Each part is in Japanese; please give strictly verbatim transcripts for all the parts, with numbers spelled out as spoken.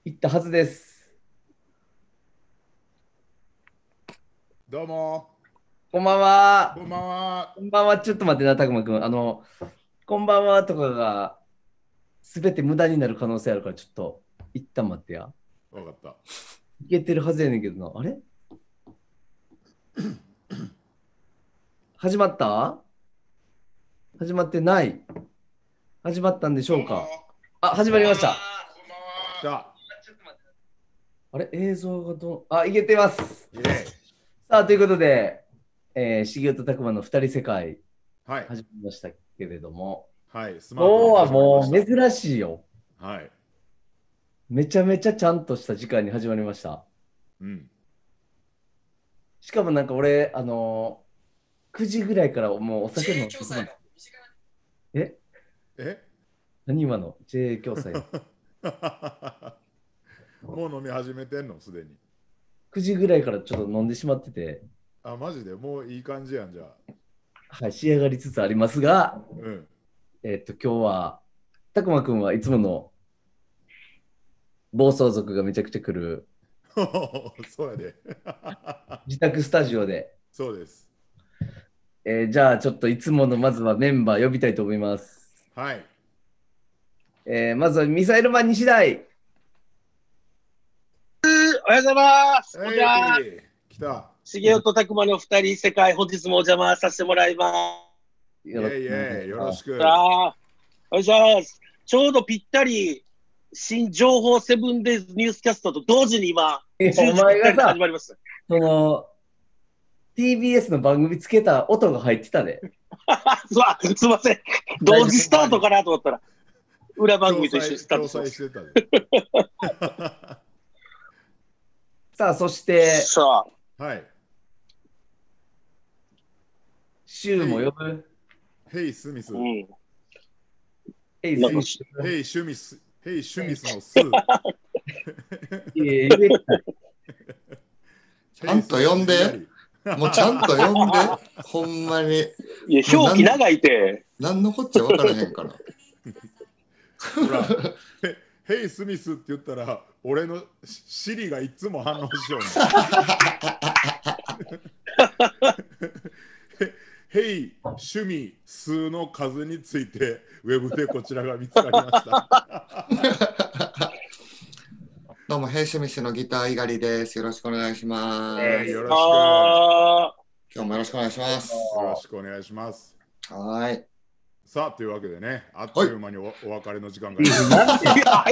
行ったはずです。 どうも。 こんばんは。 こんばんは。 こんばんは。ちょっと待ってな、たくまくん。あの、こんばんはとかが、すべて無駄になる可能性あるから、ちょっと、一旦待ってや。 わかった。 いけてるはずやねんけどな。あれ始まった始まってない。始まったんでしどうも。 ょうか。あ、始まりました。 こんばんは。じゃあ、 あれ映像がどう、あ、いけてます。 イエさあ、ということで、えー、重とたくまの二人世界、 ーイ。はい。 始まりましたけれども、 はい。スマートに今日は始まりまもうした。 珍しいよ。 はい。 めちゃめちゃちゃんとした時間に始まりました。 うん。 しかもなんか俺、あのーくじぐらいからもうお酒飲んでしまう。ええ何今の ジェー 共済。 もう飲み始めてんの、すでに。 くじぐらいからちょっと飲んでしまってて、 あ、マジでもういい感じやん、じゃあ。 はい、仕上がりつつありますが、 うん。 えっと、今日は、たくまくんはいつもの暴走族がめちゃくちゃ来るそうやで。 自宅スタジオで、 そうです。 えーじゃあちょっといつものまずはメンバー呼びたいと思います。 はい。 えーまずはミサイルマン西大。 おはようございます。こんにちえは。 い、来た。 重雄と拓磨の二人世界、本日もお邪魔させてもらいまよろしイェイイくお願いェイ、よろしします。 す。 く。 あーお願いします。ちょうどぴったり、新情報セブンデイズニュースキャストと同時に今、 えじゅうおじぴったりで前がさ、 始まりました。 その ティービーエス の番組つけた音が入ってたで。 すわすいません。同時スタートかなと思ったら、裏番組と一緒にスター共トします。 催してたで。 さあ、そして、 さあ、 はい。 シュウも呼ぶ。 ヘイ・スミス。 うん。 えい、 なんかスミス。 ヘイ・シュミス。ヘイ・シュミスのス。 いえいえ言えちゃんと呼んで。もうちゃんと呼んで。ほんまに。 いや、表記長いって。 何のこっちゃ分からへんから。 ほら、ヘイ・スミスって言ったら、俺のシリがいつも反応しようね。ヘイ、趣味、数の数について、ウェブでこちらが見つかりました。 どうも、ヘイシュミスのギター、猪狩です。よろしくお願いします。 はい、よろしく。 あ今日もよろしくお願いします。 よろしくお願いします。 はーい。 さあ、というわけでね、あっという間に お,、お別れの時間が。 ーいや早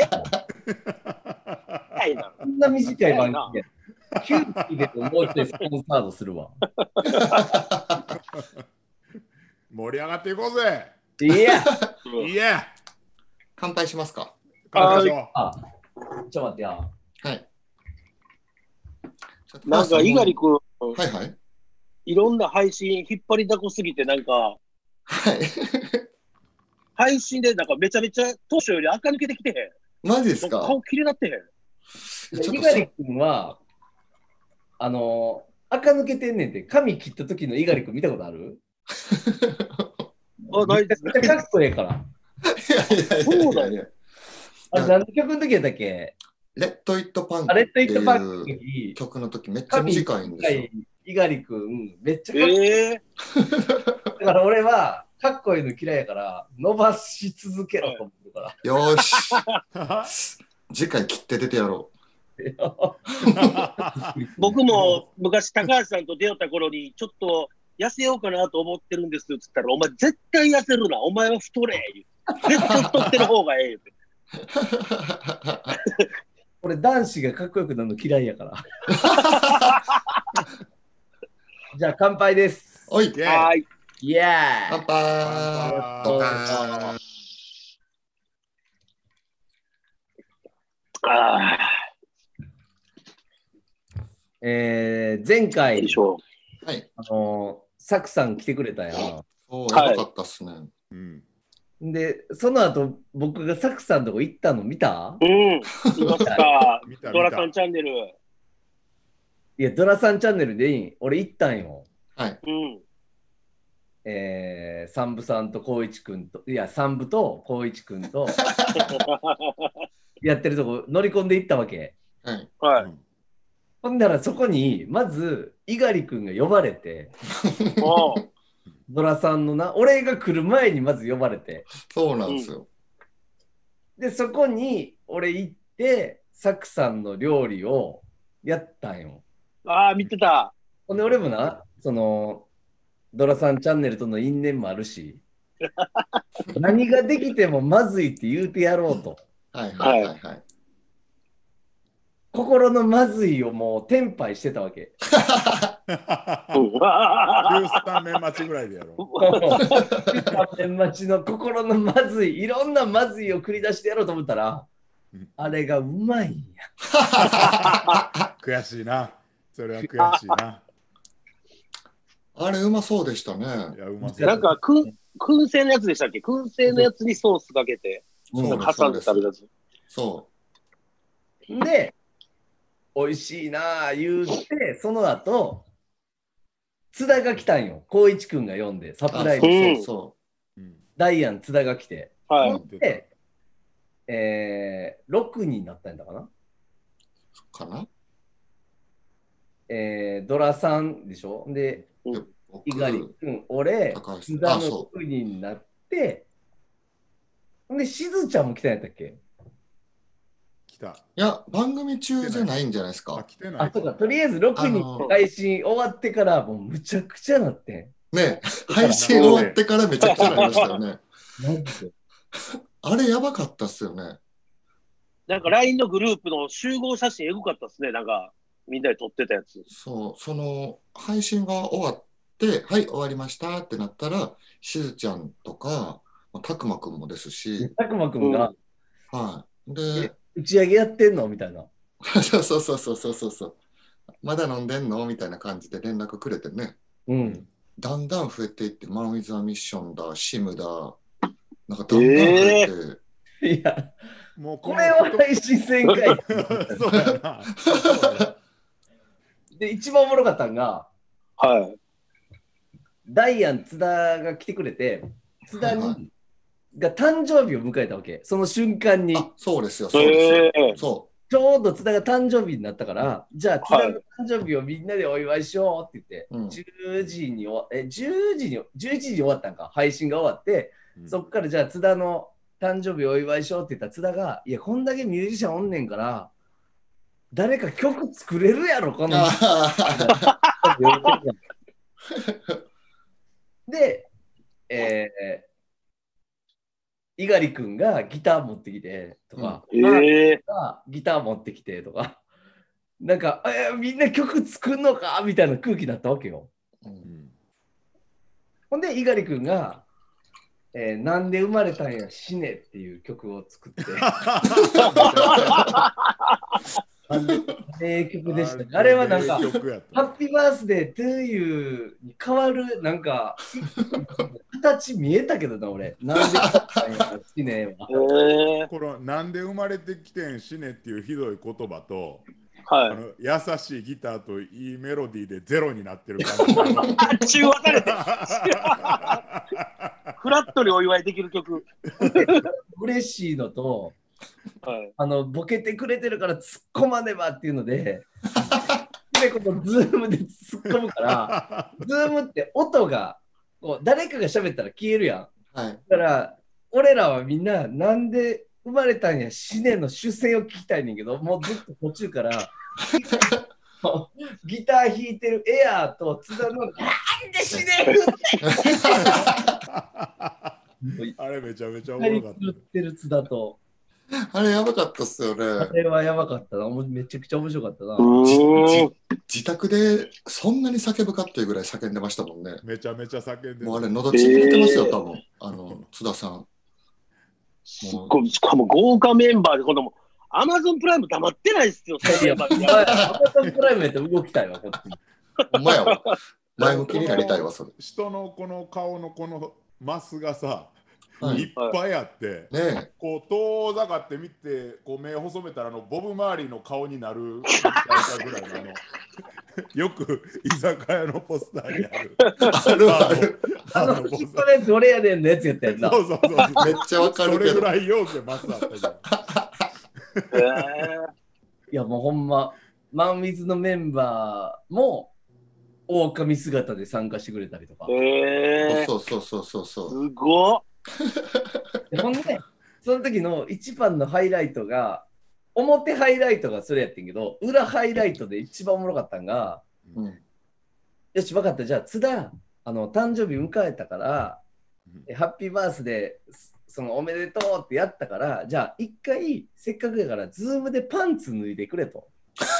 いな。 こんな短い番組で。きゅうきでもう一人スポンサードするわ。 盛り上がっていこうぜ。 いや、 いいや。 乾杯しますか。 乾杯しよあ、ちょっと待ってや。 はい。ちょっとなんか、猪狩君、 はいはい。 いろんな配信引っ張りだこすぎて、なんか、 はい。 配信でなんかめちゃめちゃ当初より垢抜けてきてへん。 マジですか。 なんか顔綺麗になってへん。 ちょっと猪狩君は、あの、垢抜けてんねんって、髪切った時の猪狩君見たことある？ あ、ないですね。 めっちゃかっこええから。 いやいやいやいやそうだよ。 あれ、何の曲の時やったっけ？ レッド・イット・パンクあれとっていったパンクのいう時、 曲の時めっちゃ短いんですよ。 猪狩君、めっちゃかっこいい。 ええだから俺は、かっこいいの嫌いやから、伸ばし続けろと思うから。 よーし。 う。 次回切って出てやろ僕も昔高橋さんと出会った頃にちょっと痩せようかなと思ってるんですって言ったら、お前絶対痩せるな。お前は太れ。絶対太ってる方がええって。 俺、男子がかっこよくなるの嫌いやから。じゃあ、乾杯です。 おい。 イェイはーい。 イエーイ。 乾杯。ドカーン。 あえー、前あ、いい回で、しょはい。 あのー、サクさん来てくれたやそう、 はいやばかったっすね。 うん。 ん。で、その後、僕がサクさんのとこ行ったの見た？ う。うん。いました見た。 ドラさ見んチャンネル。 いや、ドラさんチャンネルでいい。俺行ったんよ。 はい。 うん。 えー、三部さんと光一くんと、いや、三部と光一くんと、 やってるとこ乗り込んでいったわけ。 はい。 はい。 ほんだらそこにまず猪狩君が呼ばれて、 おうドラさんのな、俺が来る前にまず呼ばれて、 そうなんですよ。 で、そこに俺行って、サクさんの料理をやったんよ。 ああ、見てた。 ほんで、俺もな、その、ドラさんチャンネルとの因縁もあるし、何ができてもまずいって言うてやろうと。 はいはいはいはい。 心のまずいをもうテンパイしてたわけ。 うんニュースタメン待ちぐらいでやろう。 年待ちの心のまずい、いろんなまずいを繰り出してやろうと思ったら、 うんあれがうまいんや。 悔しいな。それは悔しいな。 あれうまそうでしたね。 いや、うまそう。 なんか、くん燻製のやつでしたっけ？燻製のやつにソースかけて、 うんなんか挟んで食べるやつ。 そで、美味しいなあ言うて、その後、津田が来たんよ。光一くんが読んで、サう。あ、 プライズ。 そうそうそうんダイアン津田が来て。 はい。 ほんで、えー、ろくにんになったんだかな。 う。かなえー、ドラさんでしょ。で、 うん僕猪狩君、俺、 高橋津田のあそろくにんになって、ほんで、しずちゃんも来たんやったっけ。 来た。 いや、番組中じゃないんじゃないですあ、 か。 来てない。 あ、そうか、とりあえずろくにんの配信終わってから、もうむちゃくちゃなってね、配信終わってからめちゃくちゃなりましたよね。 ん。マジで。 あれやばかったっすよね。 なんか ライン のグループの集合写真エグかったですね。なんか、みんなで撮ってたやつ。 そう、その配信が終わって、はい、終わりましたってなったら、しずちゃんとか、まあたくまくんもですし、 たくまくんが、 はい。 えで、 打ち上げやってんのみたいな。 そうそうそうそうそうそうそう。まだ飲んでんのみたいな感じで連絡くれてね。 うん。 だんだん増えていって、マン・ウィズ・ア・ミッションだ、シムだ、なんかだんだん増えて、 いや、 もうこれを配信せんかい。 そうやな。そうやで、一番おもろかったんが、 はい。 ダイアン津田が来てくれて、津田に、 はいはが誕生日を迎えたわけ。その瞬間に、 あ、そうですよ、そうですよ。 えーそちょうど津田が誕生日になったから、じゃあ津田の誕生日をみんなでお祝いしようって言って、 うんじゅうじに終わえじゅうじにじゅういちじに終わったんか、配信が終わって、 うんそっからじゃあ津田の誕生日をお祝いしようって言ったら津田が、いや、こんだけミュージシャンおんねんから、誰か曲作れるやろ、こう。 のあで、えー、猪狩君がギター持ってきてとか、 えマーー、 がギター持ってきてとか、なんか、えーみんな曲作るのかみたいな空気だったわけよ。 ーううんんほんで、猪狩君が、えーなんで生まれたんや、死ねっていう曲を作って、あの名曲でしたね。あれはなんか、 名曲やったハッピーバースデートゥーユーに変わる、なんか、形見えたけどな、俺。なんで生まれたんや、死ねは。 えー、 このなんで生まれてきてん死ねっていうひどい言葉と、 はい。 あの優しいギターといいメロディーでゼロになってる感じがある中和されて、フラットにお祝いできる曲。 嬉しいのと、 はい。 あの、ボケてくれてるから突っ込まねばっていうので、で、このズームで突っ込むから、ズームって音が、こう誰かが喋ったら消えるやん。 はい。 だから、俺らはみんな、なんで生まれたんや、死ねの主戦を聞きたいねんけど、もうずっと途中から、ギター弾いてるエアーと津田の、なんで死ねるってあれめちゃめちゃおも二人ろかっ狂ってる津田と、 あれやばかったっすよあね。 れはやばかったな。おもめちゃくちゃ面白かったな。 うーん。 自宅でそんなに叫ぶかっていうぐらい叫んでましたもんね。 た。めちゃめちゃ叫んでる。 もうあれ、喉ちぎれてますよ、多分。あの、津田さん。 すっごい、しかも豪華メンバーで、このアマゾンプライム黙ってないっすよ、そのいや、 メンバーでアマゾンプライムやったら動きたいわ、こっちに。 ほんまやわ。前向きになりたいわ、それ。 人のこの顔のこのマスがさ、 はいいっぱいあって、 ねこう遠ざかって見てこう目細めたらあのボブ周りの顔になるみたいなぐらいのあのよく居酒屋のポスターにあるあるある。 あの、 ポス引っ張れどれやねんのやつやったやんな。 そうそうそうめっちゃわかるけど。 それぐらい容器マスあったじゃんえー、 いやもうほんま、マンウィズのメンバーも狼姿で参加してくれたりとか。 えー、 そうそうそうそうそう。 すごっ。 でほんで、その時の一番のハイライトが、表ハイライトがそれやってんけど、裏ハイライトで一番おもろかったんが、 うんよし、分かった、じゃあ津田、あの誕生日迎えたから、えハッピーバースデー、そのおめでとうってやったから、じゃあ一回、せっかくやから、ズームでパンツ脱いでくれと。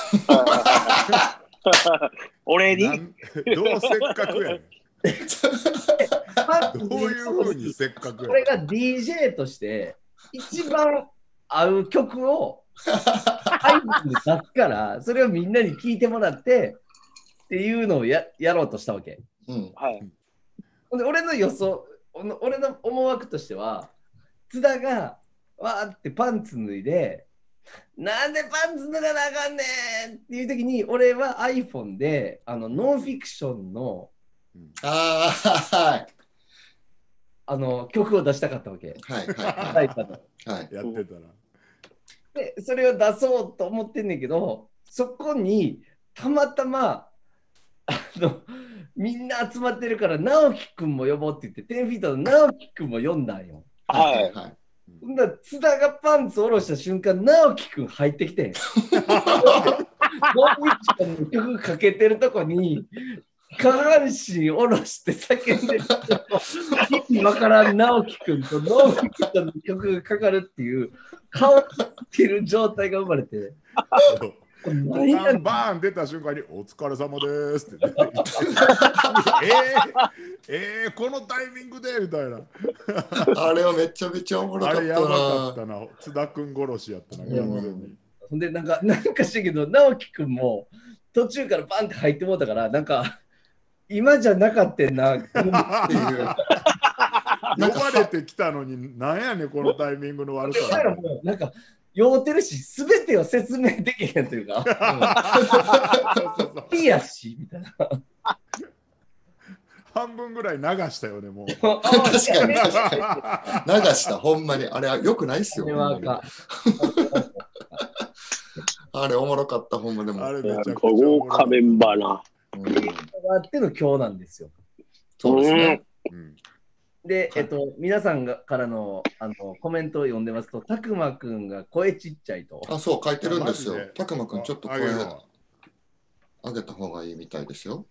俺になんどうせっかくやねん。 パンツどういうふうにせっかくやねん。 これが ディージェー として一番合う曲を iPhone で出すから、それをみんなに聞いてもらってっていうのを や, やろうとしたわけ。 うんはい。 で俺の予想、俺の思惑としては、津田がわーってパンツ脱いで、なんでパンツ脱がなあかんねんっていう時に、俺は iPhone であのノンフィクションのああ、はい。 あの曲を出したかったわけ。 はいはタイパのいはい。 やってたら。 で、それを出そうと思ってんねんけど、そこにたまたまあのみんな集まってるから直樹くんも呼ぼうって言ってテンフィートの直樹くんも呼んだんよ。 はいはいはい。 ほんだら津田がパンツ下ろした瞬間直樹くん入ってきてノンフィクションの曲かけてるとこに下半身下ろして叫んでる意味わからん直樹くんとノンフィクションの曲がかかるっていう顔ってる状態が生まれて何やねんバーン出た瞬間にお疲れ様ですって出てきてえー、えー、このタイミングでみたいな。 あれはめちゃめちゃおもろかったな。 あれやばかったな。津田君殺しやったな。完全に。 ほんでなんかなんかしてんけど直樹くんも途中からバンって入ってもうたからなんか今じゃなかったんなっていう呼ばれてきたのになんやねんこのタイミングの悪さ。 だからもうなんか酔うてるし全てを説明できへんというかそうそうそういいやしみたいな半分ぐらい流したよねもう。 確かに確かに。流した、ほんまに。あれはよくないっすよ。 あれほんまはあかにんあれおもろかった、ほんまでも。 あれめちゃくちゃ豪華メンバーな。 うんがあっての今日なんですよ。 そうですね。 うんで、えっと、皆さんがからのあのコメントを読んでますと、たくまくんが声ちっちゃいと。 あ、そう、書いてるんですよマジで。 たくまくん、ちょっと声あげるわ上げた方がいいみたいですよ。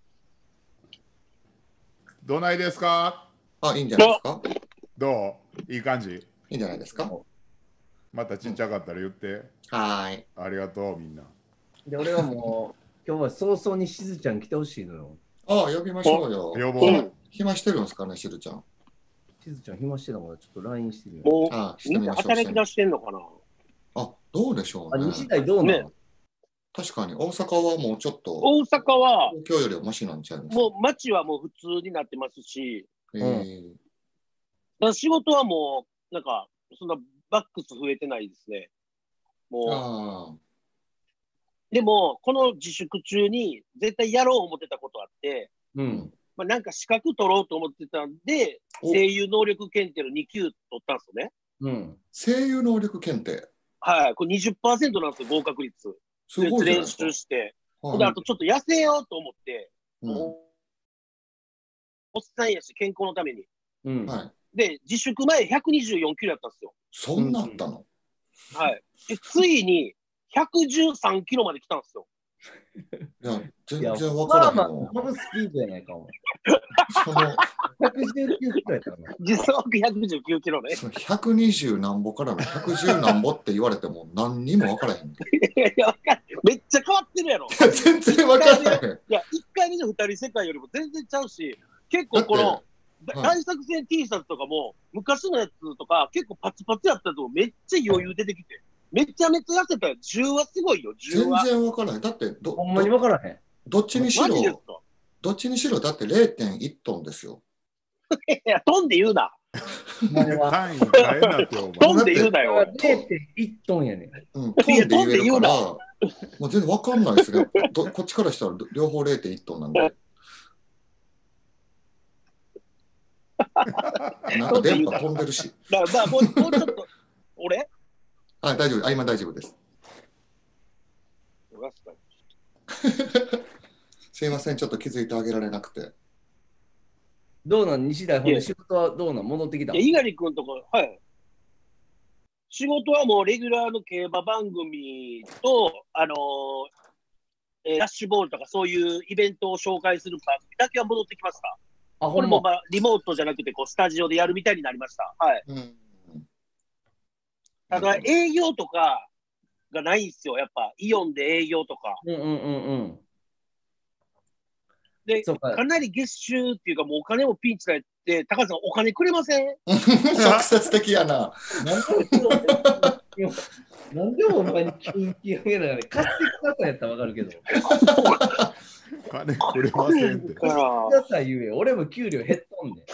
どないですか。 あ、いいんじゃないですか。 どういい感じ。 いいんじゃないですか。 またちっちゃかったら言って。 はーい。 ありがとうみんな。 で、俺はもう、今日は早々にしずちゃん来てほしいのよ。 あ、呼びましょうよ。 呼ぼううん暇してるんですかね、しるちゃん。 しずちゃん暇してたからちょっと ライン してるよ。 もあ、 う、みんなしてみましょう。 働き出してんのかな。 あ、どうでしょあ、 うね。 西大どうなの、 ね確かに、大阪はもうちょっと、 大阪は、 東京よりはマシなんちゃいますもう街はもう普通になってますし、 えーただ仕事はもう、なんか、そんなバックス増えてないですね。もあう、でも、この自粛中に絶対やろう思ってたことあって、 うん。 まあ、なんか資格取ろうと思ってたんで、 お声優能力検定のに級取ったんですよね。 うん。 声優能力検定。 はい。これにじゅっパーセントなんですよ、合格率。 すごいじゃない練ですか。 習して。 はいで、あとちょっと痩せようと思って、 うんおっさんやし、健康のために。 うん。 はい。 で、自粛前ひゃくにじゅうよんキロやったんですよ。 そんなあったの、 はい。で、ついにひゃくじゅうさんキロまで来たんですよ。 いや、全いや、 然わまあまあからへんわ。、 飛ぶスピードやないかも。 その、 ひゃくじゅうきゅうキロやったかな。 時速ひゃくじゅうきゅうキロね。 そのひゃくにじゅう何歩からのひゃくじゅう何歩って言われても何にもわからへん。 いやいや、わかんめっちゃ変わってるやろ。 全然わからへん。 いや、いっかいめのふたり世界よりも全然ちゃうし、結構この、 だってはい大作戦 T シャツとかも、昔のやつとか、結構パツパツやったとめっちゃ余裕出てきて、めちゃめちゃ痩せたよ。じゅうはすごいよ、じゅう全は。 然わからへん。だってど、 ほんまにど分からへん。 どっちにしマジですろ、 か。 どっちにしろだって れいてんいち トンですよ。 いや、飛んで言うな。 ほんまには。 単位変えなってお飛前。 んで言うなよ。 れいてんいちトンやねん。 うん、トンで言えるから、 いやもう全然わかんないですね。どこっちからしたら両方 れいてんいち トンなんで。なんか電波飛んでるし。 だから、まあ、もうもうちょっと、俺あ、大丈夫。あ、今大丈夫です。すいません、ちょっと気づいてあげられなくて。 どうなん、西大、ほんで仕事はどうなん、戻ってきた。 いや、猪狩君とか、はい。仕事はもうレギュラーの競馬番組と、あのーえー、ダッシュボールとかそういうイベントを紹介する番組だけは戻ってきました。 あ、 これも、 ほんま。 まあ、リモートじゃなくてこうスタジオでやるみたいになりました。はい。 うん、 ただ、営業とかがないんですよ。やっぱ、イオンで営業とか。 うんうんうんうん。 で、 そうかかなり月収っていうか、もうお金もピンチだって、高橋さん、お金くれません？ 直接的やな。 なんでお前に金金あげながら貸してくださいやったらわかるけど。 金くれませんって。 だからください言え。俺も給料減っとんねん。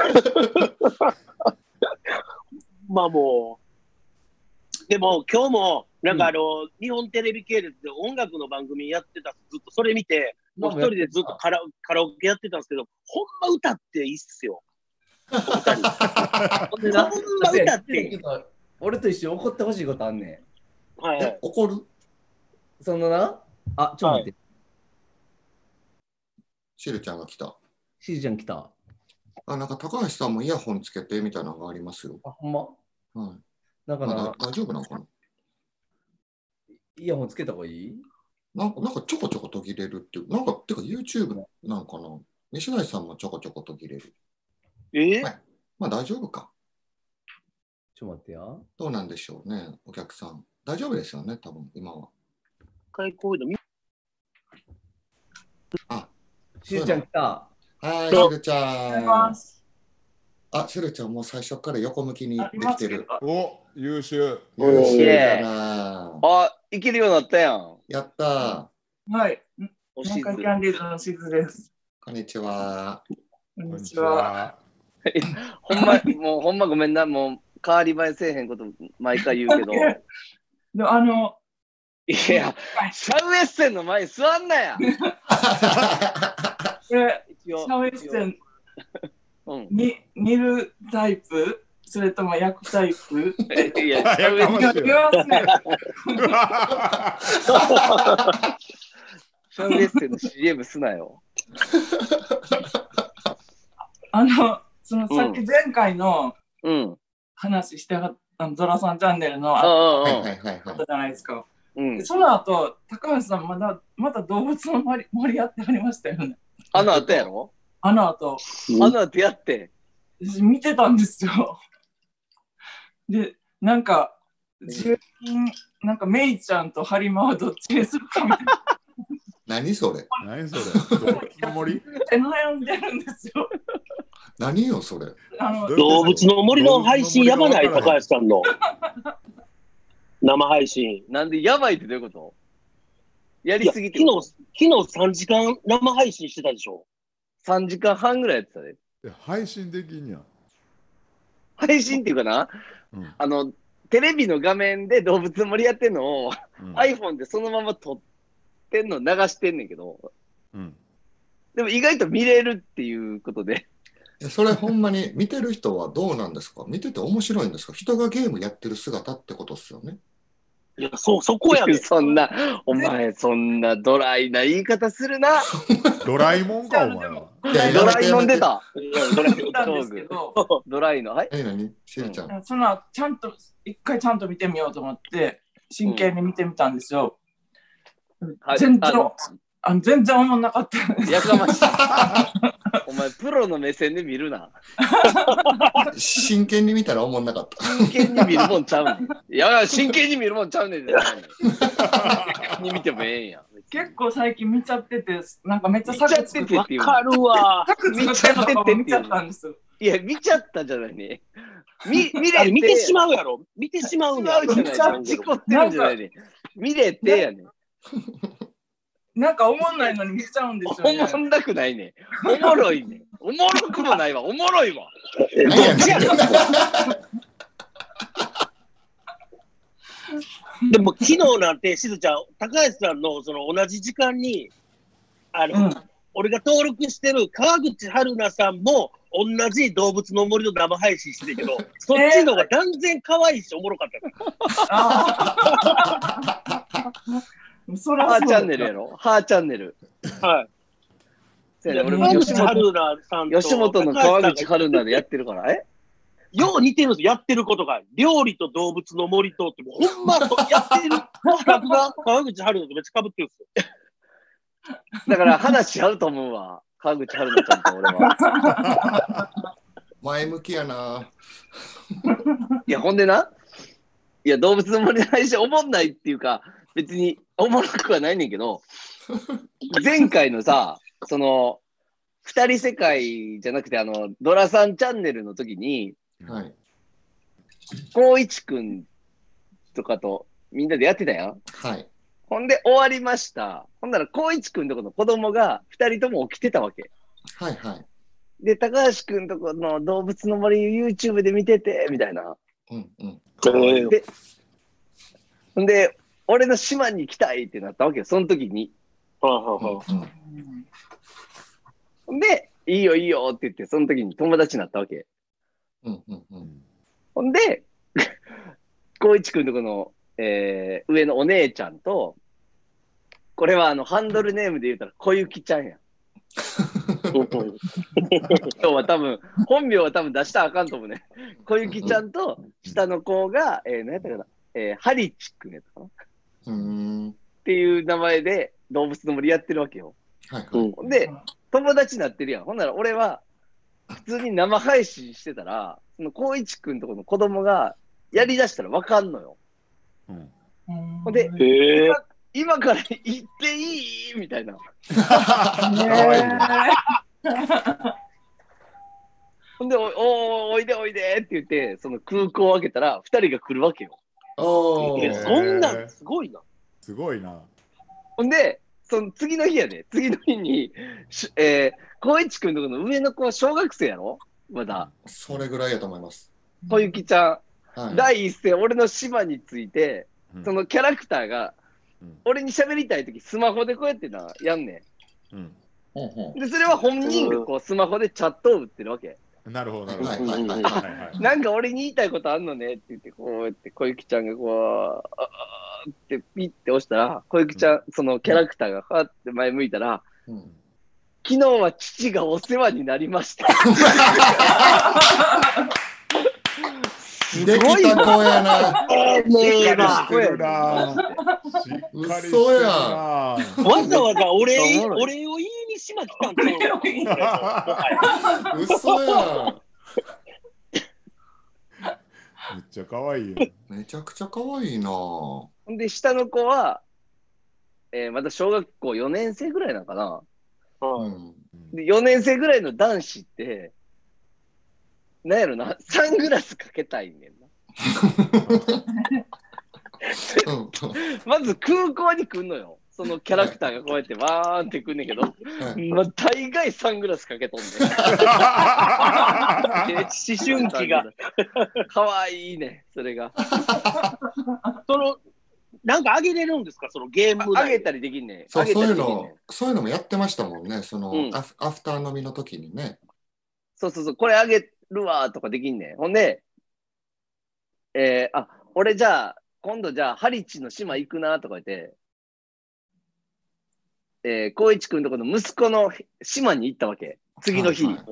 まあもう、でも今日も、なんかあの、うん、日本テレビ系列で音楽の番組やってた、ずっとそれ見て、もう一人でずっとカラカラオケやってたんですけど、ほんま歌っていいっすよ。お二人。ほんま歌っていい。 俺と一緒に怒ってほしいことあんねん。はい、はい。 怒る？ そのな、あ、ちょっと待って。はい、 しるちゃんが来た。 しるちゃん来た。 あ、なんか高橋さんもイヤホンつけてみたいなのがありますよ。 あ、ほんま？ はい。 だから、 まあ、大丈夫なのかな？ イヤホンつけた方がいい？ なんか、なんかちょこちょこ途切れるっていう。なんか、てか YouTube なんかな？西成さんもちょこちょこ途切れる。 えーはい、まあ大丈夫か。 ちょっと待ってや。 どうなんでしょうね、お客さん。大丈夫ですよね、多分今は。 開口のあ、しるちゃん来た。 はい、しるちゃん。あ、しるちゃんもう最初から横向きにできてる。 お、優秀。 優秀だな。 あ、いけるようになったやん。 やったー。 はい。南海キャンディーズのしずです。 こんにちは。 こんにちは。 ほんま、もうほんまごめんな、もう変わり映えせえへんこと毎回言うけど。 でもあの、 いや、シャウエッセンの前に座んなや。 これ、シャウエッセン、うん、に煮るタイプそれとも焼くタイプいや、シャウエッセン。シャウエッセンの シーエム すなよ。 あの、そのさっき前回の話してはったドラさんチャンネルのあったじゃないですか。その後、高橋さんまだまた動物の森森やってありましたよね。 あの後やろ？ あの後。 あの後やって。 見てたんですよ。で、なんか、住人、なんかメイちゃんとハリマはどっちにするかみたいな。 何それ？ 何それ？動物の森？ 悩んでるんですよ。 何よそれ？ あの動物の森の配信やばない？高橋さんの生配信。 なんでやばいってどういうこと？やりすぎて。 昨日、昨日さんじかん生配信してたでしょ？ さんじかんはんぐらいやってたで。 配信できんやん。 配信っていうかな、うん、あのテレビの画面で動物の森やってんのを、うん、iPhone でそのまま撮ってんの流してんねんけど、うん、でも意外と見れるっていうことで。 それほんまに見てる人はどうなんですか？見てて面白いんですか？人がゲームやってる姿ってことですよね。 いや、そう、そこやね。 そんな、お前、そんなドライな言い方するな。 ドラえもんか、お前は。 ドラえもん出た。 ドラえもんですけど、 ドライの。はい。 え、何？しるちゃん。 そのちゃんと一回ちゃんと見てみようと思って真剣に見てみたんですよ。全然あの全然思んなかった。 やかましい。お前プロの目線で見るな。 真剣に見たら思んなかった。 真剣に見るもんちゃうねん。いや真剣に見るもんちゃうねん。真剣に見てもええんや。 結構最近見ちゃってて、なんかめっちゃサク作ってて。 わかるわ。 サク作ってんのかも見ちゃったんですよ。 いや見ちゃったじゃないね。見見れて見てしまうやろ。見てしまうやろ。 見ちゃう。事故ってるんじゃないね。見れてやね。 なんかおもんないのに見ちゃうんですよね。 おもんなくないね。おもろいね。おもろくもないわ。おもろいわ。 でも昨日なんてしずちゃん、高橋さんのその同じ時間にあの、うん、俺が登録してる川口春奈さんも同じ動物の森の生配信してるけど、そっちの方が断然可愛いし、おもろかったから。 それはハーチャンネルやろハーチャンネル。 はい。 俺も吉本吉本の川口春奈でやってるから。えよう似てるんですよ、やってることが。料理と動物の森とって、ほんまやってる企画が川口春奈とめっちゃ被ってるんですよ。だから話合うと思うわ。川口春奈ちゃんと俺は。 前向きやな。 いや、ほんでな。いや、動物の森の配信おもんないっていうか、別におもろくはないねんけど、前回のさ、その、二人世界じゃなくて、あの、ドラさんチャンネルの時に、 はい。 光一くんとかとみんなでやってたやん。 はい。 ほんで終わりました。ほんなら光一くんとこの子供が二人とも起きてたわけ。 はいはい。 で、高橋くんとこの動物の森 YouTube で見てて、みたいな。 うんうん。 で、ほんで、俺の島に行きたいってなったわけよ、その時に。ほんで、いいよいいよって言って、その時に友達になったわけ。 うんうんうん、 ほんで、光一くんとこの、えー、上のお姉ちゃんと、これはあのハンドルネームで言うたら小雪ちゃんや。今日は多分、本名は多分出したらあかんと思うね。小雪ちゃんと下の子が、えー、何やったかな、えー、ハリチくんやったかなうーんっていう名前で動物の森やってるわけよ。 はいはいうん、で、友達になってるやん。ほんなら俺は、普通に生配信してたら、その光一くんとこの子供がやりだしたらわかんのよ。うん、ほんで、今, 今から行っていいみたいな。ほんで、おおおいでおいでって言って、その空港を開けたら、ふたりが来るわけよ。 おー、そんなんすごいな。 すごいな。 ほんで、その次の日やで、次の日に、えー、光一くんのとこの上の子は小学生やろまだ。 それぐらいやと思います。 小雪ちゃん、はい、第一声、俺の島について、 うん、 そのキャラクターが、うん、俺に喋りたいとき、スマホでこうやってな、やんねん。うん、で、それは本人がこうスマホでチャットを打ってるわけ。 なるほど、なるほど。なんか俺に言いたいことあんのねって言って、こうやって小雪ちゃんがこう、あーってピッて押したら、小雪ちゃん、そのキャラクターがファって前向いたら、うん、昨日は父がお世話になりました。 すごい子やな。 ねえな。 嘘や。 わざわざお礼お礼を言いにしまったんだよ。 嘘や。 めっちゃ可愛いよ。 めちゃくちゃ可愛いな。ほんで下の子は、えー、まだ小学校よねん生ぐらいなのかな。うん、でよねん生ぐらいの男子って。なんやろな、サングラスかけたいねんな。まず空港に来んのよ。そのキャラクターがこうやってわーんって来んねんけど、はい、まあ、大概サングラスかけとんねん。思春期が。かわいいね、それが。 その、なんかあげれるんですか、そのゲームあげたりできんねん。 そう、そういうの、そういうのもやってましたもんね、その、うん、アフ、アフター飲みの時にね。 そうそうそう、これあげるわとかできんねん。ほんで、えー、あ、俺じゃあ、今度じゃあ、ハリチの島行くなとか言って、えー、光一くんとこの息子の島に行ったわけ。次の日。はいはい、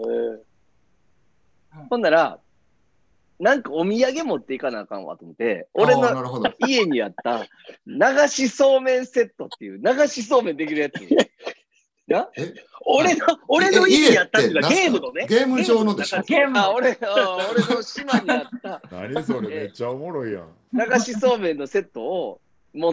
ほんなら、なんかお土産持っていかなあかんわと思って、俺の家にあった流しそうめんセットっていう、流しそうめんできるやつ。な俺の、俺の家にあったっていうか、ゲームのね。 ゲーム上のでしょ。 ゲームあ俺あ俺の島にあった。 何それ、めっちゃおもろいやん。 流しそうめんのセットを持って、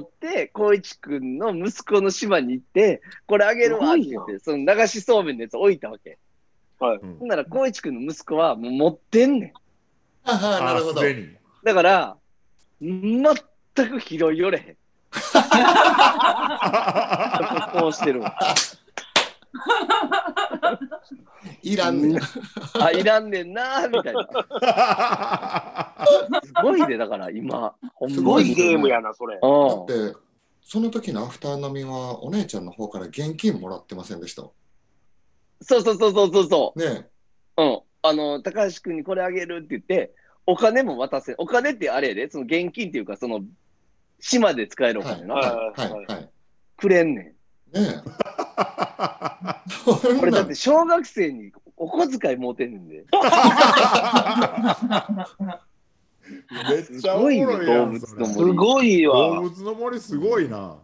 光一くんの息子の島に行って、これあげるわって言って、その流しそうめんのやつ置いたわけ。はい。ほんなら、光一くんの息子はもう持ってんねん。 ああ、なるほど。 だから、全く拾い寄れへん。こうしてるわ。 いらんねん。 あ、いらんねんなみたいな。すごいね、だから今。 すごいゲームやな、それ。 だって、その時のアフター飲みは、お姉ちゃんの方から現金もらってませんでした。 そうそうそうそうそうそう。 ねうん。 あの、高橋君にこれあげるって言って、お金も渡せ、お金ってあれやで、その現金っていうか、その、島で使えるお金な。 はいはいはい。 くれんねん。 ねえ。 これだって小学生にお小遣い持てんねんで。 めっちゃおもろいやん。 すごいわ。 動物の森すごいな。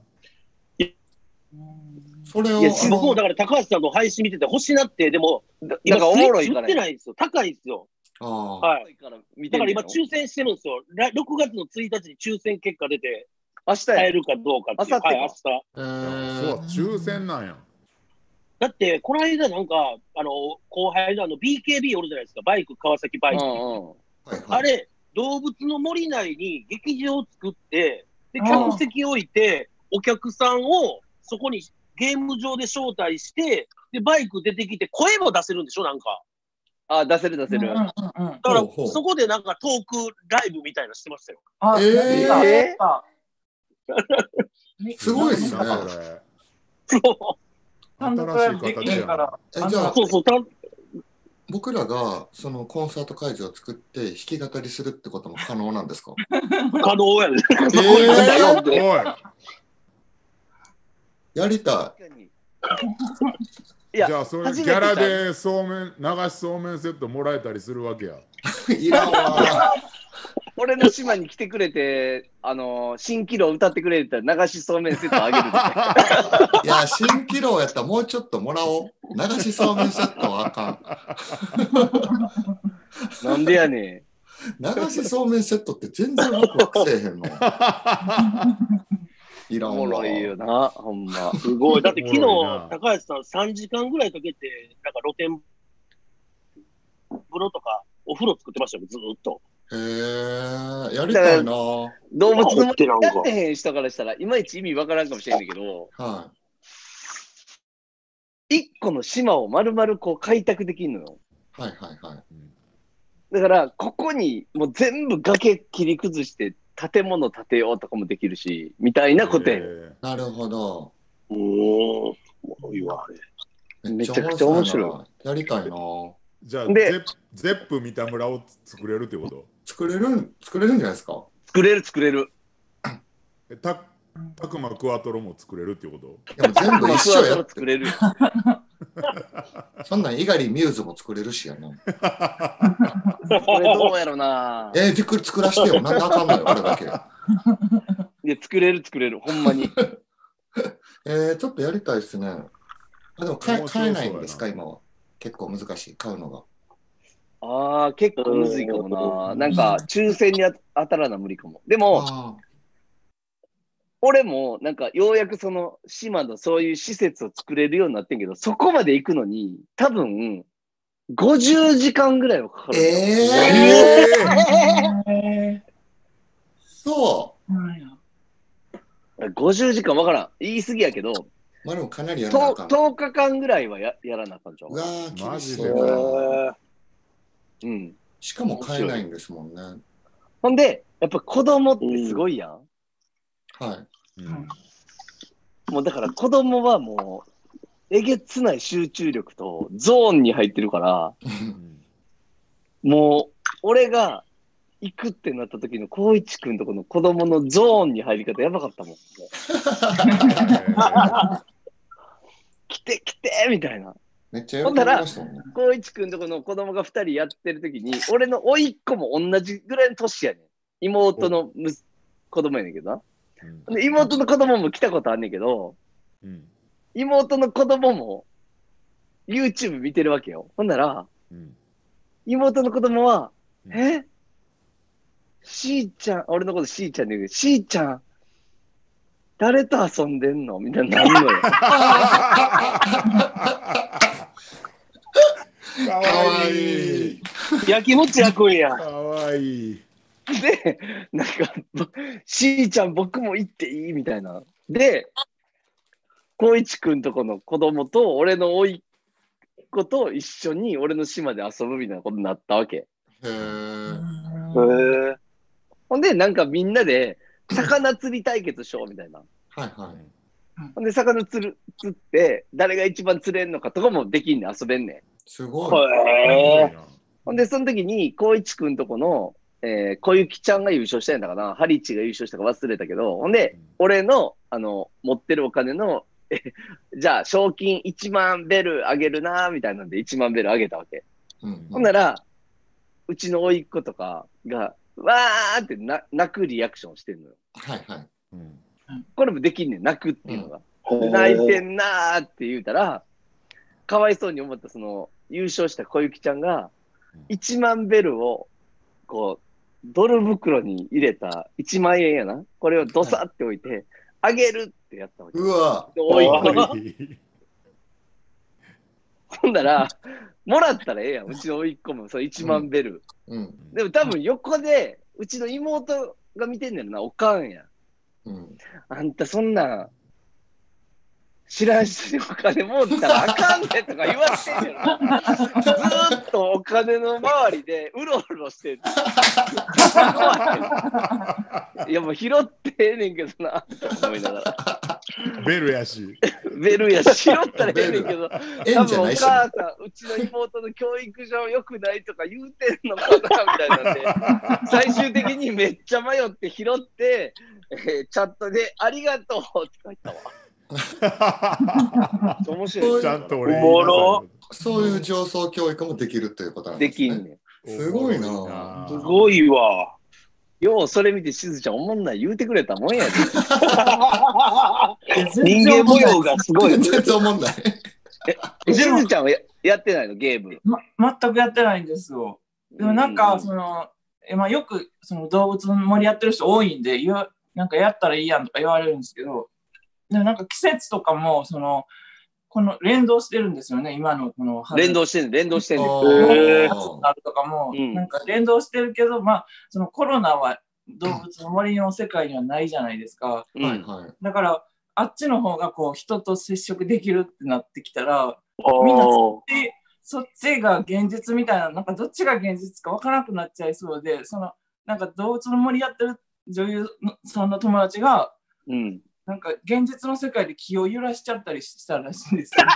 それを。 いや、僕もだから高橋さんの配信見てて欲しいなって、でも、 今おもろいから売ってないんですよ。高いんですよ。はい。だから今抽選してるんですよ。ろくがつのついたちに抽選結果出て、 明日買えるかどうかっていう。はい、明日。 そう、抽選なんや。 だって、この間なんか、あの、後輩のあの ビーケービー おるじゃないですか。バイク、川崎バイク。あれ、動物の森内に劇場を作って、で、客席置いて、お客さんをそこにゲーム上で招待して、で、バイク出てきて、声も出せるんでしょ、なんか。 あ、出せる出せる。だから、そこでなんかトークライブみたいなのしてましたよ。 ええー、すごいですね。 そう。 新しい形やな。 え、じゃあ、 そうそう、 僕らがそのコンサート会場を作って弾き語りするってことも可能なんですか？ 可能やね。 えー、やりたい。 いやじゃあそれギャラでそうめん流しそうめんセットもらえたりするわけや。 いらんわ。 俺の島に来てくれて、あのー、蜃気楼歌ってくれたら流しそうめんセットあげる。 いや、蜃気楼やったらもうちょっともらおう。流しそうめんセットはあかん。なんでやねん。流しそうめんセットって全然ワクワクせえへんの。いらんわ。 おもろいよな、ほんま。 すごい。だって昨日、高橋さんさんじかんぐらいかけて、なんか露天風呂とかお風呂作ってましたよ、ずーっと。 へえ、やりたいな。動物の森やってへん人からしたら、いまいち意味わからんかもしれんけど、 はい。 一個の島を丸々こう開拓できるのよ。 はいはいはい。 だから、ここにもう全部崖切り崩して、建物建てようとかもできるし、みたいなことや。 なるほど。 おお、いいわ、あれ。めちゃくちゃ面白い。やりたいな。 じゃあ、ゼップ三田村を作れるってこと？ 作れる、作れるんじゃないですか？ 作れる、作れる。 え、た、たくまクワトロも作れるってこと？ でも全部一緒やって。 作れる。 そんなん猪狩ミューズも作れるしやな。 これどうやろな。 えー、じっくり作らしてよ。なんであかんのよ、俺だけ。 いや、作れる、作れる。ほんまに。 えー、ちょっとやりたいですね。あ、でも買え、買えないんですか、今は。結構難しい、買うのが。 ああ、結構むずいかもな。なんか、抽選に当たらな無理かも。でも、俺も、なんか、ようやくその、島のそういう施設を作れるようになってんけど、そこまで行くのに、多分、ごじゅうじかんぐらいはかかる。 えー、えー、そう。 ごじゅうじかんわからん。言い過ぎやけど、 まあでもかなりやらなあかん。 とおかかんぐらいは や, やらなあかんじゃん。 うわー、 マジで。 うん。 しかも買えないんですもんね。 ほんで、やっぱ子供ってすごいやん。 うん、はい、 うん。もうだから子供はもう、えげつない集中力とゾーンに入ってるから、もう、俺が行くってなった時の光一くんとこの子供のゾーンに入り方やばかったもん。来て来てみたいな。 めっちゃ喜んでましたもんね。 光一くんとこの子供がふたりやってる時に、俺の甥っ子も同じぐらいの年やねん。妹のむ子供やねんけどな。うん、で妹の子供も来たことあんねんけど、うん、妹の子供も YouTube 見てるわけよ。ほんなら、うん、妹の子供は、うん、えしーちゃん、俺のことしーちゃんで言うけど、しーちゃん、誰と遊んでんのみたいなのよ。 かわいい。 やきもち焼くんや。 かわいい。 で、なんか、しーちゃん僕も行っていいみたいな。で、光一くんとこの子供と俺の甥っ子と一緒に俺の島で遊ぶみたいなことになったわけ。へー。 へー。ほんで、なんかみんなで魚釣り対決しようみたいな。 はいはい。 ほんで、魚釣る、釣って、誰が一番釣れんのかとかもできんねん、遊べんねん。 すごい。 へー。 ほんで、その時に、光一くんとこの、えー、小雪ちゃんが優勝したんだかな、ハリチが優勝したか忘れたけど、ほんで、俺の、あの、持ってるお金の、えじゃあ、賞金いちまんベルあげるな、みたいなんでいちまんベルあげたわけ。うんうん、ほんなら、うちの甥っ子とかが、わーってな泣くリアクションしてんのよ。 はいはい。 うん、これもできんねん、泣くっていうのが。うん、泣いてんなーって言うたら、かわいそうに思ったその、優勝した小雪ちゃんが、いちまんベルを、こう、ドル袋に入れたいちまんえんやな。これをドサって置いて、あげるってやったわけ。 うわおいっ子に。ほんなら、もらったらええやん。うちのおいっ子も、そういちまんベル。うんうん、でも多分横で、うちの妹が見てんねんな、おかんや。うん、あんたそんな、知らん人にお金もったらあかんねんとか言われてんねんな。ずーっとお金の周りでうろうろしてんねん。いやもう拾ってええねんけどな、と思いながら。 ベルやし。 ベルやし、拾ったらええねんけど、多分お母さん、うちの妹の教育上良くないとか言うてんのかなみたいなんで、最終的にめっちゃ迷って拾って、えー、チャットでありがとうって書いたわ。面白い。 ちゃんと俺おもろ。 そういう上層教育もできるということなんですね。 できんねん。すごいな。 すごいわ。 ようそれ見てしずちゃんおもんない言うてくれたもんやで。 人間模様がすごい。 全然おもんない。 え、しずちゃんは や, やってないのゲーム、 ま。全くやってないんですよ。でもなんかその、えまあ、よくその動物の森やってる人多いんで、なんかやったらいいやんとか言われるんですけど、でもなんか季節とかもそのこの連動してるんですよね、今のこの連動してる連動してる夏とかも、うん、なんか連動してるけど、まあそのコロナは動物の森の世界にはないじゃないですか、 うん、 だからあっちの方がこう人と接触できるってなってきたら、みんなそっち、そっちが現実みたいな、なんかどっちが現実か分からなくなっちゃいそうで、そのなんか動物の森やってる女優さんの友達が、うん、なんか現実の世界で気を揺らしちゃったりしたらしいんですよ。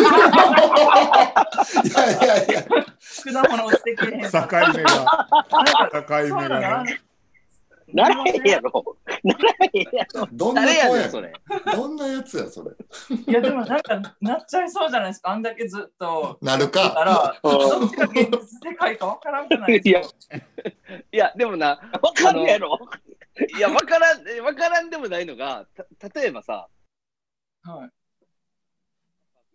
いやいやいや。 果物落ちてけへん。 境目が。境目がね。 ならへんやろ。ならへんやろ。 どんな子やそれ。どんなやつやそれ。 いやでもなんかなっちゃいそうじゃないですか。あんだけずっと。 なるか。 だからどっちが現実世界かわからんくないですか。 いやでもな、 わかるやろ。 いや、わからん、わからんでもないのが、た例えばさ、 はい、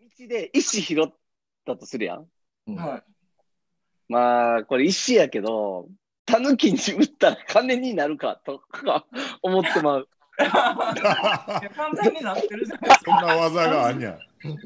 道で石拾ったとするやん。 はい、 まあ、これ石やけど、タヌキに打ったら金になるかとか思ってまう。 いや簡単になってるじゃないですか。 そんな技があんやん。 う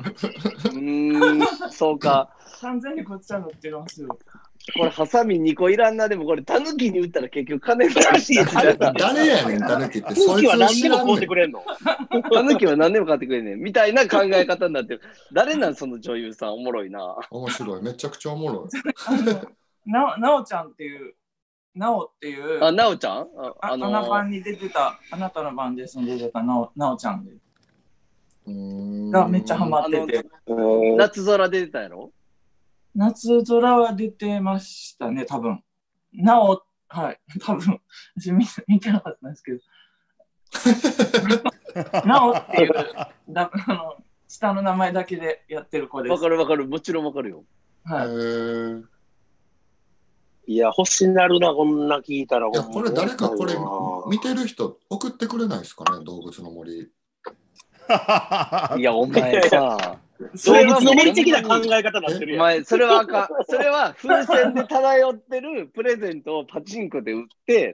ーん、そうか。 完全にこっちは乗ってますよ。 これハサミにこいらんな。でもこれタヌキに打ったら結局金になるし。 誰やねんタヌキって。 タヌキは何でも買うてくれんの。 タヌキは何でも買ってくれんねんみたいな考え方になってる。誰なんその女優さん、おもろいな。 面白い、めちゃくちゃおもろい。な, なおちゃんっていうなおっていうあなおちゃんあ、あのー、あの番に出てたあなたの番ですに出てたなおなおちゃんでがめっちゃハマってて、 夏空出てたやろ。 夏空は出てましたね、多分。なお、はい、多分。私見、見てなかったんですけど。なおっていうだあの、下の名前だけでやってる子です。 わかるわかる、もちろんわかるよ。 はい。 いや、欲しなるな、こんな聞いたら。 いや、これ誰かこれ見てる人送ってくれないですかね、動物の森。 いや、お前さ。 動物の森的な考え方になってるやん。 お前、それはあかん。それは風船で漂ってるプレゼントをパチンコで売って、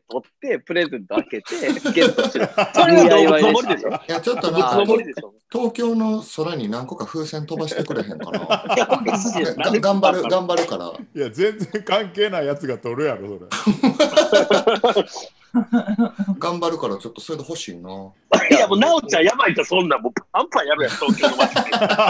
取って、プレゼント開けて、ゲットする。 それは動物の森でしょ。いや、ちょっとな、東京の空に何個か風船飛ばしてくれへんかな。頑張る、頑張るから。 いや、全然関係ないやつが取るやろ、それ。 頑張るからちょっとそれで欲しいな。 いやもうなおちゃんやばいとそんなんもうパンパンやるやん東京の街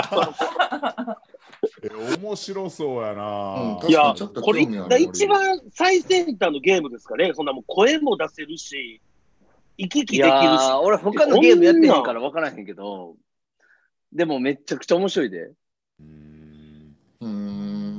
で。え面白そうやな。 うん、いやこれ一番最先端のゲームですかね。そんなもう声も出せるし行き来できるし。 俺他のゲームやってへんから分からへんけど、でもめちゃくちゃ面白いで。 うーん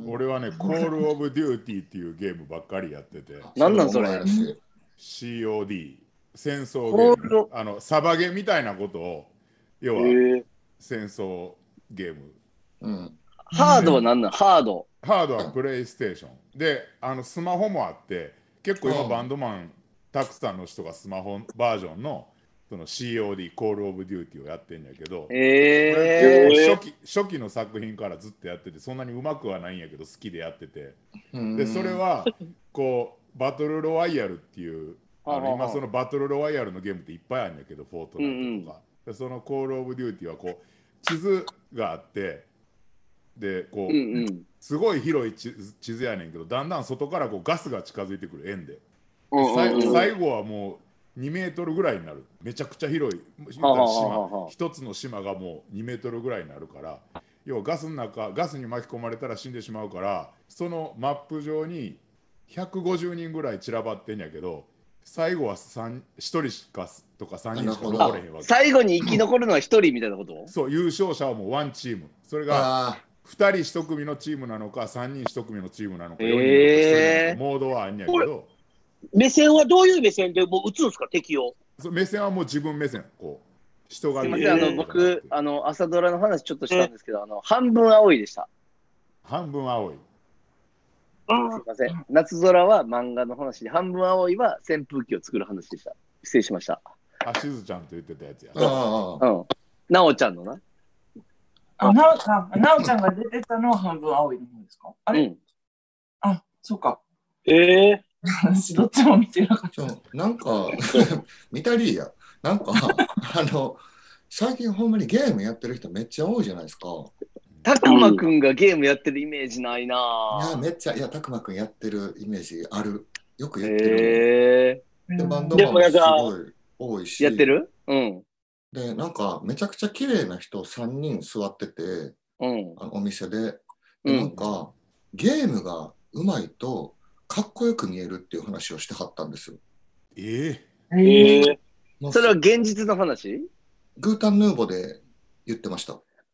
俺はね、コールオブデューティーっていうゲームばっかりやってて。 なんなんそれシーオーディー、戦争ゲーム。あの、サバゲみたいなことを、要は戦争ゲーム。 うん、ハードは何なんハード。 ハードはプレイステーション。で、あのスマホもあって、結構今バンドマンたくさんの人がスマホバージョンのその シーオーディー、コールオブデューティーをやってんやけど、 えー、 結構初期、初期の作品からずっとやってて、そんなにうまくはないんやけど、好きでやってて。で、それは、こう、バトルロワイヤルっていう、あの今そのバトルロワイヤルのゲームっていっぱいあるんやけど、フォートナイトとか。でそのコールオブデューティーはこう、地図があって、で、こう、うんうん、すごい広い地図やねんけど、だんだん外からこうガスが近づいてくる円で。で最後はもうにメートルぐらいになる。めちゃくちゃ広い。島、一つの島がもうにメートルぐらいになるから、要はガスの中、ガスに巻き込まれたら死んでしまうから、そのマップ上にひゃくごじゅうにんぐらい散らばってんやけど、最後はひとりしかとかさんにんしか残れへんわけ。 最後に生き残るのはひとりみたいなこと、 そう、優勝者はもうワンチーム。それがふたりいち組のチームなのか、さんにんいち組のチームなのか、よにんいち組なのか、モードはあんやけど。 目線はどういう目線でもう撃つんですか、敵を。 目線はもう自分目線。こう人がすみません、あの僕、あの朝ドラの話ちょっとしたんですけど、あの半分青いでした。 半分青い。 すみません。夏空は漫画の話で、半分青いは扇風機を作る話でした。失礼しました。 あ、しずちゃんと言ってたやつや。 うん。なおちゃんのな。 あ、なおちゃん、なおちゃんが出てたのは半分青いの方ですか？あれ、うん、あ、そうか。 ええー。 私どっちも見てなかった。 なんか、見たりや。なんか、あの、最近ほんまにゲームやってる人めっちゃ多いじゃないですか。 たくまくんがゲームやってるイメージないなぁ。 いや、めっちゃ、いや、たくまくんやってるイメージある。よくやってる。 へで、バンドマンもすごい多いし。 やってる？うん。 で、なんか、めちゃくちゃ綺麗な人さんにん座ってて、うん、あのお店で。で、なんか、うん、ゲームがうまいと、かっこよく見えるっていう話をしてはったんですよ。 ええー、えーそれは現実の話？ グータンヌーボで言ってました。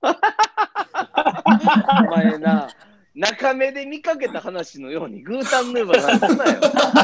お前な、中目で見かけた話のようにグータンヌーボなんすなよ。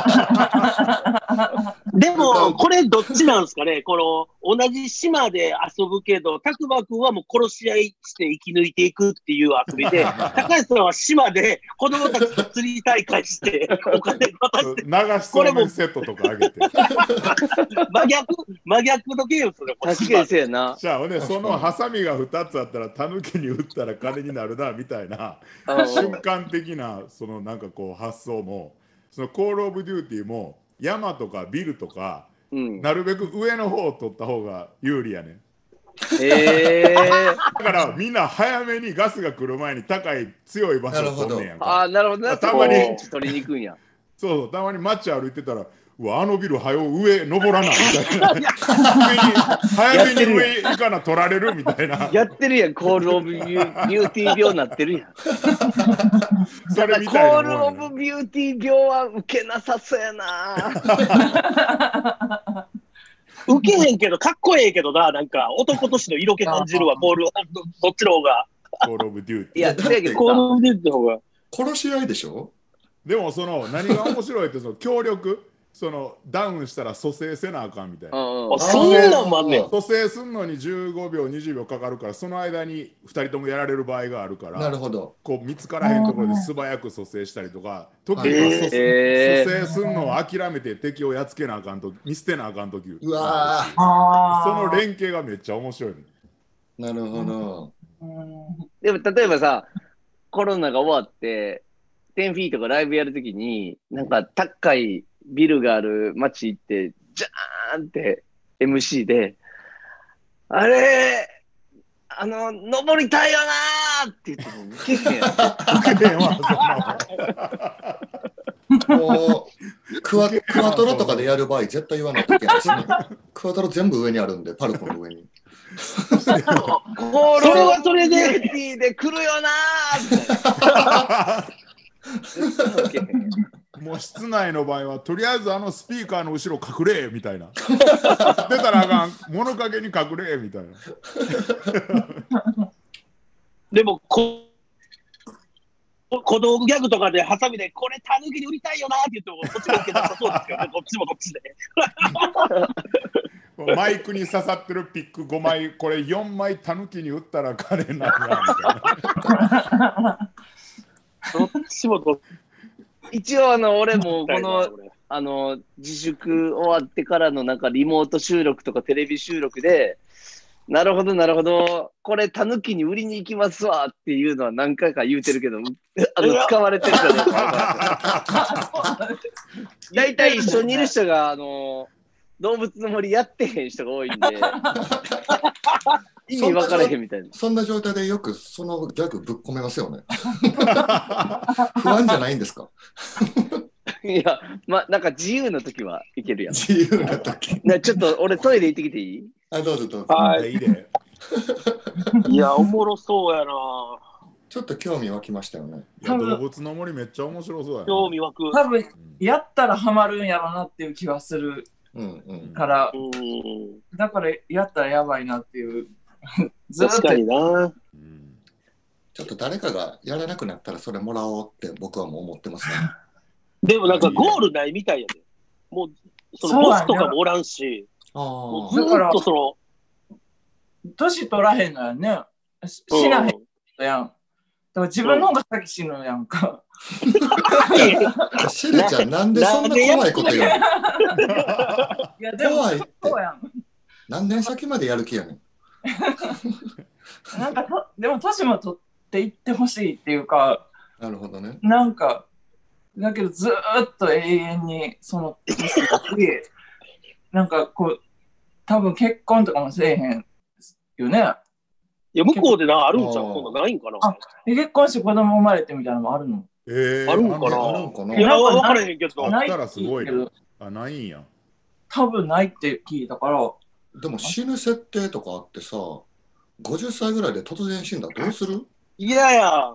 でも、これどっちなんですかね、この同じ島で遊ぶけど、たくまくんはもう殺し合いして生き抜いていくっていう遊びで、高橋さんは島で子供たちと釣り大会してお金渡して、 流しそうめんセットとかあげて。 真逆、真逆のゲームする。 確かにそうやな。 じゃあ、ね、そのハサミがふたつあったら、タヌキに打ったら金になるなみたいな瞬間的なそのなんかこう発想も、そのコールオブデューティーも山とかビルとか、うん、なるべく上の方を取った方が有利やねん。 えー、 だからみんな早めにガスが来る前に高い強い場所を取んねんやんか。 ああ、なるほどね。 たまに取りにくいんや。 そうそう、たまに街歩いてたら、うわ、あのビル早う上登らなみたいな。上に早めに上行かな取られるみたいな。 やってるやん、コールオブビューティー病になってるやん。 それみたいな、 コールオブビューティー病は受けなさそうやな。 受けへんけど、かっこええけどな、なんか男としての色気感じるわ、コールオブ、どっちの方が。 コールオブデューティー。 いや、だけどコールオブデューティーの方が。 殺し合いでしょ？ でもその何が面白いって、その協力。そのダウンしたら蘇生せなあかんみたいな。 あ、そんなんもあんねん。 蘇生すんのにじゅうごびょうにじゅうびょうかかるから、その間にふたりともやられる場合があるから、 なるほど、 こう見つからへんところで素早く蘇生したりとか、時には蘇生すんのを諦めて敵をやっつけなあかんとき、見捨てなあかんとき、 うわその連携がめっちゃ面白い、ね、 なるほど。 でも例えばさ、コロナが終わってじゅうフィートがライブやるときに、なんか高いビルがある街行って、じゃーんって エムシー で、あれあの、登りたいよなーって言っても、受けへんやん。 受けへんわ、 もうクワ、クワトロとかでやる場合、絶対言わないといけないですね。クワトロ全部上にあるんで、パルコの上に。 それはそれで、で来るよなーって。 もう室内の場合はとりあえずあのスピーカーの後ろ隠れみたいな。出たらあかん、物陰に隠れみたいな。 でもこ小道具ギャグとかでハサミでこれタヌキに売りたいよなって言ってもこっちも受けなさそうですけどね、こっちもこっちでマイクに刺さってるピックごまい、これよんまいタヌキに売ったら金になるなみたいな。 どっちもどっち一応あの俺もこのあの自粛終わってからのなんかリモート収録とかテレビ収録で、なるほどなるほど、これタヌキに売りに行きますわっていうのは何回か言うてるけど、あの使われてるかどうか。大体一緒にいる人があの動物の森やってへん人が多いんで意味分からへんみたいな。 そんな状態でよくそのギャグぶっ込めますよね。不安じゃないんですか？ いや、ま、なんか自由な時はいけるやん。 自由な時。 なちょっと俺トイレ行ってきていい？ あ、どうぞどうぞ。 はい。 いいで。 いや、おもろそうやな。 ちょっと興味湧きましたよね。 いや、動物の森めっちゃ面白そうやね。 興味湧く。 多分やったらハマるんやろなっていう気はするから、 うんうん、 だからやったらやばいなっていう。 ずっと確かにな。 ちょっと誰かがやらなくなったらそれもらおうって僕はもう思ってますね。 でもなんかゴールないみたいやで。もうそのボスとかもおらんし、もうずっとその年取らへんのやね。死なへんのやん。だから自分の方が先死ぬやんか。 シルちゃんなんでそんな怖いこと言うの？いやでも怖いって。 そうやん。 何年先までやる気やねん。 なんかとでも年も取っていってほしいっていうか。 なるほどね。 なんかだけどずーっと永遠にその年だし、なんかこう多分結婚とかもせえへんよね。 いや向こうでなあるんちゃう？今度ないんかな。 あ、結婚して子供生まれてみたいなのもあるの？ えー、 あるんかな。 あるんかな。 いや分からへんけど。 あったらすごいな。あ、ないんや。 多分ないって聞いたから。 でも死ぬ設定とかあってさ、ごじゅっさいぐらいで突然死んだらどうする？ いやや。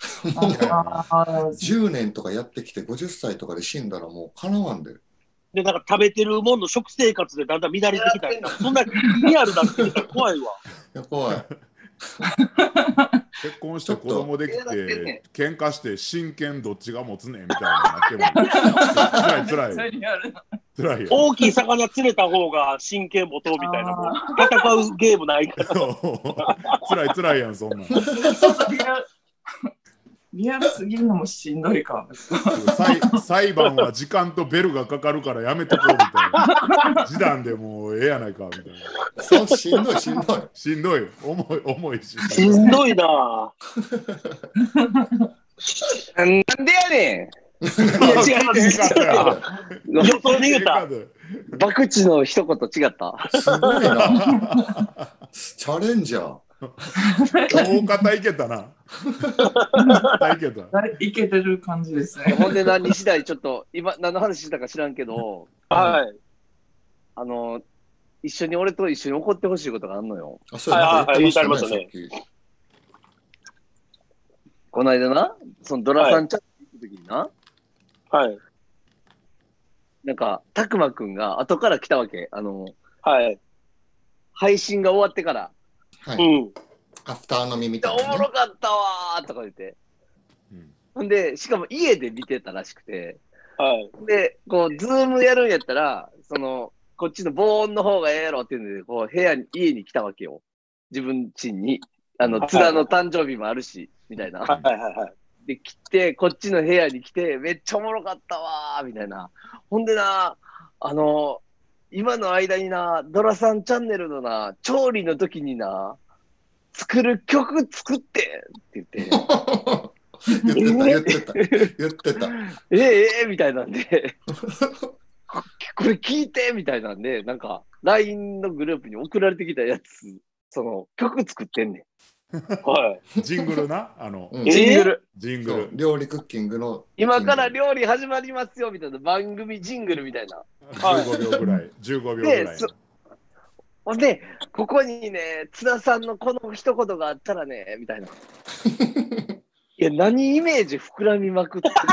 じゅうねんとかやってきてごじゅっさいとかで死んだらもうかなわんで。 で、なんか食べてるもんの食生活でだんだん乱れてきたり、そんなリアルなってきたら怖いわ。 いや怖い。 結婚して子供できて喧嘩して真剣どっちが持つねんみたいななってもつらいつらいつらいよ。 大きい魚釣れた方が真剣持とうみたいな、もう戦うゲームないからつらいつらいやんそんなん。 リアルすぎるのもしんどいか。 裁判は時間とベルがかかるからやめとこうみたいな。示談でもうええやないかみたいな。 そうしんどいしんどい。 しんどい重い重いし。 しんどいな。 なんでやねん。 いや違います。予想で言うた。 バクチの一言違った。 すごいな。チャレンジャー。 大方いけたな。いけた。 いけてる感じですね。 ほんでな、西大ちょっと今何の話したか知らんけど、 はい。 あの一緒に俺と一緒に怒ってほしいことがあるのよ。 あ、そうなんか言ってましたね。 この間な、そのドラさんチャット行った時にな、 はい。 なんかたくまくんが後から来たわけ。あのはい。 配信が終わってから。 はい、うん、アフター飲みみたいな、 ね、おもろかったわーとか言って、ほ、うんでしかも家で見てたらしくて、 はい、 でこうズームやるんやったらそのこっちの防音の方がええやろっていうんでこう部屋に家に来たわけよ、自分家に。あの津田の誕生日もあるしみたいな。 はいはいはい、 で来てこっちの部屋に来てめっちゃおもろかったわーみたいな。ほんでな、あの今の間にな、ドラさんチャンネルのな、調理の時にな、作る曲作ってって言って。 言ってた、言ってた、言ってた。 ええええみたいなんで、これ聞いてみたいなんで、なんか、ライン のグループに送られてきたやつ、その、曲作ってんねん。 はい。 ジングルな、あの、 うん、ジングル。 ジングル。 料理クッキングの。 今から料理始まりますよみたいな番組ジングルみたいな。 じゅうごびょうぐらい。じゅうごびょうぐらい。 ほんで、ここにね、津田さんのこの一言があったらね、みたいな。いや、何イメージ膨らみまくって。で、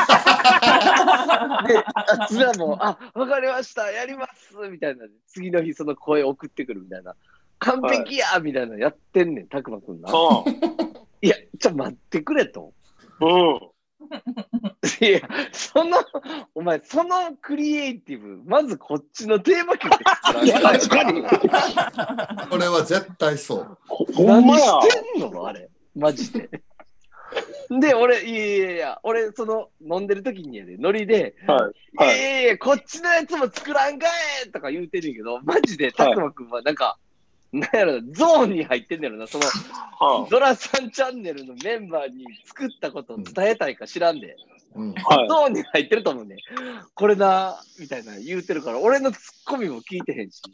津田も、あ、わかりました、やります、みたいな。次の日、その声送ってくるみたいな。完璧や、はい、みたいなやってんねん、たくまくんな。いや、ちょっと待ってくれと。 うん。 いや、その、お前、そのクリエイティブ、まずこっちのテーマ曲いや、確かに。 これは絶対そう。 何してんのあれ。マジで。で、俺、いやいやいや、俺、その、飲んでる時にやで、ノリで、はい、はい、いやいや、こっちのやつも作らんかいとか言うてるけど、マジで、たくまくんはなんか、なんやろ、ゾーンに入ってんだよな、その、はあ、ドラさんチャンネルのメンバーに作ったことを伝えたいか知らんで、うんはい、ゾーンに入ってると思うね。これな、みたいな言うてるから、俺のツッコミも聞いてへんし、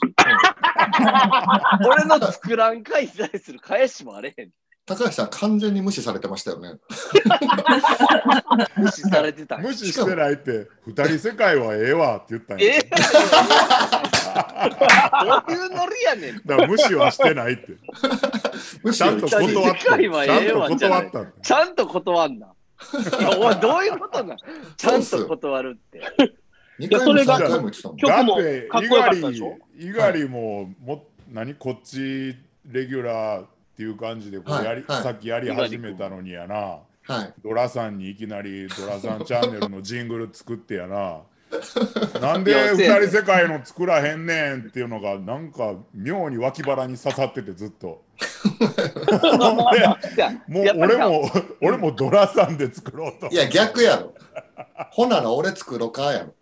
俺の作らんかいに対する返しもあれへん。 高橋さん、完全に無視されてましたよね。 無視されてた。 無視してないって、二人世界はええわって言ったんや。ええどういうノリやねん。 だから無視はしてないって。ちゃんと断った。ちゃんと断った。 ちゃんと断んな。いや、お前どういうことなんちゃんと断るって。 いや、それが曲もかっこよかったでしょ。 猪狩も、も、何こっちレギュラーっていう感じでこうやり、はいはい、さっきやり始めたのにやな、はい、ドラさんにいきなりドラさんチャンネルのジングル作ってやななんで二人世界の作らへんねんっていうのがなんか妙に脇腹に刺さっててずっともう俺も俺もドラさんで作ろうといや逆やろほなら俺作ろうかやろ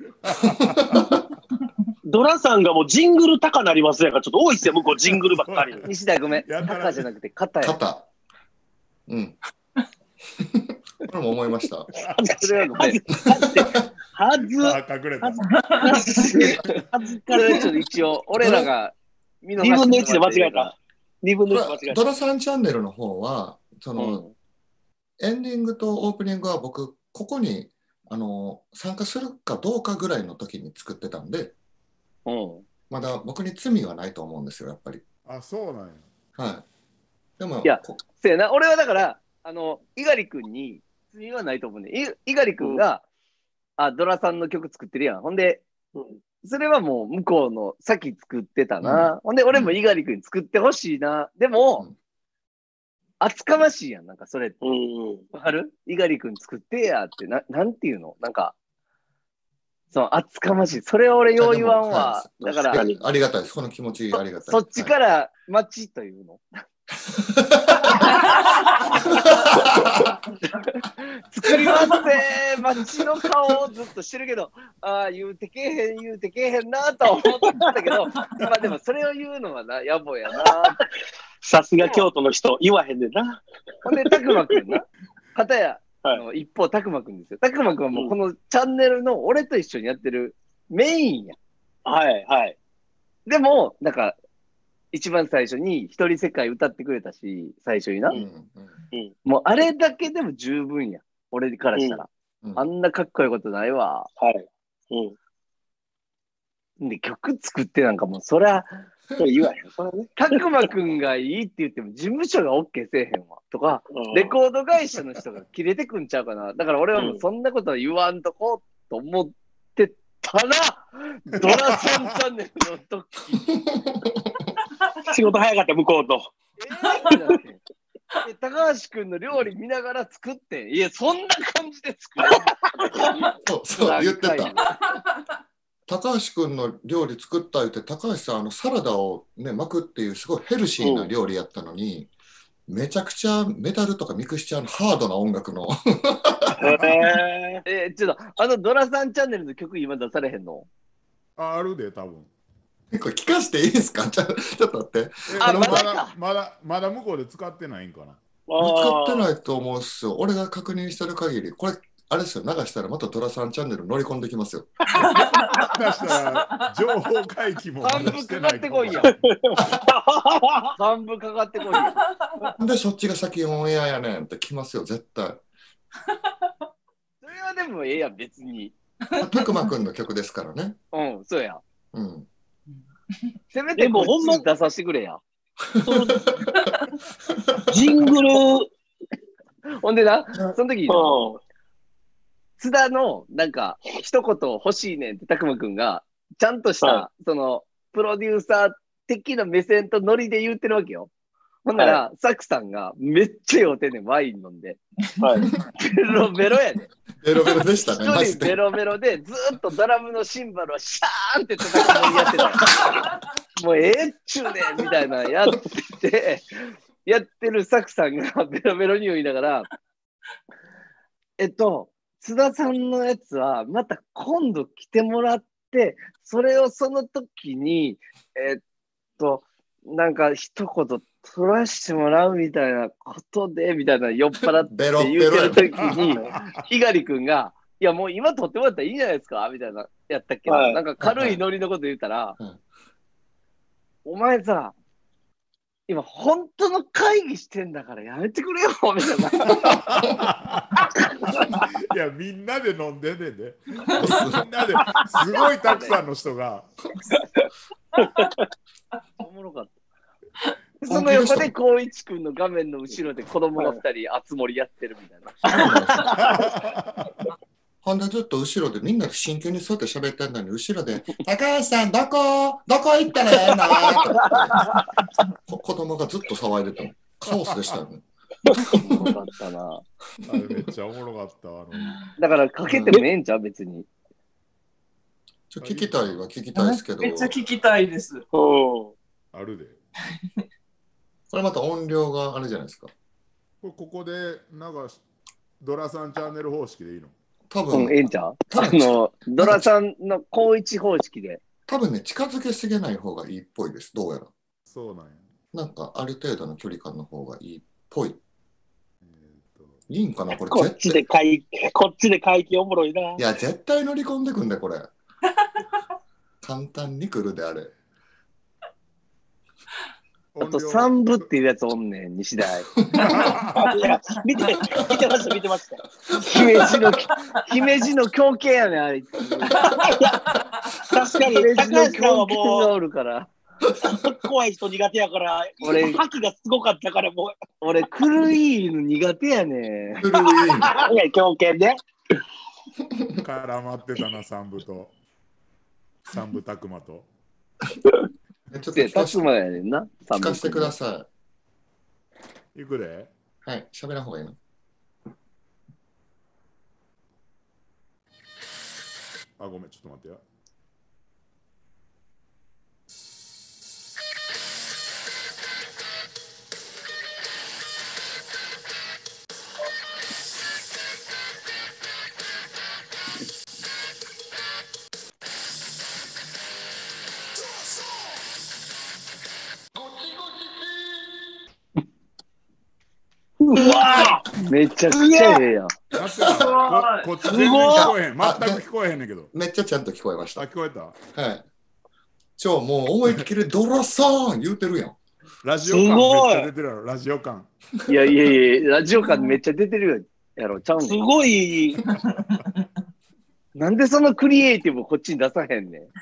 ドラさんがもうジングル高なりますやんか、ちょっと多いっすよ、向こうジングルばっかり。 西田ごめん、高じゃなくて肩や。 肩。うん。これも思いました。 それはごめん。はず。 あ、隠れた。 はずからちょっと一応、俺らがにぶんのいちで間違えた。にぶんのいち間違えた。 ドラさんチャンネルの方は、その、うん、エンディングとオープニングは僕、ここにあの参加するかどうかぐらいの時に作ってたんで、うん、まだ僕に罪はないと思うんですよ、やっぱり。 あ、そうなんや。 はい。でも、 いや、せやな、俺はだから、あの、猪狩君に罪はないと思うんで、猪狩君が、うん、あ、ドラさんの曲作ってるやん。ほんで、うん、それはもう向こうの先作ってたな。うん、ほんで、俺も猪狩君に作ってほしいな。でも、うん、厚かましいやん、なんかそれって。わ、うん、かる？猪狩君作ってやって、な、なんていうのなんか、そう、厚かましい。それは俺よう言わんわ。はい、だからありがたいです。この気持ちありがたい。 そっちから待ちというの。作りますね。街の顔をずっとしてるけど、ああ、言うてけえへん、言うてけえへんなと思ってたけど、まあでもそれを言うのはな、野暮やな。 さすが京都の人、言わへんねんな。 ほんで、たくまくんな。かたや。はい、あの一方、たくまくんですよ。たくまくんはもうこのチャンネルの俺と一緒にやってるメインや。 はいはい。 でも、なんか、一番最初に一人世界歌ってくれたし、最初にな。うんうん、もうあれだけでも十分や。俺からしたら。うん、あんなかっこいいことないわ。 はい。 うん、で、曲作ってなんかもう、そりゃ、 言わへん。 たくまくんがいいって言っても事務所が OK せえへんわとか、レコード会社の人が切れてくんちゃうかな。だから俺はもうそんなことは言わんとこうと思ってたら、ドラさんチャンネルの時仕事早かった向こうと。 えー、って高橋くんの料理見ながら作って、いやそんな感じで作る。 そうそう言ってた。高橋君の料理作った言って高橋さんあのサラダを、ね、巻くっていうすごいヘルシーな料理やったのに、うん、めちゃくちゃメタルとかミクスチャーのハードな音楽のえー、ちょっとあのドラさんチャンネルの曲今出されへんの？ あ, あるで多分。 これ聞かせていいですか？ちょ, ちょっと待って。 あまだまだまだ向こうで使ってないんかな。 使ってないと思うっすよ。俺が確認してる限りこれあれですよ、流したらまたドラさんチャンネル乗り込んできますよ。 流したら情報回帰も半分かかってこいや。半分かかってこいや。 でそっちが先オンエアやねんって来ますよ絶対。 それはでもええやん別に。 たくまくんの曲ですからね。 うん、そうや。 うん。 せめてもほんま出させてくれや。 ジングル。 ほんでな、その時。津田のなんか一言欲しいねんってたくまくんがちゃんとした、はい、そのプロデューサー的な目線とノリで言ってるわけよ。ほんなら、はい、サクさんがめっちゃ酔うてんねんワイン飲んで。はい、ベロベロやで。 ベロベロでしたね。 一人ベロベロでずっとドラムのシンバルをシャーンって叩きながらやってた。もうええっちゅうねんみたいなやってて、やってるサクさんがベロベロに言いながら、えっと、津田さんのやつはまた今度来てもらって、それをその時に、えっと、なんか一言取らしてもらうみたいなことで、みたいな酔っ払って言ってる時に、ひがりくんが、いやもう今取ってもらったらいいんじゃないですかみたいな、やったっけど、はい、なんか軽いノリのこと言ったら、はい、お前さ、今本当の会議してんだからやめてくれよみたいな。 いやみんなで飲んでんねんで、みんなですごいたくさんの人が。 おもろかった。その横で光一君の画面の後ろで子供がふたり集まりやってるみたいな。 ほんでずっと後ろでみんなで真剣にそうやって喋ってんのに、後ろで「高橋さんどこどこ行ったらええの?」と子供がずっと騒いでたの。カオスでしたよね。 おもろかったな。 あれめっちゃおもろかったわ。 だからかけてもええんちゃう別に。 ちょ聞きたいは聞きたいですけど。 めっちゃ聞きたいです。 あるで。 これまた音量があれじゃないですか。 ここでなんかドラさんチャンネル方式でいいの？ 多分、 うん、ええんちゃう？あのドラさんの高一方式で。 多分ね、近づけすぎない方がいいっぽいです。どうやら。 そうなんや。 なんかある程度の距離感の方がいいっぽい。えー、といいんかなこれ。 こっちで会こっちで会議おもろいな。 いや絶対乗り込んでくんでこれ。簡単に来るであれ。 あと三部っていうやつおんねん、西大。 いや見て、見てました、見てました。 姫路の、姫路の狂犬やねん、あいつ。 確かに、 姫路の狂犬がおるから。 怖い人苦手やから、俺、覇気がすごかったから、もう。 俺、狂い犬苦手やねん。 狂い犬。 いや、狂犬ね。 絡まってたな、三部と。三部拓磨と。 ちょっと聞かせて、 やねんな。 聞かせてください。いくで？ はい、喋らん方がいいの。 あ、ごめん、ちょっと待ってよ。 うわめちゃくちゃええやん。ここっち全然聞こえへん。全く聞こえへんねんけど。 めっちゃちゃんと聞こえました。 あ、聞こえた？ はい。ちょ、もう思いっきりドラさーん言うてるやん。 ラジオ感めっちゃ出てるやろ、ラジオ感。 いやいやいや、ラジオ感めっちゃ出てるやろ、ちゃうねん。 すごい。 なんでそのクリエイティブこっちに出さへんねん。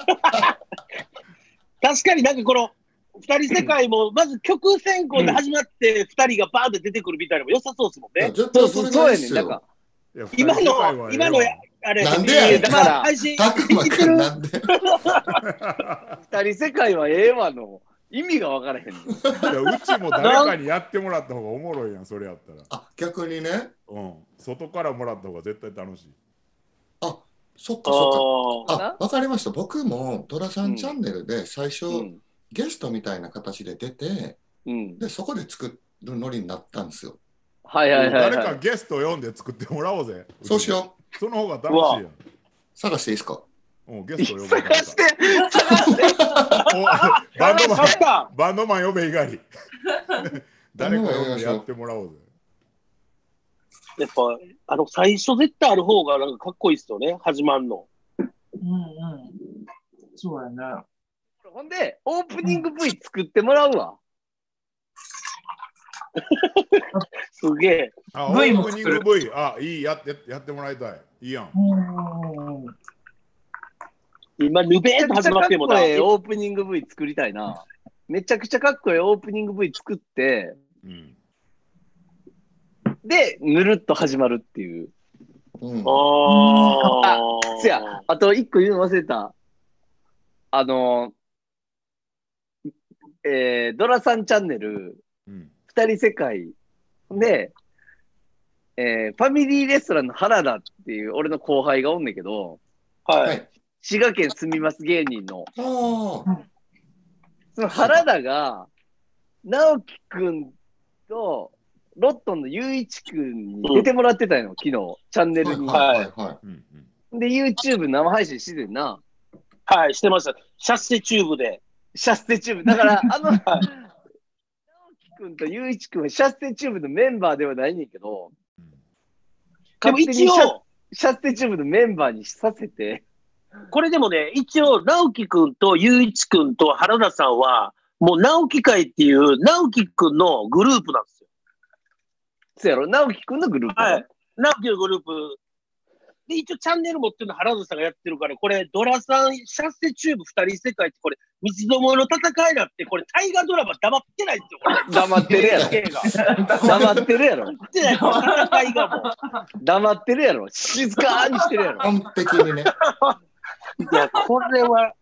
確かになんかこの、二人世界もまず曲選考で始まって二人がバーって出てくるみたいなのも良さそうですもんね。 そうそうそうやねん。だから今の今のあれなんでやねん。 だから配信たくまくんなんで。 二人世界はええわの意味が分からへんねん。 いやうちも誰かにやってもらった方がおもろいやん、それやったら。 あ、逆にね。 うん。外からもらった方が絶対楽しい。 あ、そっかそっか。あ、わかりました。僕もドラさんチャンネルで最初、うん、ゲストみたいな形で出て、うん、でそこで作るノリになったんですよ。 はいはいはい、はい、 誰かゲスト呼んで作ってもらおうぜ。 そうしよう。その方が楽しいやん。 探していいですか？ うん、ゲスト呼ぶ。 探して探してバンドマンバンドマン呼べ以外。誰か呼んでやってもらおうぜ。 やっぱあの最初絶対ある方がなんかかっこいいっすよね、始まるの。 うんうん。そうやね。 ほんで、オープニング V 作ってもらうわ。 すげえ。 あ、オープニング V、あ、いい、やって、やってもらいたい。いいやん。 今、ヌベーと始まってもな。 オープニング V 作りたいな。めちゃくちゃかっこいいオープニング V 作って、うん、で、ぬるっと始まるっていう。うん、ああ、せや、あと一個言うの忘れた。あの、えー、ドラさんチャンネル、うん、二人世界で、 えー、ファミリーレストランの原田っていう俺の後輩がおんねんけど、はい。滋賀県住みます芸人の。その原田が、直樹くんと、ロットンのゆういちくんに出てもらってたの、うん、昨日、チャンネルに。はいはいはい。で、YouTube 生配信してんな。 はい、してました。シャッセチューブで。 シャッセチューブ。だから、あの、直樹くんとゆういちくんはシャッセチューブのメンバーではないねんけど、 でも一応、 シャッセチューブのメンバーにさせて。 これでもね、一応、直樹くんとゆういちくんと原田さんは、もう直樹会っていう、直樹くんのグループなんですよ。 そうやろ、直樹くんのグループ。 はい。直樹のグループ。で、一応チャンネル持ってるの原田さんがやってるから、これ、ドラさん、シャッセチューブ二人世界って、これ、三つどもえの戦いだって、これ、大河ドラマ黙ってないですよ、これ。 黙ってるやろ。黙ってるやろ。 黙ってない、戦いがもう。 黙ってるやろ。静かにしてるやろ。 完璧にね。 いや、これは。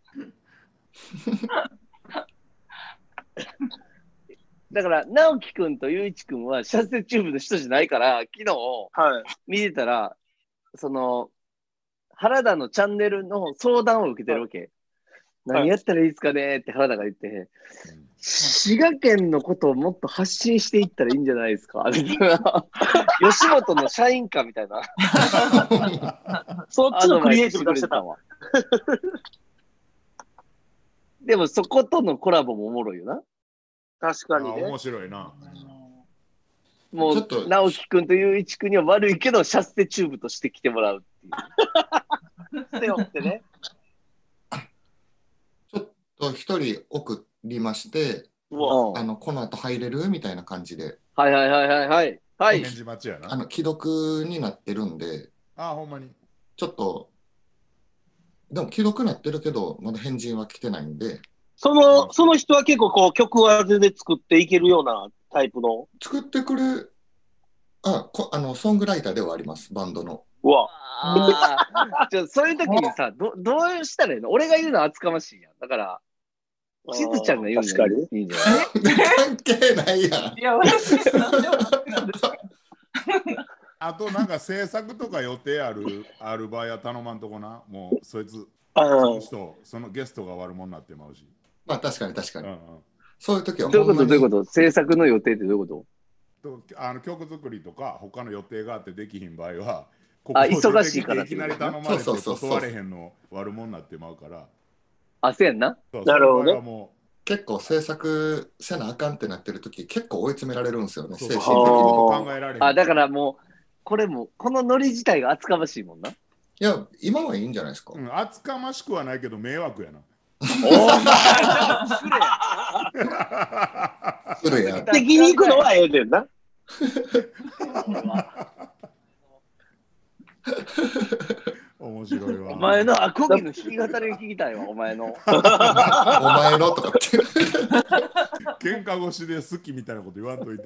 だから、直樹くんとゆういちくんはシャッセチューブの人じゃないから、昨日、はい、見てたら、その、原田のチャンネルの相談を受けてるわけ。はい、何やったらいいですかねって原田が言って、はい、滋賀県のことをもっと発信していったらいいんじゃないですか吉本の社員かみたいな。 そっちのクリエイティブ出してたわ。 でもそことのコラボもおもろいよな。 確かにね。 面白いな。 もう、直樹くんとゆういちくんには悪いけど、シャッセチューブとして来てもらうっていう。 背負ってね。 ちょっと一人送りまして、あのこの後入れるみたいな感じで。 はいはいはいはいはい。はい。 返事待ちやな。 あの既読になってるんで。 あ、ほんまに。 ちょっと、でも既読なってるけど、まだ返事は来てないんで。 その、その人は結構こう曲は全然作っていけるようなタイプの。 作ってくれ、あ、こあのソングライターではあります、バンドの。 うわ。 じゃあそういう時にさ、どどうしたらいいの？俺が言うのは厚かましいやん。だから、しずちゃんが言うのがいいんじゃない？ 関係ないやん。いや、私、なんでもあとなんか制作とか予定あるある場合は頼まんとこな。もうそいつ、その人、そのゲストが悪者になってまうし。 まあ確かに確かに。うんうん、そういう時はどういうことどういうこと制作の予定ってどういうこととあの曲作りとか他の予定があってできひん場合は、 ここあ忙しいからいきなり頼まれて断れへんの悪者になってまうから。 あ、そうやんな。 そうなるほどね。 結構制作せなあかんってなってる時結構追い詰められるんですよね。 精神的に考えられへん。 あ、だからもうこれもこのノリ自体が厚かましいもんな。 いや今はいいんじゃないですか。 うん、厚かましくはないけど迷惑やな。 おお、 それや。 敵に行くのはええねんな。 面白いわ。 お前のアコギの弾き語り聞きたいわ、お前の。 お前のとかって。 喧嘩越しで好きみたいなこと言わんといて。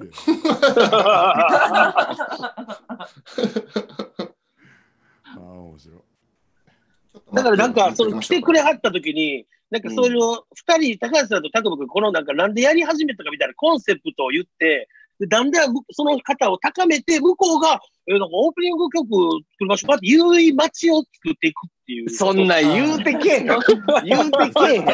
ああ、面白い。 だからなんか、その来てくれはった時に、なんかそういうふたり、高橋さんと拓磨君、このなんかなんでやり始めたかみたいなコンセプトを言って、でだんだんその方を高めて、向こうが、えー、なんかオープニング曲作りましょうかっていう街を作っていくっていう。 そんな言うてけえへん。言うてけえへん。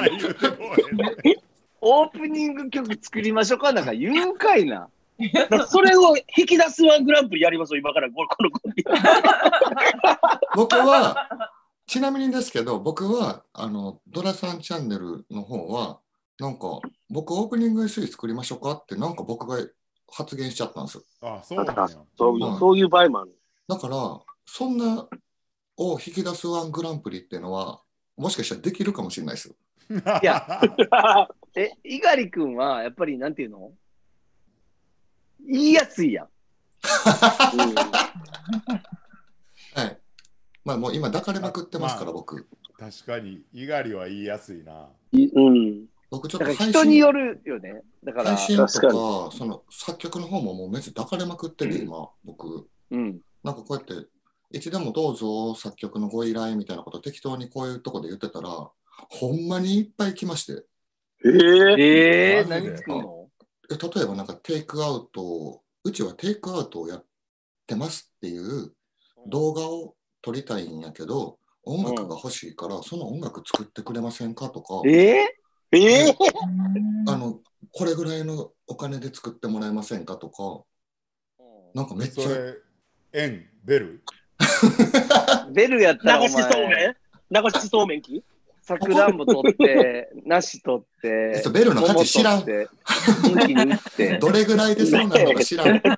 オープニング曲作りましょうかなんか言うかいな。 それを引き出すワングランプリやりますよ、今から。このコンビ。 僕は、ちなみにですけど、僕はあのドラさんチャンネルの方は、なんか僕オープニング エスイー 作りましょうかって、なんか僕が発言しちゃったんですよ。 あ、そうなんや。 そういう、そういう場合もある。 だから、そんなを引き出すワングランプリっていうのは、もしかしたらできるかもしれないです。 いや、え、猪狩君はやっぱりなんていうの？言いやすいやん。うん、 はい。まあもう今抱かれまくってますから、まあ、僕。 確かに、猪狩は言いやすいな。 うん。 僕ちょっと人によるよね。だから配信とか、その作曲の方ももうめっちゃ抱かれまくってて、今、僕。 うん。 なんかこうやって、いつでもどうぞ作曲のご依頼みたいなこと適当にこういうとこで言ってたら、ほんまにいっぱい来まして。 えー、えー、何作るの？ 例えばなんかテイクアウト、うちはテイクアウトをやってますっていう動画を撮りたいんやけど、音楽が欲しいからその音楽作ってくれませんかとか、 えー、えー、 あのこれぐらいのお金で作ってもらえませんかとか、なんかめっちゃそれ円ベルベルやったらお前流しそうめん流しそうめん機さくらんぼ取って梨取ってベルの価値知らんどれぐらいでそうなのか知らん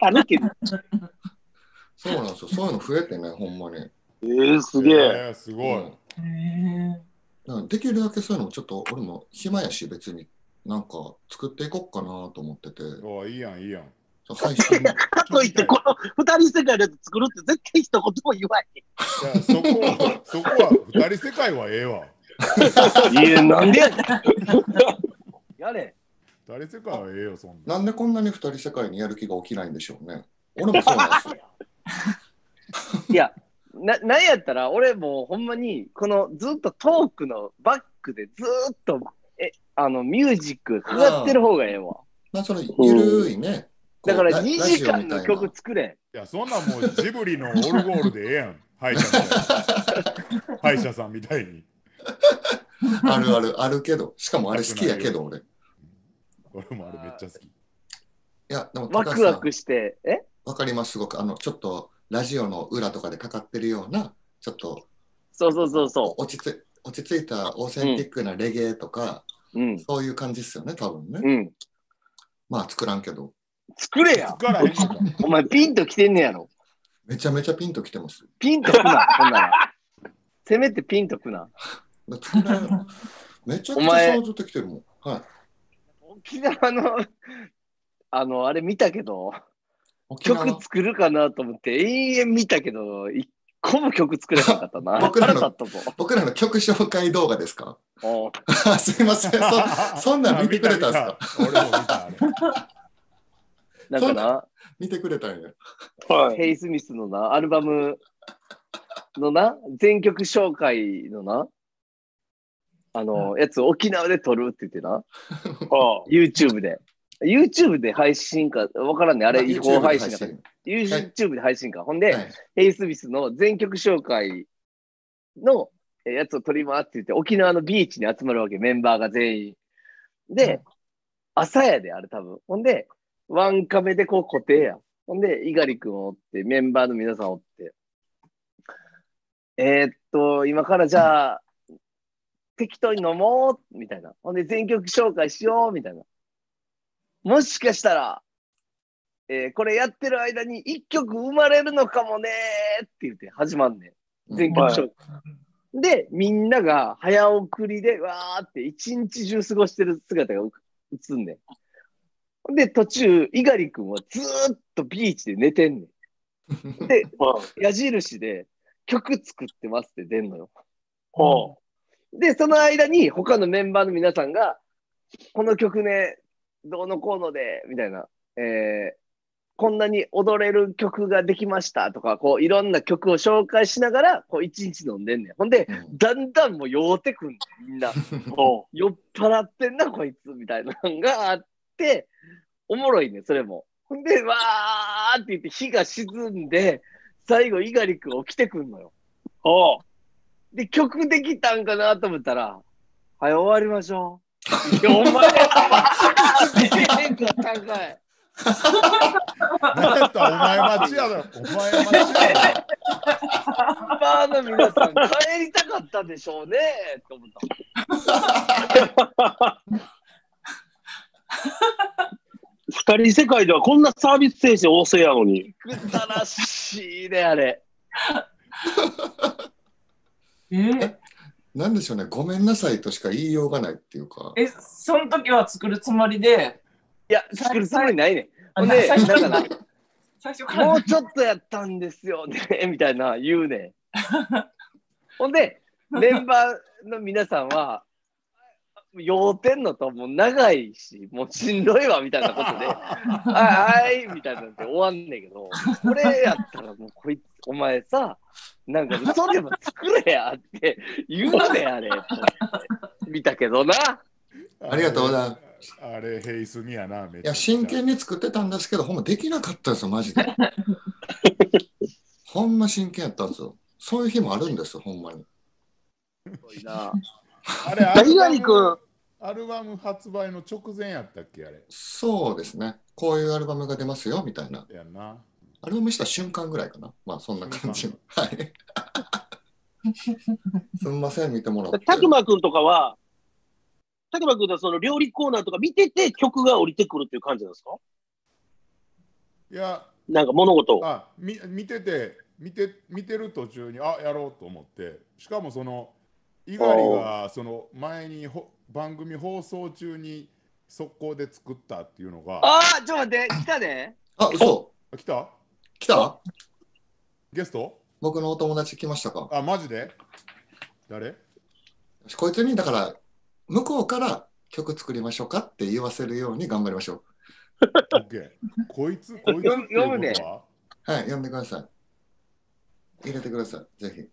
そうなんですよ。そういうの増えてね、ほんまに。 えー、すげえ。 えー、すごい。 うん、できるだけそういうのもちょっと俺も暇やし、別になんか作っていこうかなと思ってて。 ああ、いいやん、いいやん。 配信かといって、この二人世界のやつ作るって絶対一言も言わない。 いや、そこは、そこは二人世界はええわ。 いや、なんでやねん。やれ。 二人世界はええよ、そんな。なんでこんなに二人世界にやる気が起きないんでしょうね。俺もそうなんですよ。 いや、な、なんやったら、俺もうほんまに、このずっとトークのバックでずっと、え、あの、ミュージックかかってる方がええわ。 まあ、そのゆるいね。 だからにじかんの曲作れ。 いや、そんなんもうジブリのオルゴールでええやん。歯医者みたいに。歯医者さんみたいに。 あるあるあるけど、しかもあれ好きやけど、俺。 俺もあれめっちゃ好き。いや、でもワクワクして、えわかります、すごく。あの、ちょっとラジオの裏とかでかかってるような、ちょっと、 そうそうそうそう。 落ち着落ち着いたオーセンティックなレゲエとか、 うん、 そういう感じですよね、多分ね。 うん、 まあ、作らんけど。 作れや。お前、ピンときてんねやろ。 めちゃめちゃピンときてます。 ピンとくな、ほんなら。せめてピンとくな。 作らんめちゃくちゃ想像できてるもん。はい。 沖縄の、あの、あれ見たけど、曲作るかなと思って永遠見たけど、一個も曲作れなかったな。 僕らの僕らの曲紹介動画ですか？すいません、そ, そんなん見てくれたんですか？ 俺も見た。 なんかな、 見てくれたんや。 はい、ヘイスミスのな、アルバムのな、全曲紹介のな、あの、やつ沖縄で撮るって言ってな、YouTube で。YouTube で配信か、わからんね。あれ、違法配信か。YouTube で配信か。ほんで、はい、ヘイスミスの全曲紹介のやつを撮りますって言って、沖縄のビーチに集まるわけ、メンバーが全員。で、うん、朝やで、あれ多分。ほんで、ワンカメでこう固定や。ほんで、猪狩くんおって、メンバーの皆さんおって。えー、っと、今からじゃあ、適当に飲もうみたいな。ほんで、全曲紹介しようみたいな。もしかしたら、えー、これやってる間に一曲生まれるのかもねーって言って始まんねん。全曲紹介。うん、で、みんなが早送りでわーって一日中過ごしてる姿が映んねん。で、途中、猪狩くんはずーっとビーチで寝てんねん。で、矢印で曲作ってますって出んのよ。うん、で、その間に他のメンバーの皆さんが、この曲ね、どうのこうので、みたいな、えー、こんなに踊れる曲ができましたとか、こういろんな曲を紹介しながら、こう一日飲んでんねん。ほんで、うん、だんだんもう酔うてくんねん、みんな。酔っ払ってんな、こいつ、みたいなのがあって、おもろいねん、それも。ほんで、わーって言って日が沈んで、最後、猪狩くん起きてくんのよ。おで、曲できたんかなと思ったら、はい、終わりましょう。いや、お前、変化高い。 なんかお前待ちやだ。お前待ちやだ。 バーの皆さん、帰りたかったでしょうねって思った。 二人世界ではこんなサービス精神旺盛やのに。 くだらしいね、あれ。 えなんでしょうね、ごめんなさいとしか言いようがないっていうか。 え、その時は作るつもりで。 いや、作るつもりないね。ほんで、だから最初からもうちょっとやったんですよね、みたいな言うね。ほんで、メンバーの皆さんは、酔ってんのともう長いし、もうしんどいわ、みたいなことで、はい、はい、みたいなので終わんねんけど、これやったらもうこいつ、お前さ、なんか嘘でも作れやって言うねあれ。見たけどな。 ありがとうございます。 あれ、ヘイスミやな、めっちゃ。 いや、真剣に作ってたんですけど、ほんまできなかったですよ、マジで。ほんま真剣やったんですよ。そういう日もあるんですよ、ほんまに。 すごいな。 あれ、アルバム、アルバム発売の直前やったっけ、あれ。 そうですね。こういうアルバムが出ますよ、みたいな。 やな。 アルバムした瞬間ぐらいかな。まあ、そんな感じ。はい。すみません、見てもらって。 たくまくんとかは、たくまくんはその料理コーナーとか見てて曲が降りてくるっていう感じなんですか？ いや、 なんか物事を。 あ、み見てて、見て、見てる途中に、あ、やろうと思って、しかもその、猪狩がその前にほ番組放送中に速攻で作ったっていうのが。 ああ、ちょっと待って、来たね。 あ、嘘。 来た来たゲスト僕のお友達来ましたか？ あ、マジで誰？ こいつにだから向こうから曲作りましょうかって言わせるように頑張りましょう。オッケー。こいつ、こいつっていうことは？ はい、読んでください。入れてください、ぜひ。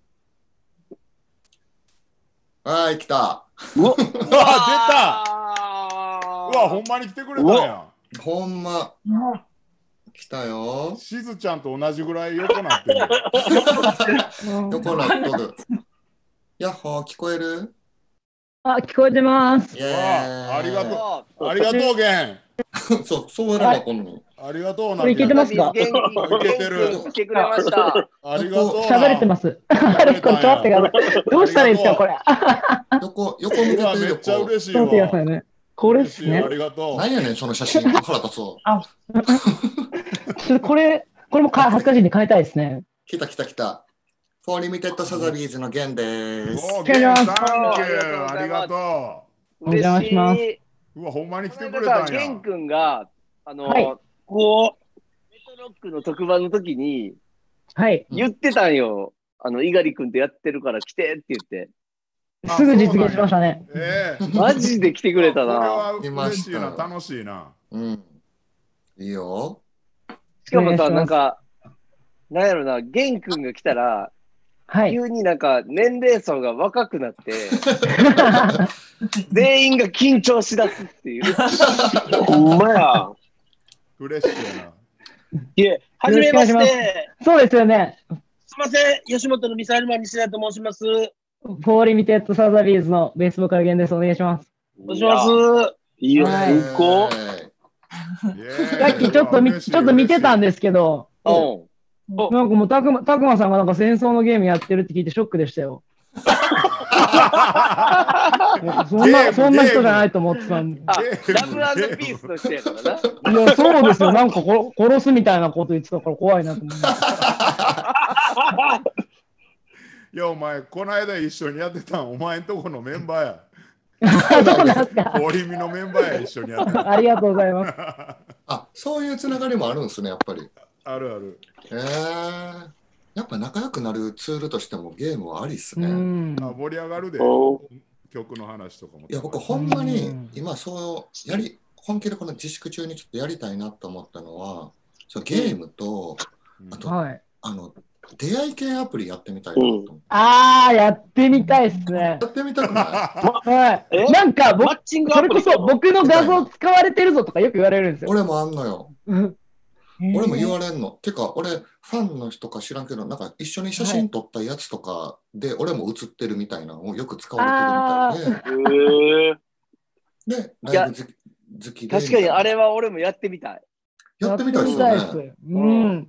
はい、来た。 うわ、出た。うわ、ほんまに来てくれたんや。 ほんま。来たよ。 しずちゃんと同じぐらい横なってる。 横なっとる。やっほー、聞こえる？ あ、聞こえてます。 ありがとう。ありがとう、ゲン。 そう、そうやればこんの。 ありがとうな。いけてますか？ いけてる。来てくれました。 ありがとう。 喋れてます。これちょっと待ってください。どうしたらいいですか、これ。 横、横向けてめっちゃ嬉しいわ。 待ってくださいね。これですね。 ありがとう。 何やねん、その写真。腹立つわ。 あ、ちょっとこれ、これも恥ずかしいんで変えたいですね。 来た来た来た。フォーリミテッドサザビーズのゲンです。 おー、ゲン、サンキュー。ありがとう。お邪魔します。 うわ、ほんまに来てくれたんや。 ゲン君が、あの、 はい、 こう、メトロックの特番の時に、 はい。 言ってたんよ。あの、猪狩君とやってるから来てって言って。 すぐ実現しましたね。 ええマジで来てくれたな。 これは嬉しいな、楽しいな。 うん。いいよ。 しかもさ、なんか、なんやろな、ゲン君が来たら、 はい、 急になんか年齢層が若くなって、全員が緊張しだすっていう。ほんまや。 嬉しいな。 いえ、はじめまして。 そうですよね。 すみません、吉本のミサイルマン西田と申します。 フォーリミテッドサザビーズのベースボーカルゲンです。お願いします。 お願いします。いいよ、最高。 さっきちょっとみちょっと見てたんですけど、なんかもうたくまたくまさんがなんか戦争のゲームやってるって聞いてショックでしたよ。そんなそんな人じゃないと思ってたんで。 ラブ&ピースの人やからな。 いや、そうですよ。なんかこ殺すみたいなこと言ってたから怖いなと思って。 いや、お前、この間一緒にやってたん、お前んとこのメンバーや。 そうなんですか。 オリミのメンバーや、一緒にやってた。 ありがとうございます。 あ、そういうつながりもあるんですね、やっぱり。 あるある。 えー、やっぱ仲良くなるツールとしてもゲームはありっすね。 あ、盛り上がるで、曲の話とかも。 いや、僕、ほんまに今、そうやり、本気でこの自粛中にちょっとやりたいなと思ったのは、そうゲームと、あと、はい、あの、出会い系アプリやってみたいなと思って、うん、 ああ、やってみたいですね。 やってみたくない？ はい。なんか僕、それこそ僕の画像使われてるぞとかよく言われるんですよ。 俺もあんのよ。俺も言われんの。てか、俺、ファンの人か知らんけど、なんか一緒に写真撮ったやつとかで、俺も写ってるみたいなのをよく使われてるみたいで。で、ライブ好きで。 確かにあれは俺もやってみたい。 やってみたいですよね。 うん。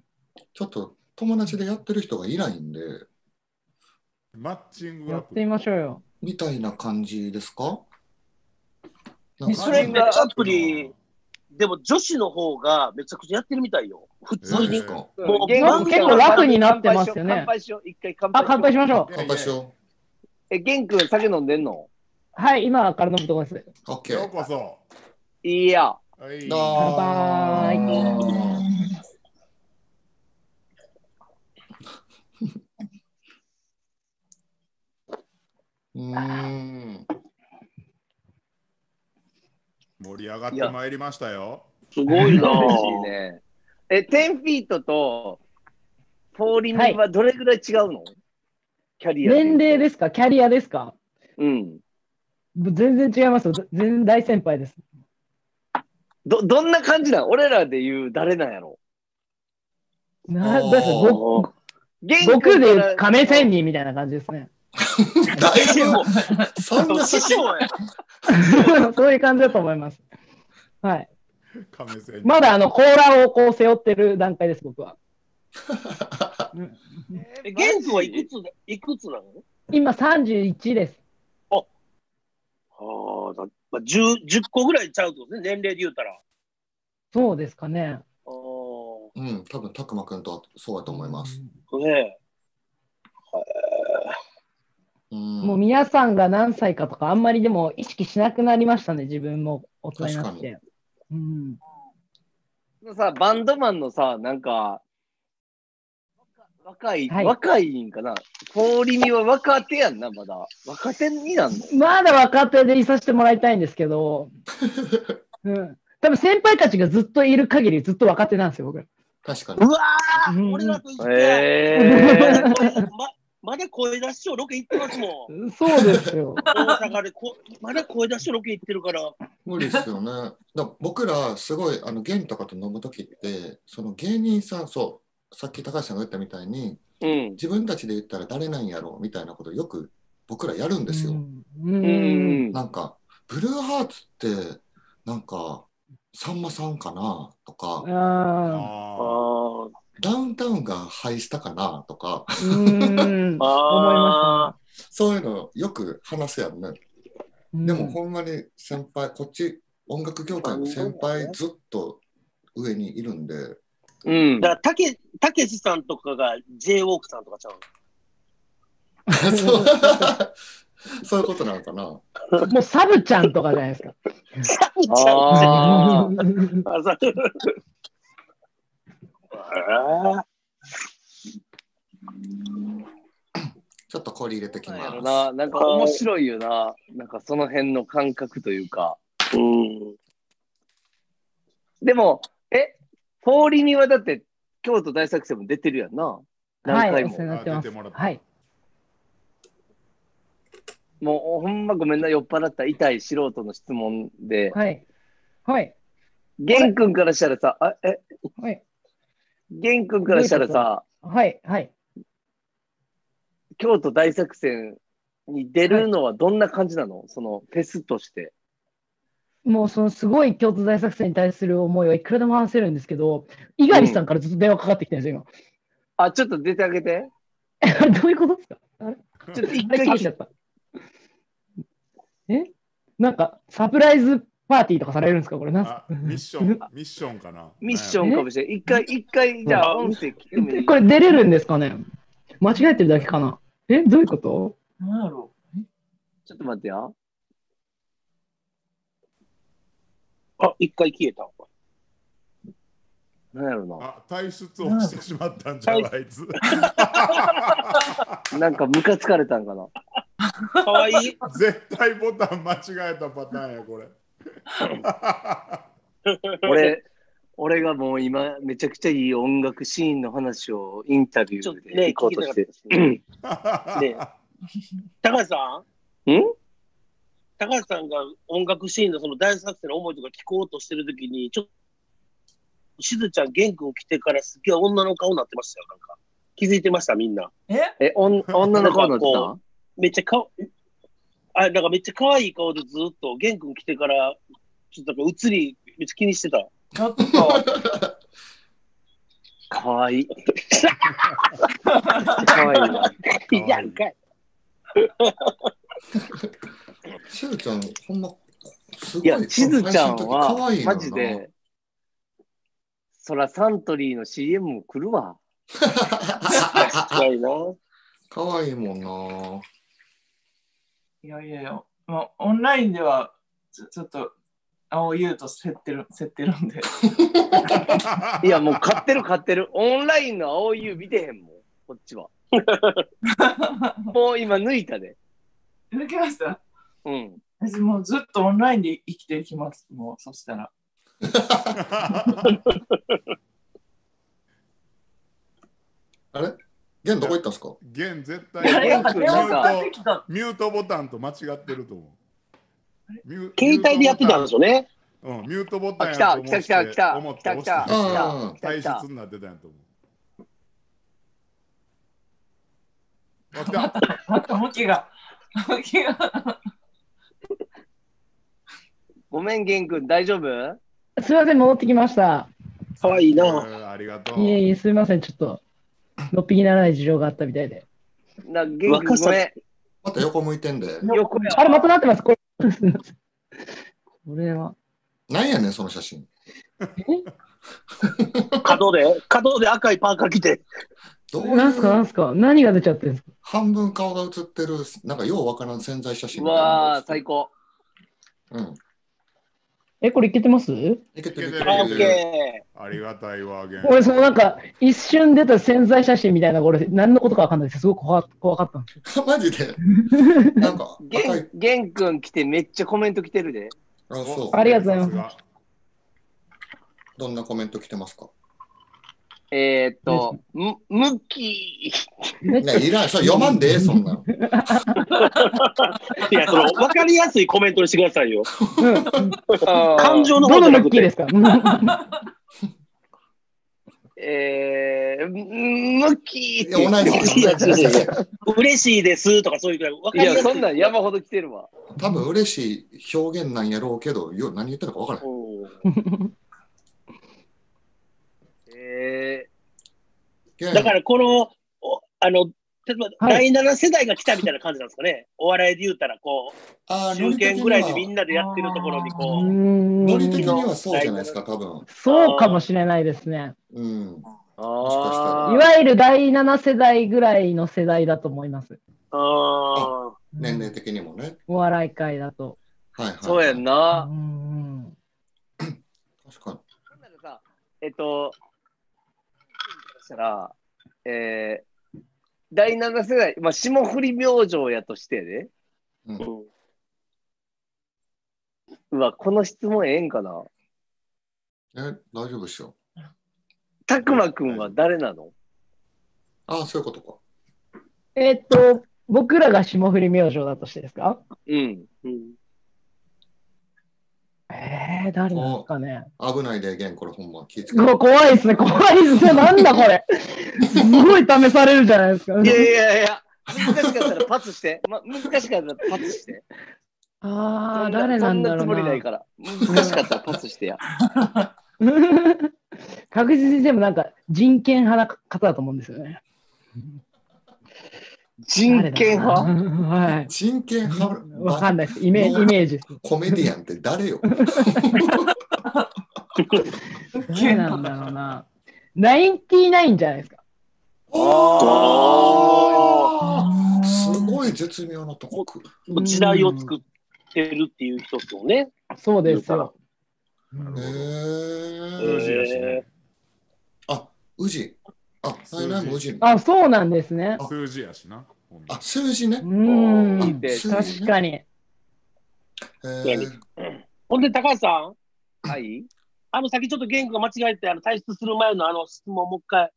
ちょっと友達でやってる人がいないんで。 マッチングやってみましょうよ。 みたいな感じですか？ それがアプリ。でも女子の方がめちゃくちゃやってるみたいよ。普通に。 もう結構楽になってますよね。 乾杯しよう。一回乾杯。あ、乾杯しましょう。 乾杯しよう。 え、ゲン君酒飲んでんの？ はい、今から飲むとこです。 オッケー。 ようこそ。 いいや。 はい。 乾杯。 うーん。 盛り上がってまいりましたよ。 すごいなぁ。ね、え、じゅうフィートとフォーリミはどれぐらい違うの？はい、キャリア。 年齢ですか？キャリアですか？ うん。 全然違いますよ。全然大先輩です。 ど、どんな感じなん？俺らで言う誰なんやろ？ な、だって僕、僕で言う亀仙人みたいな感じですね。 大丈夫。そんな師匠や。 そういう感じだと思います。はい。 亀仙人。 まだあの甲羅をこう背負ってる段階です、僕は。 え、玄君はいくつだ、いくつなの？ 今さんじゅういちです。 あ、はあ、だ、まあ、じゅう、じゅっこぐらいちゃうとね、年齢で言うたら。 そうですかね。 あ、 うん、多分、たくまくんとはそうだと思います。 ねえ。 うん、もう皆さんが何歳かとかあんまりでも意識しなくなりましたね、自分も大人になって。うん、 さ、バンドマンのさ、なんか、若い、はい、若いんかな。氷には若手やんな、まだ。若手になんの？ まだ若手でいさせてもらいたいんですけど、うん、多分先輩たちがずっといる限りずっと若手なんですよ、僕。 確かに。 うわー、うん、俺らと一緒や。えーまだ声出しをロケ行ってますもん。 そうですよ。 大阪でこまだ声出しをロケ行ってるから。 無理ですよね。だ僕らすごいあのゲンとかと飲むときってその芸人さん、そうさっき高橋さんが言ったみたいに、うん、自分たちで言ったら誰なんやろうみたいなことをよく僕らやるんですよ。うん、なんかブルーハーツってなんかさんまさんかなとか。ああ。ダウンタウンがハイスタかなとかうん思いました、ね、そういうのよく話すやんね。でもほんまに先輩、こっち音楽業界の先輩ずっと上にいるんで、 うん、だからたけたけしさんとかが J ウォークさんとかちゃうそうそういうことなのかな。もうサブちゃんとかじゃないですか。 サブちゃんってちょっと氷入れてきます。 な, なんか面白いよな。なんかその辺の感覚というか。うん、でも、え、氷にはだって京都大作戦も出てるやんな。何回も。 はい、出てもらった。はい。 もうほんまごめんな、酔っ払った痛い素人の質問で。 はい。はい。 玄君からしたらさ、あ、え、 はい。 玄君からしたらさ、 はい、はい。 京都大作戦に出るのはどんな感じなの？はい、そのフェスとして。 もうそのすごい京都大作戦に対する思いはいくらでも話せるんですけど、猪狩さんからずっと電話かかってきてるんですよ、今。 あ、ちょっと出てあげて。 どういうことですか？あれちょっと一回聞いちゃった。 えなんかサプライズパーティーとかされるんですかこれなんあミッション、ミッションかな。 ミッションかもしれない。一回、一回、じゃあ音声聞いてもいい？ これ出れるんですかね？間違えてるだけかな？えどういうこと？ なんやろう？ ちょっと待ってよ。 あ、一回消えた。 なんやろな。 あ、退出をしてしまったんじゃない、あいつ。 なんかムカつかれたんかな。 かわいい。 絶対ボタン間違えたパターンや、これ。 俺、俺がもう今、めちゃくちゃいい音楽シーンの話をインタビューで行こうとして。ね、 高橋さんん高橋さんが音楽シーンのその大作戦の思いとか聞こうとしてるときに、ちょっとしずちゃん、玄君来てからすげえ女の顔になってましたよ。なんか気づいてました、みんな。 ええ、おん女の顔になってた？ めっちゃかあ、なんかめっちゃ可愛い顔でずっと、玄君来てから、ちょっと映り、めっちゃ気にしてた。 ちょっと。 かわいい。かわいいな。 いいやんかい。 しずちゃん、ほんま、すごい。 いや、しずちゃんは、マジで、そらサントリーの シーエム も来るわ。 かわいいな。 かわいいもんな。 いやいやいや、まあ、オンラインではちょ、ちょっと、青優と競ってる、競ってるんで。 いや、もう買ってる買ってる。オンラインの青優見てへんもん、こっちは。もう今抜いたで。 抜けました？ うん。 私もうずっとオンラインで生きていきます、もう、そしたら。 あれゲンどこ行ったんすか？ ゲン絶対ミュート、ミュートボタンと間違ってると思う。 携帯でやってたんですよね。 うん、ミュートボタンやと思って来た来た来た思って来た来た押して来た来た退来た出になってたんやと思う。あ、来た。 なんか向きが、向きが。 ごめん、ゲン君、大丈夫？ すいません、戻ってきました。 かわいいな。 ありがとう。 いえいえ、すいません、ちょっと、のっぴきならない事情があったみたいで。 なゲン君、ごめん。 また横向いてんで。 横あれ、またなってます。これ、すいません。これは。 なんやねん、その写真。 角で、角で赤いパーカー着て。 どういうなんすか、なんすか、何が出ちゃってるんですか。 半分顔が写ってる、なんかようわからん潜在写真うみたいなのがわー、 写ってる。 最高。 うん。 え、これいけてます？ いけてるいけてる。 オッケありがたいわ、ゲン。 俺、そのなんか、一瞬出た潜在写真みたいな、これ、何のことかわかんないです。すごく怖怖かったんですよ。 マジでなんかゲ赤いン、ゲン君来てめっちゃコメント来てるで。 あ、そう。 ありがとうございます。 どんなコメント来てますか？ えー、っと、む、むきね、いらん、それ読まんでええ、そんなの。 ー。いや、その分かりやすいコメントにしてくださいよ。 あー感情のどの方じゃなくて。 ムッキーですか？ えー、むきいや、同じいや違う違う違う嬉しいですとかそういうくらい分いや、 かりやすい。 そんなん山ほど来てるわ。 多分嬉しい表現なんやろうけど、よ何言ってるか分からない。 うんえだからこの、おあの、例えばはいだいなな世代が来たみたいな感じなんですかね。お笑いで言うたら、こう、 あー中堅ぐらいでみんなでやってるところに、こう、 ノリ的うんにはそうじゃないですか、多分。 そうかもしれないですね。 うん。 ー、 もしかしたらあいわゆるだいなな世代ぐらいの世代だと思います。 あ年齢的にもね。 お笑い界だと。 はいはい。 ーそうやんな。 うん確かに。 なんかさ、えっと、したら、えー、だいなな世代、まあ、霜降り明星やとしてね。 うんー、うんうわ、この質問ええんかな。 え、大丈夫っしょ。 たくまくんは誰なの？ ああ、そういうことか。 えっと、僕らが霜降り明星だとしてですか？ うん。 うんえー、誰なんですかね。 危ないで、ゲン、これほんま気ぃつけて。 こ怖いですね、怖いですね。なんだこれ。すごい試されるじゃないですか。 いやいやいや、難しかったらパスして。ま、難しかったらパスして。 ああ、誰なんだろうそんなつもりないな。 から。難しかったらパスしてや。 確実にでもなんか人権派な方だと思うんですよね。 人権派？ はい。 人権派わかんないです。イメイメージです。 コメディアンって誰よ。 誰なんだろうな。ナインティナインじゃないですか。 ああ、すごい絶妙なとこ来る。 時代を作ってるっていう人ですよね。 そうですよ。 へ数え。 字やしね。 あ、宇治。あ、ナイナイも宇治。 あ、そうなんですね。 数字やしな。 あ、数字ねう。ーん、 で確かに。 へえ。 ほんで、高橋さん、 はいあの、さっきちょっと言語が間違えて、あの、退出する前のあの質問をもう一回。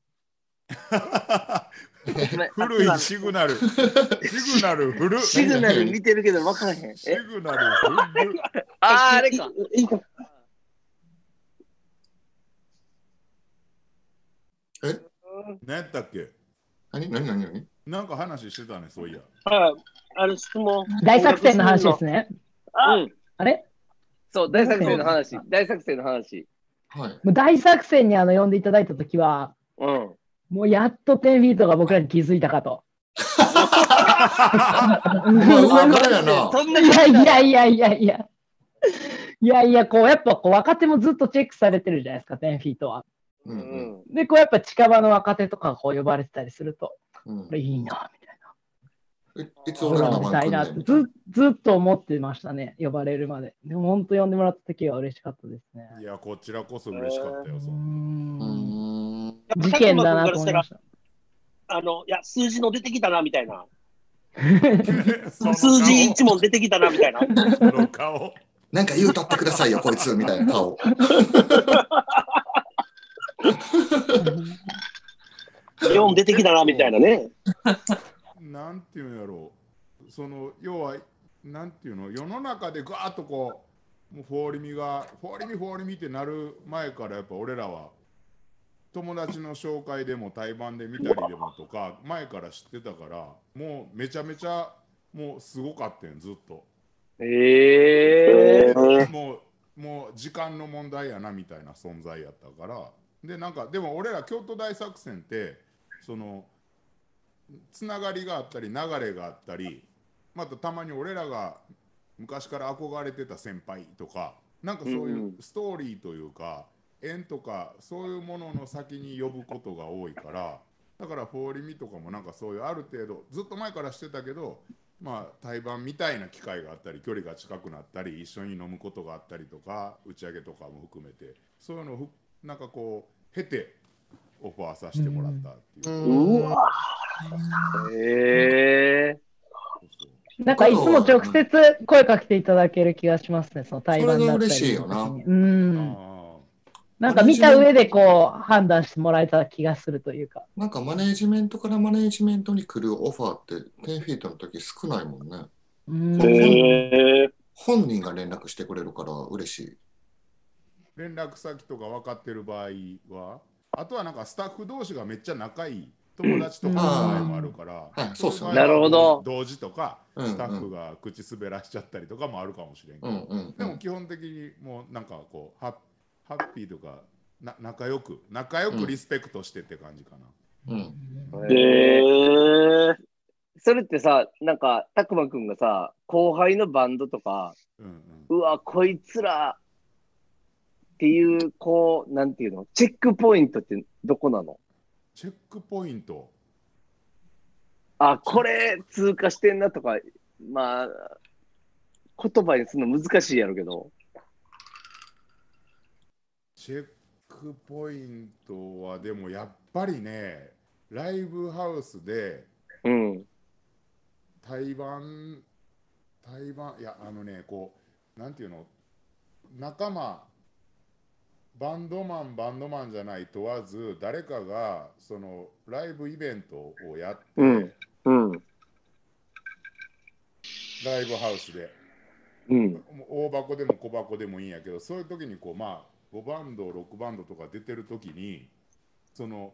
古いシグナル。シグナル古。 シグナル見てるけど分からへん。 シえグナル古。 あー、あれか。 いいかえ何やったっけ？ 何何何何なんか話してたね、そういや。 はい。あの質問。 大作戦の話ですね。 あ、 うん。 あれそう、大作戦の話。大作戦の話。 はい。 もう大作戦にあの呼んでいただいたときは、 うん。 もうやっとじゅうフィートが僕らに気づいたかと。 お前上からやな。 そんないやいやいやいやいや。いやいや、こうやっぱこう若手もずっとチェックされてるじゃないですか、じゅうフィートは。 ううんん。 で、こうやっぱ近場の若手とかがこう呼ばれてたりすると、 うんこれいいな、みたいな。 いいつ俺らのみ名前たいなって来んねんずずっと思ってましたね、呼ばれるまで。でも本当呼んでもらった時は嬉しかったですね。 いや、こちらこそ嬉しかったよ。 うーそうんうんん。 事件だなと思いました。 あの、いや、数字の出てきたな、みたいな。 その顔数字一問出てきたな、みたいな。 その顔。 なんか言うたってくださいよ、こいつみたいな顔。 よん出てきたな、みたいなね。 なんていうんやろう。その要はなんていうの、世の中でガーッとこもうフォーリミがフォーリミフォーリミってなる前からやっぱ俺らは友達の紹介でも対バンで見たりでもとか前から知ってたからもうめちゃめちゃもうすごかったんずっと。 えー、もうもう時間の問題やなみたいな存在やったからでなんかでも俺ら京都大作戦ってそのつながりがあったり流れがあったりまたたまに俺らが昔から憧れてた先輩とかなんかそういうストーリーというか、うん、縁とかそういうものの先に呼ぶことが多いからだからフォーリミとかもなんかそういうある程度ずっと前からしてたけどまあ対バンみたいな機会があったり距離が近くなったり一緒に飲むことがあったりとか打ち上げとかも含めてそういうのをなんかこう経てオファーさせてもらったっていう。 うわへえー。なんかいつも直接声かけていただける気がしますね、その対バンだったり。 それが嬉しいよな。 うん。なんか見た上でこう判断してもらえた気がするというか。 なんかマネージメントからマネージメントに来るオファーってじゅうフィートの時少ないもんね。 うんへー本人が連絡してくれるから嬉しい。 連絡先とか分かってる場合はあとはなんかスタッフ同士がめっちゃ仲いい友達とかの場合もあるから、 うん、そうですね。 なるほど。 同時とかスタッフが口滑らしちゃったりとかもあるかもしれんけど、うんうんうん、でも基本的にもうなんかこうハッピーとかな仲良く仲良くリスペクトしてって感じかな。 うんうん、へーそれってさなんかたくまくんがさ後輩のバンドとか、うんうん、うわこいつらっていうこうなんていうのチェックポイントってどこなの？ チェックポイントあこれ通過してんなとかまあ言葉にするの難しいやろうけどチェックポイントはでもやっぱりねライブハウスで、うん、対バン対バンいやあのねこうなんていうの仲間バンドマンバンドマンじゃない問わず誰かがそのライブイベントをやって、うんうん、ライブハウスで、うん、大箱でも小箱でもいいんやけどそういう時にこうまあごバンドろくバンドとか出てる時にその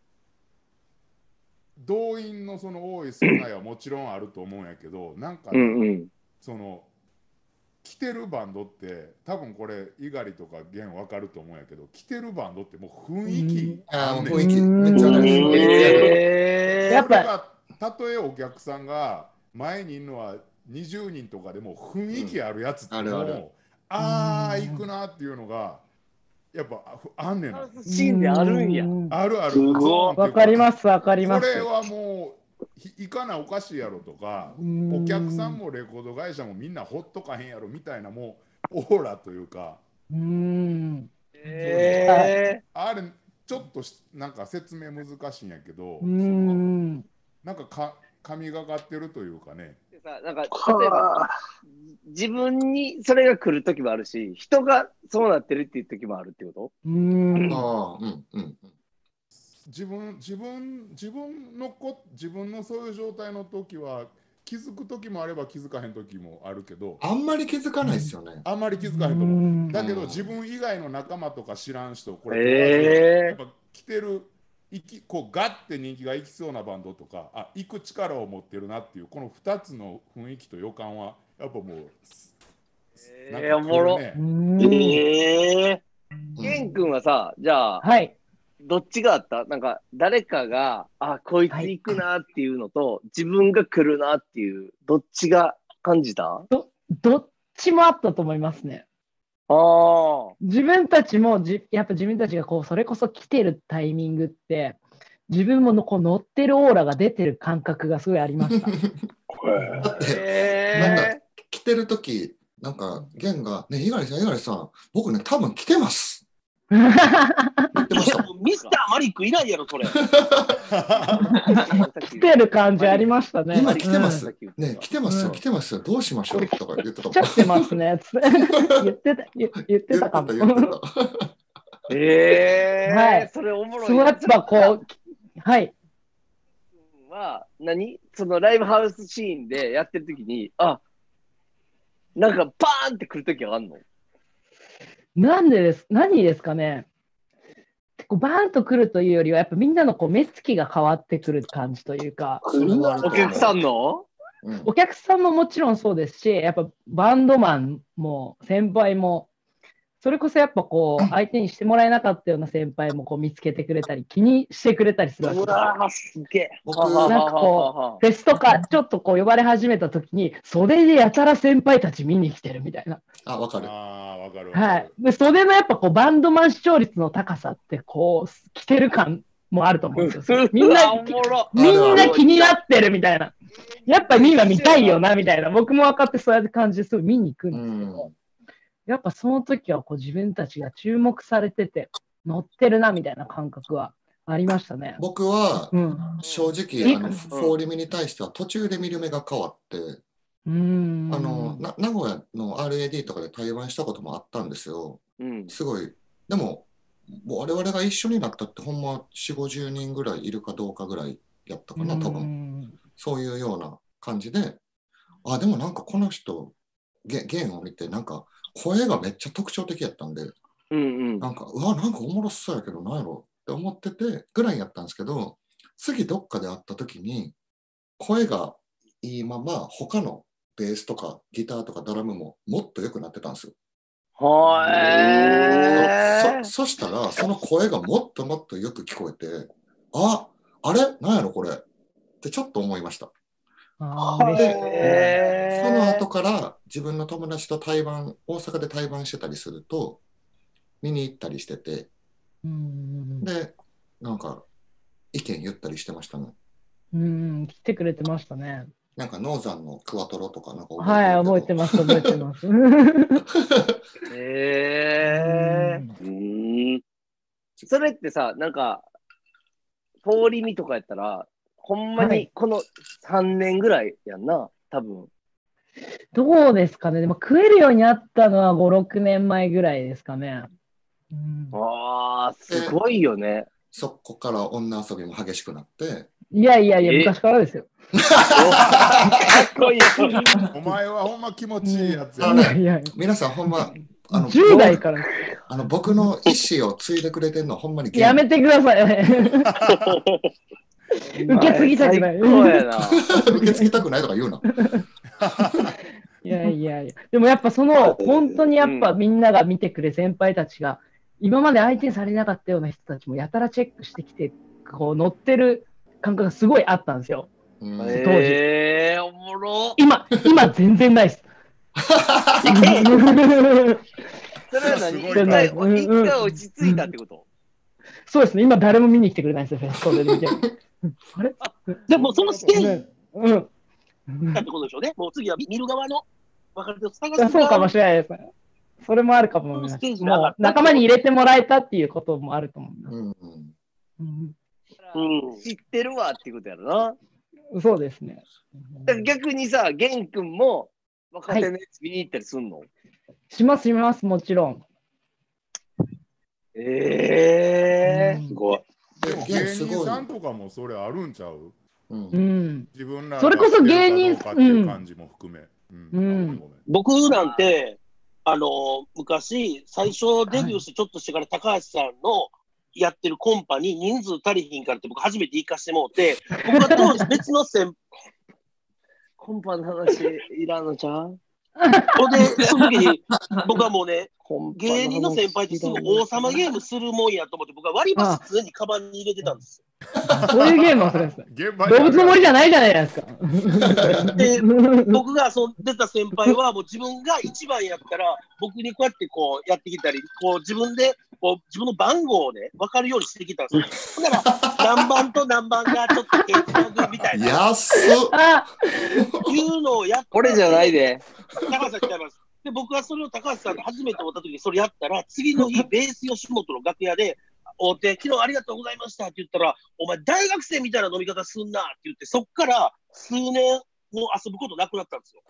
動員のその多い少ないはもちろんあると思うんやけどなんかね、うんうん、その来てるバンドって多分これ猪狩とか源分かると思うんやけど来てるバンドってもう雰囲気あんねん。雰囲気めっちゃあるんですよ。やっぱたとえお客さんが前にいるのはにじゅうにんとかでも雰囲気あるやつってもう、うん、あるあるあー行くなっていうのがやっぱあんねんな。 シーンであるんや。 あるある。 わかりますわかります。 これはもう行かなおかしいやろとかお客さんもレコード会社もみんなほっとかへんやろみたいなもうオーラというかうーん、えー、あれちょっとなんか説明難しいんやけどうーんなんかか神がかってるというかねなんか例えば自分にそれが来る時もあるし人がそうなってるっていう時もあるってことうーんあーうんうん自分自分自分のこ自分のそういう状態の時は気づく時もあれば気づかへん時もあるけどあんまり気づかないですよね。 あんまり気づかへんと思う。だけど自分以外の仲間とか知らん人これ、えー、やっぱ来てる行きこうガッて人気がいきそうなバンドとかあ行く力を持ってるなっていうこのふたつの雰囲気と予感はやっぱもうなんか来るね。えー、おもろ。えー、ケン君はさじゃあ、はいどっちがあったなんか誰かがあこいつ行くなっていうのと、はい、自分が来るなっていうどっちが感じたど, どっちもあったと思いますね。あ自分たちもじやっぱ自分たちがこうそれこそ来てるタイミングって自分ものこう乗ってるオーラが出てる感覚がすごいありました。だってなんか来てる時なんか源がね猪狩さん猪狩さん僕ね多分来てます言ってましたもん。ミスターマリックいないやろ、それ。 来てる感じありましたね。 今来てます。うん、ね、来てますよ、うん、来てますよ。どうしましょうとか言ってたもん。 来ちゃってますね。言ってた、言ってたかも。 えー、はい。それおもろい。 そうやっぱこう、はい。 は、何そのライブハウスシーンでやってる時に、あ、なんかバーンって来る時はあんのなんでです、何ですかね。こうバーンと来るというよりは、やっぱみんなのこう目つきが変わってくる感じというか、 お客さんの、 うん、お客さんももちろんそうですし、やっぱバンドマンも先輩も、それこそやっぱこう相手にしてもらえなかったような先輩もこう見つけてくれたり、気にしてくれたりするわけですよ。 うわー、すげえ。 なんかこう、フェスとかちょっとこう呼ばれ始めたときに、袖でやたら先輩たち見に来てるみたいな。 あ、わかる。 あ、わかる。 はい。で、袖のやっぱこうバンドマン視聴率の高さってこう、来てる感もあると思うんですよ。みんな、みんな気になってるみたいな。やっぱみんな見たいよなみたいな。僕も分かってそういう感じですごい見に行くんですけど、やっぱその時はこう自分たちが注目されてて、乗ってるなみたいな感覚はありましたね。 僕は、うん、正直、あの、フォーリミに対しては途中で見る目が変わって、うんあのな名古屋の アールエーディー とかで対バンしたこともあったんですよ。うん、すごい。でも、もう我々が一緒になったってほんまよんじゅう、ごじゅうにんぐらいいるかどうかぐらいやったかな、多分。そういうような感じで、あ、でもなんかこの人、ゲゲームを見て、なんか声がめっちゃ特徴的やったんで、うんうん、なんか、うわ、なんかおもろそうやけど、なんやろって思っててぐらいやったんですけど、次どっかで会った時に、声がいいまま、他のベースとかギターとかドラムももっと良くなってたんですよ。 はー そ, そしたら、その声がもっともっとよく聞こえて、あ、あれなんやろこれってちょっと思いました。で、その後から自分の友達と対バン、大阪で対バンしてたりすると、見に行ったりしてて、で、なんか意見言ったりしてましたね。 うん、来てくれてましたね。 なんかノーザンのクワトロとかなんか覚えてはい、覚えてます、覚えてます。 へえー。それってさ、なんか、通り見とかやったら、ほんまにこのさんねんぐらいやんな、はい、多分。 どうですかね。でも食えるようになったのはご、ろくねんまえぐらいですかね。 うん、ああ、すごいよね。 そこから女遊びも激しくなって。 いやいやいや、昔からですよ。 かっこいい。 お前はほんま気持ちいいやつや、 うん、ね。いやいや皆さんほんま、 あのじゅう代から。 あの僕の意思を継いでくれてるのはほんまにやめてください。受け継ぎたくない。 受け継ぎたくないとか言うな。 いやいやいや。でもやっぱその、本当にやっぱみんなが見てくれ、先輩たちが、今まで相手にされなかったような人たちもやたらチェックしてきて、こう乗ってる感覚がすごいあったんですよ。当時。 えー、おもろ。 今、今全然ないです。 それは何？一回、一回落ち着いたってこと？ そうですね。今誰も見に来てくれないですよ、フェストで見て。 あれでもそのステージうんってことでしょうね。もう次は見る側の若手を探す。 そうかもしれないです。それもあるかもしれないです。もう仲間に入れてもらえたっていうこともあると思います。うんうん、知ってるわっていうことやろな。 そうですね。 逆にさ、玄君も若手のやつ見に行ったりすんの？はい、 します、します、もちろん。 ええー、すごい。 でも芸人さんとかもそれあるんちゃう？ うん。 自分らそれこそ芸人さんっていう感じも含め。 僕なんて、あの、昔、最初デビューしてちょっとしてから高橋さんのやってるコンパに人数足りひんからって僕初めて行かしてもうて、僕は当時別の先コンパの話いらんのちゃう？ ほんで、その時に僕はもうね、芸人の先輩ってすぐ王様ゲームするもんやと思って僕は割り箸常にカバンに入れてたんですよ。 そういうゲームをするんですか？動物の森じゃないじゃないですか。 で、僕が遊んでた先輩はもう自分が一番やったら僕にこうやってこうやってきたり、こう自分でこう自分の番号をね分かるようにしてきたんですよ。だから何番と何番がちょっと手つなぐみたいな。 安っ。 いうのをやって。 これじゃないで。 高橋さん違います。で、僕はそれを高橋さんが初めて会った時にそれやったら、次の日ベース吉本の楽屋で会うて、昨日ありがとうございましたって言ったら、お前大学生みたいな飲み方すんなって言って、そっから数年も遊ぶことなくなったんですよ。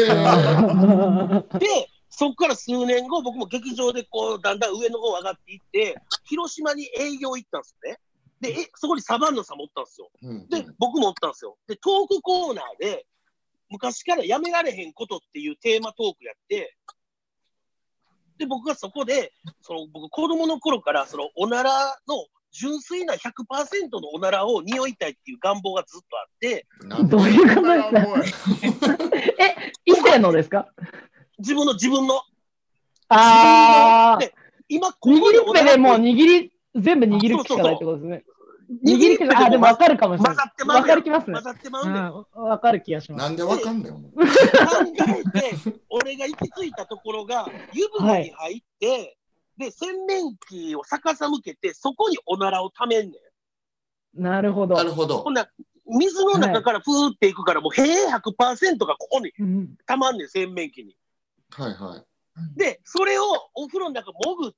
で、そっから数年後、僕も劇場でこうだんだん上の方上がっていって、広島に営業行ったんですよね。で、えそこにサバンナさんもおったんですよ。で、僕もおったんですよ。で、トークコーナーで、昔からやめられへんことっていうテーマトークやって、 で、僕がそこで、その僕、子供の頃から、そのおならの純粋な ひゃくパーセント のおならを匂いたいっていう願望がずっとあって、 どういうことですかえ、異性のですか自分の、自分の。 ああ。 今、 ここで握りっぺでもう握り、全部握るしかないってことですね。握りっぺで、あ、でも分かるかもしれない。 混ざってまう。 分かる気ますね。 混ざってまうね。 分かる気がします。 なんで分かんねん。考えて、俺が行き着いたところが、湯船に入って、はい、で、洗面器を逆さ向けて、そこにおならをためんねん。なるほど。 なるほど。 ほんな水の中からふーっていくから、はい、もう平 ひゃくパーセント がここにたまんねん、洗面器に。 はいはい。 で、それをお風呂の中潜って、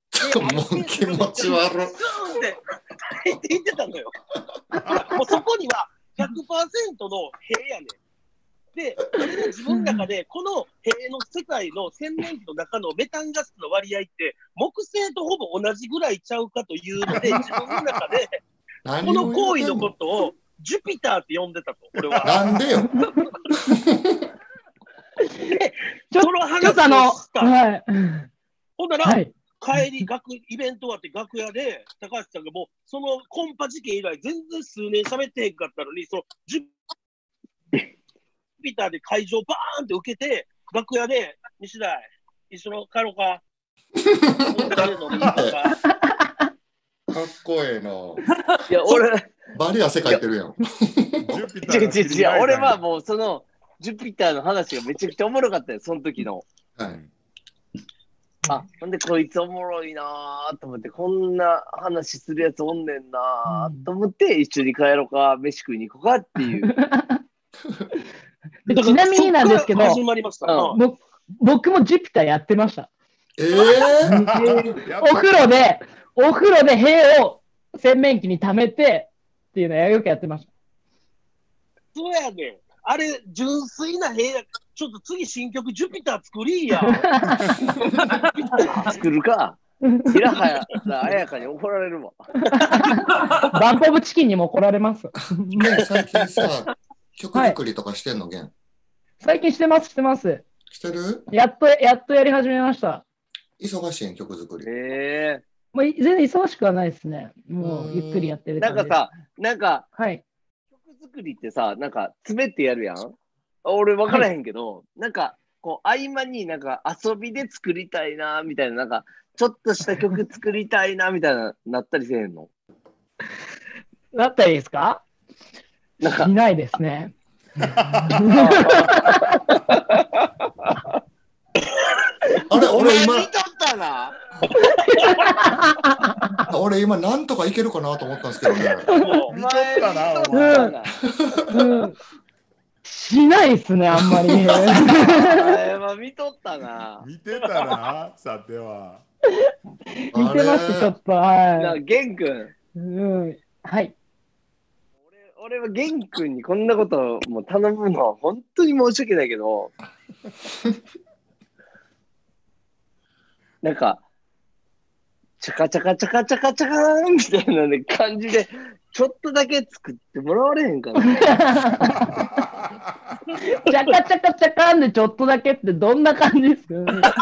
もう気持ち悪い。 スーンって入っていってたのよ。もうそこには ひゃくパーセント の塀やねん。で、俺の自分の中で、この塀の世界の洗面器の中のメタンガスの割合って、木星とほぼ同じぐらいちゃうかというので、自分の中で、この行為のことをジュピターって呼んでたと、俺は。 なんでよ。 で、その話をした。はい、ほんなら、はい、帰り、学イベント終わって楽屋で、高橋さんがもう、そのコンパ事件以来、全然数年喋ってへんかったのに、そのジュピターで会場バーンって受けて、楽屋で、西大、一緒の帰ろうか。 かっこええな。 いや、俺、 バリ汗かいてるやん。 違う違う違う、俺はもうその、ジュピターの話がめちゃくちゃおもろかったよ、その時の。はい。あ、ほんでこいつおもろいなーと思って、こんな話するやつおんねんなーと思って、一緒に帰ろうか、飯食いに行こうかっていう。 ちなみになんですけど、 始まりました、 うん、僕もジュピターやってました。 えー、 お風呂で、お風呂で塀を洗面器に溜めてっていうのをよくやってました。 そうやねん。あれ、純粋な部屋、ちょっと次新曲ジュピター作りや。 作るか。平原綾香に怒られるわ。 バンプオブチキンにも怒られます。 最近さ、曲作りとかしてんの、ゲン、はい、 最近してます、してます。 してる？ やっと、やっとやり始めました。 忙しいん、曲作り。 へえ。 もう全然忙しくはないですね。もうゆっくりやってる感じ。 なんかさ、なんか、 はい。 作りってさ、なんか、詰めてやるやん。俺分からへんけど、はい、なんか、こう、合間になんか遊びで作りたいな、みたいな、なんか、ちょっとした曲作りたいな、みたいな、なったりせえへんの？ なったりですか？なんかいないですね。 あれ、俺今、 見とったな。 俺今なんとかいけるかなと思ったんですけどね。 見とったな、お前。 うんうん、しないっすね、あんまり。 見とったな。 見てたな、さては。 見てます、ちょっと。はい。 ゲン君。 うん。はい。 俺はゲン君にこんなことも頼むのは本当に申し訳ないけど、なんか、チャカチャカチャカチャカチャカーンみたいな、ね、感じで、ちょっとだけ作ってもらわれへんかな。 チャカチャカチャカーンでちょっとだけってどんな感じですか？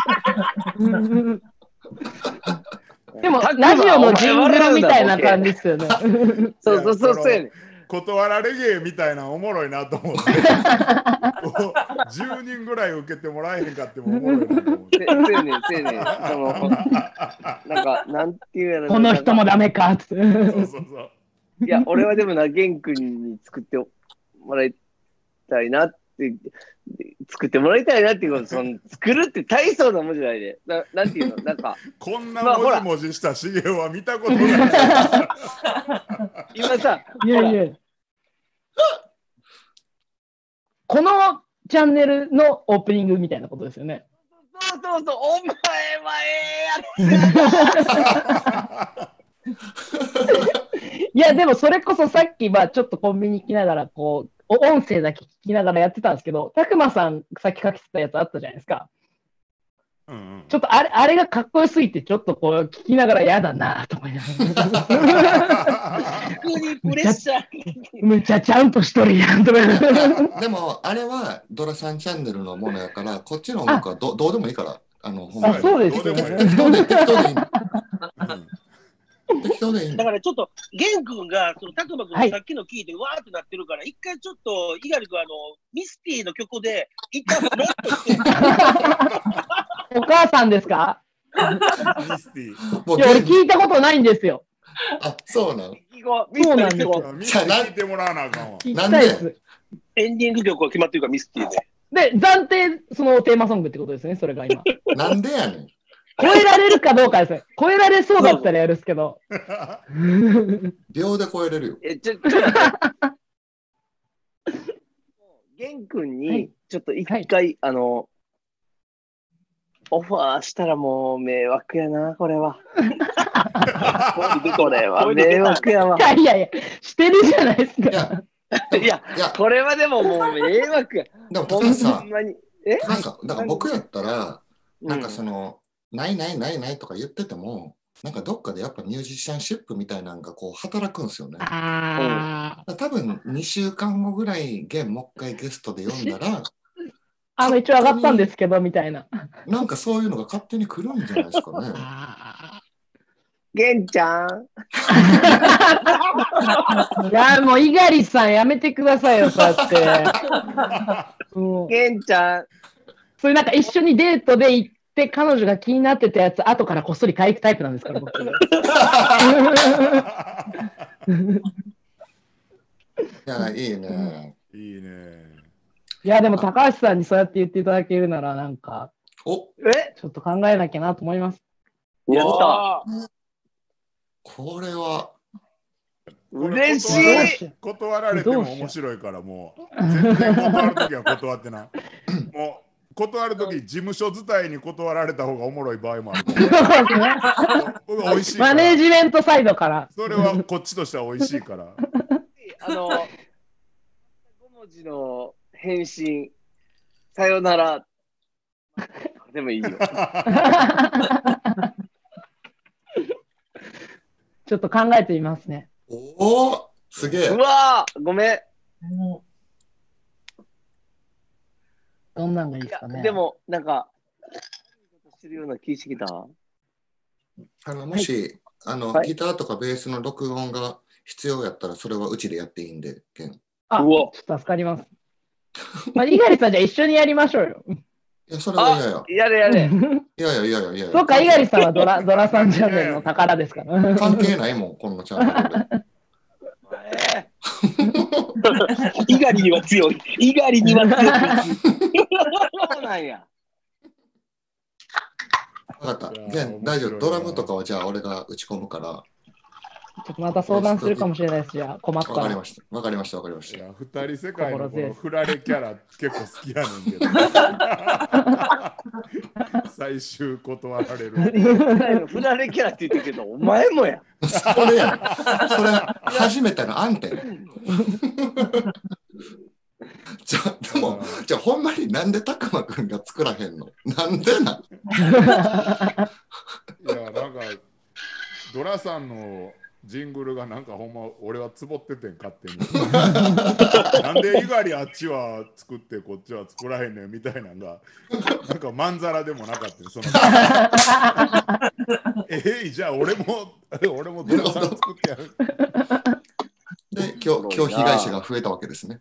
でも、ラジオのジングルみたいな感じですよね。 そうそうそうそうやね。 断られゲーみたいなおもろいなと思ってじゅうにんぐらい受けてもらえへんかってもおもろいなと思って。 せやねんせやねん。そのなんかなんていうやろ。 この人もダメかって。そうそうそう。 いや俺はでもなゲン君に作ってもらいたいなって作ってもらいたいなっていうこと、その作るって大層なもんじゃないで。ななんていうのなんかこんなもじもじした資料は見たことない。 今さ、 いやいや。このチャンネルのオープニングみたいなことですよね。 そうそうそう、お前はええやつ。 いや、でもそれこそさっき、まあ、ちょっとコンビニ行きながら、こう、音声だけ聞きながらやってたんですけど、たくまさんさっき書けてたやつあったじゃないですか。うんうん、ちょっとあれ、あれがかっこよすぎて、ちょっとこう聞きながら嫌だなと思いながら。むちゃちゃんとしとるやんと思いながら。 でも、あれはドラさんチャンネルのものやから、こっちの音楽は ど, どうでもいいから。 あの、 ほんまに。あ、そうですよね。 適当で、適当でいい。適当でいい。 だからちょっと、玄君が、その、たくま君がさっきの聞いて、わーってなってるから、一回ちょっと、猪狩君、あの、ミスティの曲で、一旦フラッとして。 お母さんですか？ ミスティ。 いや、俺聞いたことないんですよ。 あ、そうなの？ そうなんですよ。 ミスティ聞いてもらわなあかんわ。 なんで？ エンディング曲が決まってるから、ミスティで。 で、暫定、そのテーマソングってことですね、それが今。 なんでやねん。 超えられるかどうかですね。超えられそうだったらやるっすけど。 秒で超えれるよ。 え、ちょ、ちょ、玄君に、ちょっと一回、はい、あの、オファーしたらもう迷惑やな、これは。これは迷惑やわ。 いやいやいや、してるじゃないですか。 いや、いや、いやこれはでももう迷惑や。 でも、高橋さん、なんか、だから僕やったら、なんかその、うん、ないないないないとか言ってても、なんかどっかでやっぱミュージシャンシップみたいなのがこう働くんですよね。 あうん、多分にしゅうかんごぐらい、現もう一回ゲストで読んだら、 あの、一応上がったんですけど、みたいな。 なんかそういうのが勝手に来るんじゃないですかね。 玄ちゃん。 いや、もう、猪狩さんやめてくださいよ、そうやって。 玄ちゃん。 それなんか一緒にデートで行って、彼女が気になってたやつ、後からこっそり買い行くタイプなんですから、僕。いや、いいね。 いいね。 いや、でも高橋さんにそうやって言っていただけるなら、なんか、 おえちょっと考えなきゃなと思います。 やった。 これは。 嬉しい。 断られても面白いから、もう、全然断るときは断ってな。もう、断るとき、事務所伝いに断られた方がおもろい場合もあるから。美味しいから。 マネージメントサイドから。 それはこっちとしては美味しいから。 あの、ご文字の返信、さよなら。でもいいよ。 ちょっと考えてみますね。 おお、すげえ。 うわー、ごめん。 どんなんがいいですかね。 でも、なんか、してるような気してきた。あのもし、はい、あの、はい、ギターとかベースの録音が必要やったら、それはうちでやっていいんで、ケン。 あ、ちょっと助かります。まあ、猪狩さん、じゃあ一緒にやりましょうよ。 いや、それは嫌や。 やれやれ。 いやいやいやいやいや。 そうか、猪狩さんはドラ、ドラさんチャンネルの宝ですから。 関係ないもん、このチャンネルで。 猪狩には強い。猪狩には強い。 そうなんや。 分かった。大丈夫。ドラムとかはじゃあ俺が打ち込むから。 ちょっとまた相談するかもしれないです。じゃあ困ったら。 わかりました。わかりました。わかりました。 いや、二人世界のこのフラレキャラ結構好きやねんけど。最終断られる。 フラレキャラって言ってるけど、お前もや。 それや。それ初めての案点。じゃでも、じゃあほんまになんでたくまくんが作らへんの？なんでなん？いや、なんかドラさんのジングルがなんかほんま俺はつぼっててん勝手に。なんで猪狩あっちは作ってこっちは作らへんねんみたいなのがなんかまんざらでもなかったそのえー、じゃあ俺も俺もドラさん作ってやる。 で今日今日被害者が増えたわけですね。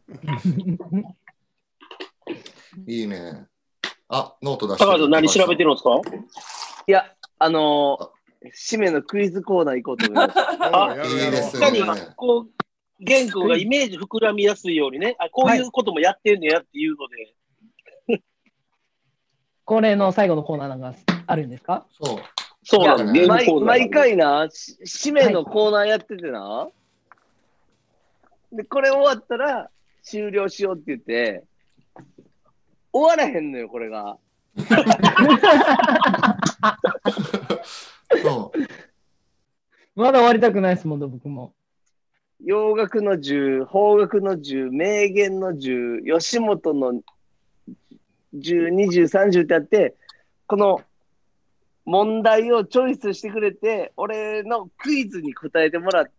いいね。あ、ノート出してる。 高橋さん何調べてるんですか？ いや、あのー締めのクイズコーナー行こうと思います。 あ、いいですね。 こう、玄君がイメージ膨らみやすいようにね、あ、こういうこともやってんねやっていうので。 恒例の最後のコーナーなんかあるんですか？ そう。 そうなんです。 毎, 毎回な、締めのコーナーやっててな、はい、で、これ終わったら終了しようって言って、終わらへんのよ、これが。 そうまだ終わりたくないですもんね、僕も。 洋楽のじゅう、邦楽のじゅう、名言のじゅう、吉本のじゅう、にじゅう、さんじゅうってあって、この問題をチョイスしてくれて、俺のクイズに答えてもらって、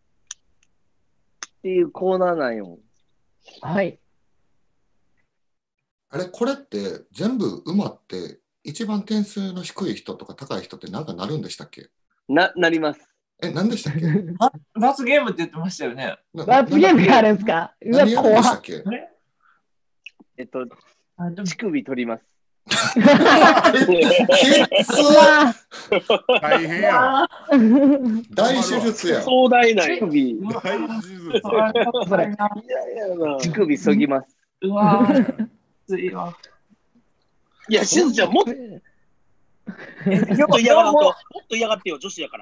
っていうコーナーなんよ。 はい。 あれ、これって全部馬って一番点数の低い人とか高い人ってなんかなるんでしたっけ？ な、なります。 え、何でしたっけ？ 罰ゲームって言ってましたよね。 罰ゲームがあるんですか？うわ、怖っ。 えっと、乳首取ります。 大変や。 大手術や。 壮大な乳首。 大手術。 乳首そぎます。 うわぁ。ついわ。 いや、しずちゃん、もっと嫌がらんと、もっと嫌がってよ、女子やから。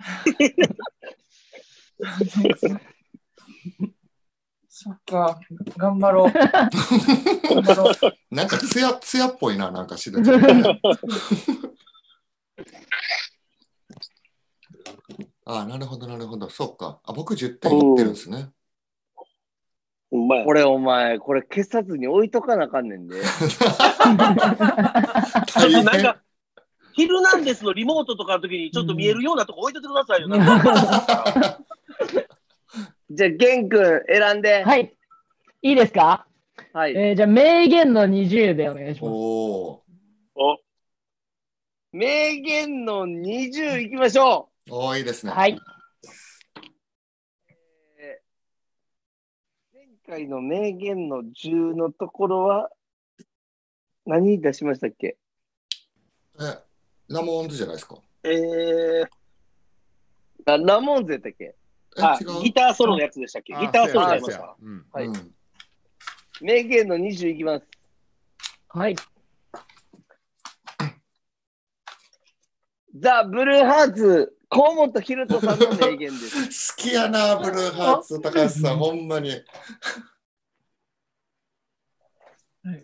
そっか、頑張ろう。頑張ろうなんかつやつやっぽいな、なんかしずちゃん。あ、なるほど、なるほど。そうか。あ、僕じゅってんいってるんですね。 これお前、これ消さずに置いとかなあかんねんで。 なんか、ヒルナンデスのリモートとかの時にちょっと見えるようなとこ置いといてくださいよ。 じゃあ、ゲン君選んで。 はい。いいですか？ はい。 えー、じゃあ、名言のにじゅうでお願いします。 おお。名言のにじゅういきましょう。おー、いいですね。 はい。 前回の名言のじゅうのところは何出しましたっけ？ え、ラモーンズじゃないですか。 えー、 あ、ラモーンズやったっけ？ あ、ギターソロのやつでしたっけ？ギターソロのやつか。 はい。名言のにじゅういきます。 はい。 ザ・ブルーハーツ、河本大翔さんの名言です。 好きやな、ブルーハーツ、高橋さん、ほんまに。 はい、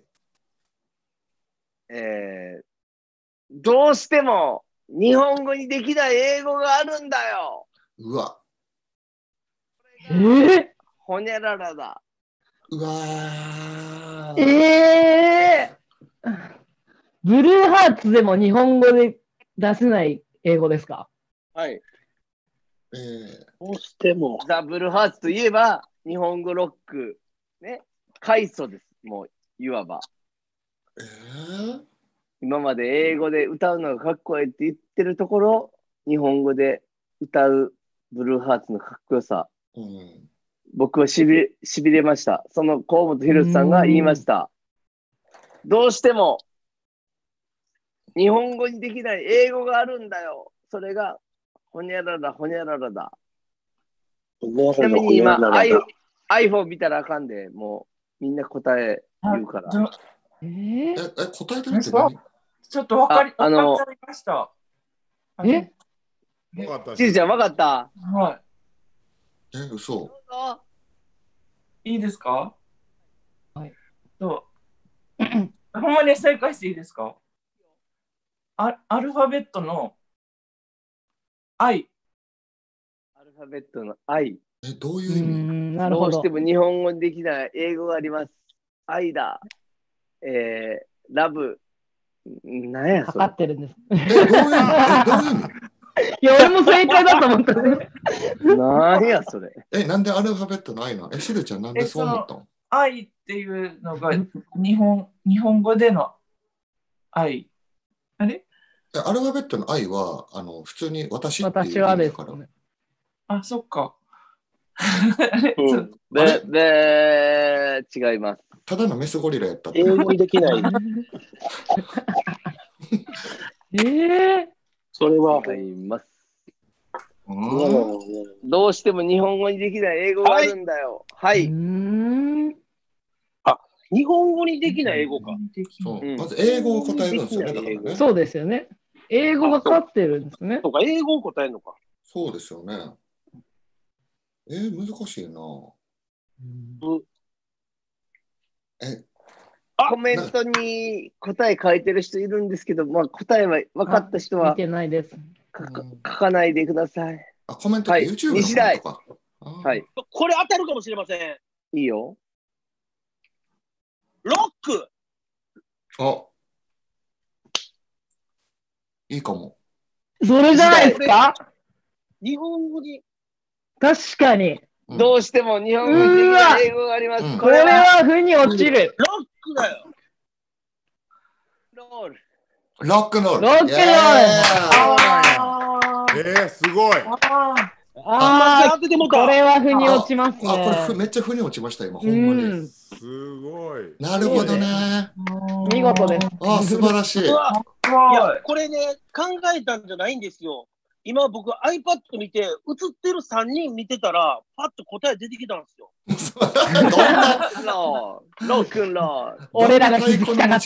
えー、どうしても日本語にできない英語があるんだよ。 うわ。 えー、 ほにゃららだ。 うわー。えー、ブルーハーツでも日本語で出せない英語ですか？ はい。 えー、 どうしても。 ザ・ブルーハーツといえば、日本語ロック、ね、快祖です。もう、いわば。 えー、 今まで英語で歌うのがかっこいいって言ってるところ、日本語で歌うブルーハーツのかっこよさ。 うん、 僕はしびれ、しびれました。その河本大翔さんが言いました。どうしても、日本語にできない英語があるんだよ。それが、ほにゃらら、ほにゃららだ。ちなみに今、iPhone 見たらあかんで、もうみんな答え言うから。 えー、 え、答えてるって何？ ちょっとわかり、あの、わかりました。 え？ ちずちゃん、わかった？ はい。 え、嘘。 いいですか？ はい。 そう。ほんまに正解していいですか？ア, アルファベットの I。 アルファベットの I。 え、どういう意味？ なるほど。 どうしても日本語にできない英語があります。愛だ。えー、ラブ。何やそれ。 かかってるんです。 え、どういう意味？え、どういう意味？ いや、俺も正解だと思ったね。 何やそれ。 え、なんでアルファベットの I なの？え、しるちゃんなんでそう思ったの？ 愛っていうのが日本、日本語での愛。あれ？ アルファベットの I はあの普通に私っていう意味だから。 ね、あ、そっか。 うん、で、で、違います。 ただのメスゴリラやったって。 英語にできない。 えー、 それは。 違います。どうしても日本語にできない英語があるんだよ。はい。はい、 あ、日本語にできない英語か。 そう、うん、まず英語を答えるんですよね。だからね。 そうですよね。英語がかってるんですね。 そうか、英語を答えるのか。 そうですよね。えー、難しいな。うん、 えコメントに答え書いてる人いるんですけど、まあ、答えは分かった人は見てないです。 書かないでください。 あ、コメントって YouTube のコメントか。 はい。 これ当たるかもしれません。 いいよ。 ロック。 あ。いいかも。 それじゃないですか？ 日本語に。 確かに。 どうしても日本語に英語があります。 これは腑に落ちる。 ロックだよ。 ロール。 ロックンロール。 ロックンロール。 えー、すごい。 ああ、これは腑に落ちますね。 あ、これふめっちゃ腑に落ちました、今、ほんまに。 すごい。 なるほどね。 見事です。 あ、素晴らしい。いや、 これね、考えたんじゃないんですよ。今僕 iPad 見て、映ってるさんにん見てたら、パッと答え出てきたんですよ。 どんなロークンロー。 俺らが気づきたかった。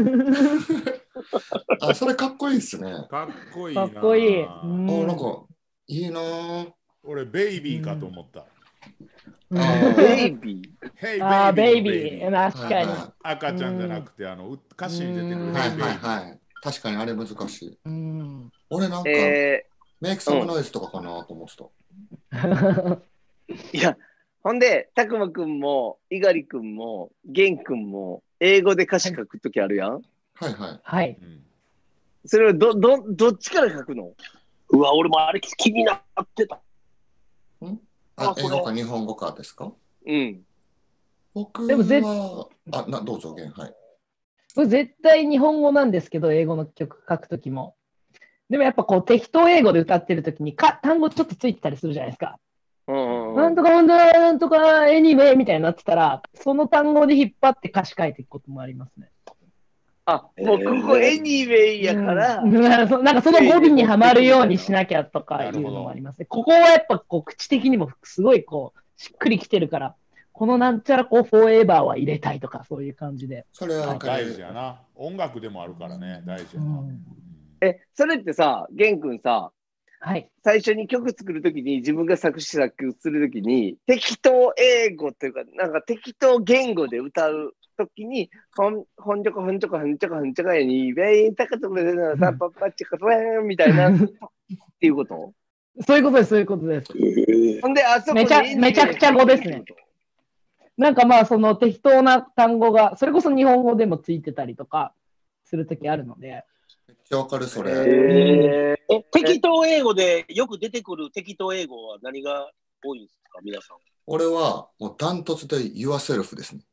あ、それかっこいいっすね。 かっこいいな。かっこいい。 あ、なんか、いいな。 俺、ベイビーかと思った。 ベイビー。 ああ、ベイビー。確かに。 赤ちゃんじゃなくて、あの歌詞に出てくる。 はいはいはい。確かにあれ難しい。俺なんか、メイクサムノイズとかかなと思ってた。 いや、ほんで、たくまくんも、猪狩くんも、げんくんも、英語で歌詞書くときあるやん。 はいはい。 はい。 それをど、ど、どっちから書くの？ うわ、俺もあれ気になってた。 んあ、英語か日本語かですか？ うん。 僕は、あ、な、どうぞ、げん、はい。 これ絶対日本語なんですけど、英語の曲書くときも。でもやっぱこう適当英語で歌ってるときにか単語ちょっとついてたりするじゃないですか。 うんうん、 なんとかなんとかなんとかエニメみたいになってたら、その単語で引っ張って歌詞書いていくこともありますね。 あ、もうここエニメイやから、 うん、なんかその語尾にはまるようにしなきゃとかいうのもありますね。ここはやっぱこう口的にもすごいこうしっくりきてるから、このなんちゃらこうフォーエバーは入れたいとかそういう感じで。 それは大事やな。音楽でもあるからね、大事やな。うん、 え、それってさ、げんくんさ、 はい、 最初に曲作るときに自分が作詞作曲するときに適当英語というかなんか適当言語で歌うときにほんほんちょこほんちょこほんちょこほんちょこやにベインタカトメデナタパパチカレンみたいなっていうこと？ そういうことです、そういうことです。 ほんであそこめちゃめちゃくちゃ語ですね。なんかまあその適当な単語がそれこそ日本語でもついてたりとかするときあるので。 めっちゃわかるそれ。 えー、適当英語でよく出てくる適当英語は何が多いんですか皆さん？ 俺はもうダントツで Yourself ですね。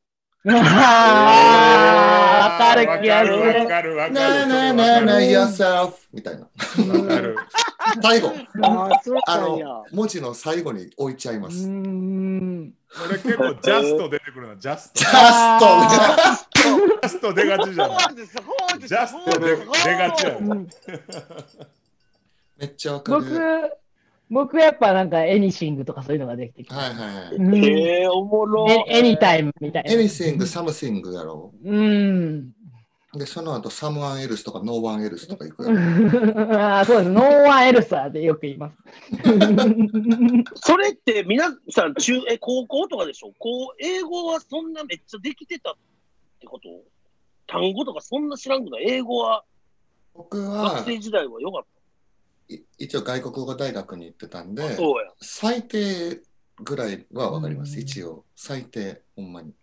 ああ、わかる気がする。 わかるわかる。 なななな Yourself みたいな。わかる。最後。あの文字の最後に置いちゃいます。 俺結構ジャスト出てくるの。ジャスト。 ジャスト。 ジャスト出がちじゃない。ジャスト出がちや。 めっちゃわかる。 僕、僕やっぱなんかエニシングとかそういうのができてきて。 はいはい。 えー、おもろ。 エニタイムみたいな。 エニシング、サムシングやろ。 うん。 で、その後、サムワンエルスとかノーワンエルスとか行くやろ。ああ、そうです。ノーワンエルスはでよく言います。 それって皆さん中え高校とかでしょ？こう英語はそんなめっちゃできてたってこと？単語とかそんな知らんくない？英語は僕は学生時代はよかった。 一応外国語大学に行ってたんで、 そうや最低ぐらいはわかります、一応。最低、ほんまに。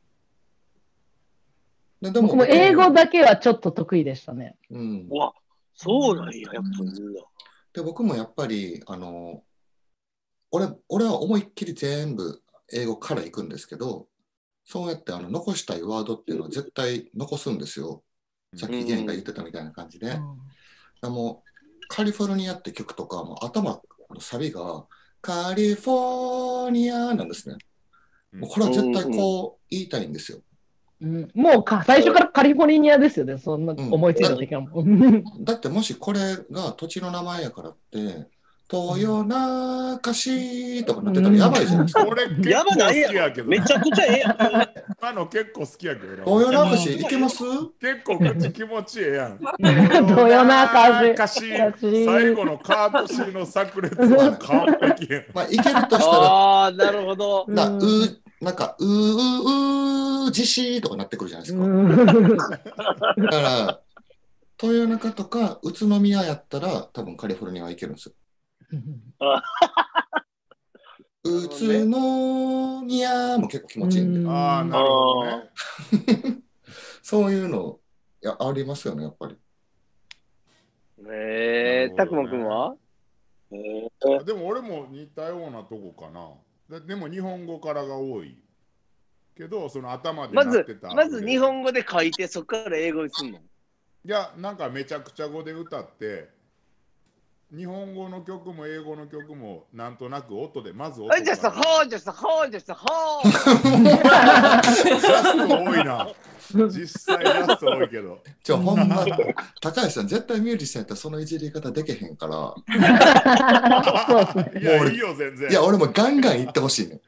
でも僕も英語だけはちょっと得意でしたね。 うん。 うわ、そうなんや、やっぱみんな。 で、僕もやっぱり、あの、俺、俺は思いっきり全部英語から行くんですけど、そうやってあの残したいワードっていうのは絶対残すんですよ。さっきゲンが言ってたみたいな感じで。うん、でもカリフォルニアって曲とかも頭のサビがカリフォルニアなんですね。もうこれは絶対こう言いたいんですよ。 うん、もうか最初からカリフォルニアですよね、そんな思いついた時はもう、うん、 だってもしこれが土地の名前やからって豊中市とかなってたらやばいじゃないですか。 俺結構好きやけど、 めちゃくちゃええやん。 今の結構好きやけど。 豊中市行けます？ 結構口気持ちええやん。 豊中市。 最後のカートシーの炸裂は完璧やん。 まあ行けるとしたら、 ああなるほど。 なうなんかううう地震とかなってくるじゃないですか。だから豊中とか宇都宮やったら多分カリフォルニアは行けるんですよ。宇都宮も結構気持ちいいんで。 ああ、なるほどね。 そういうのやありますよね、やっぱり。 えー、たくまくんは？ えー、でも俺も似たようなとこかな。でも日本語からが多い。けど、その頭でなってた。 まず、まず日本語で書いて、そこから英語にすんの？ いや、なんかめちゃくちゃ語で歌って、日本語の曲も英語の曲もなんとなく音でまず音から。 じゃあ、ほーじゃあ、ほーじゃあ、ほー。 ジャスト多いな。実際ジャスト多いけど。 じゃあほんま、高橋さん絶対ミュージシャンやったらそのいじり方できへんから。 いや、いいよ、全然。 いや、俺もガンガン言ってほしいね。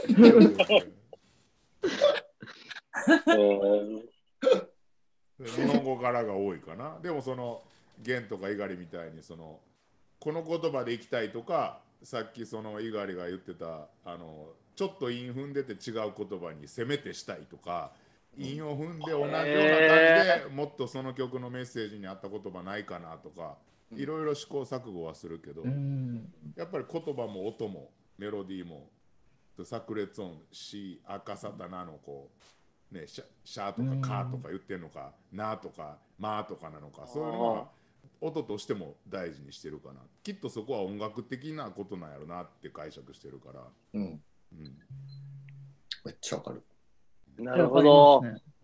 日本語からが多いかな。でもその弦とか猪狩みたいにそのこの言葉でいきたいとか、さっきその猪狩が言ってたあのちょっと韻踏んでて違う言葉にせめてしたいとか、韻を踏んで同じような感じでもっとその曲のメッセージに合った言葉ないかなとか、いろいろ試行錯誤はするけど、やっぱり言葉も音もメロディーも炸裂音、し、赤さたなのこうね、シャ、シャとかカとか言ってんのか、なとかまとかなのか、そういうのは音としても大事にしてるかな。きっとそこは音楽的なことなんやろなって解釈してるから。 うん。うん、めっちゃわかる。 なるほど。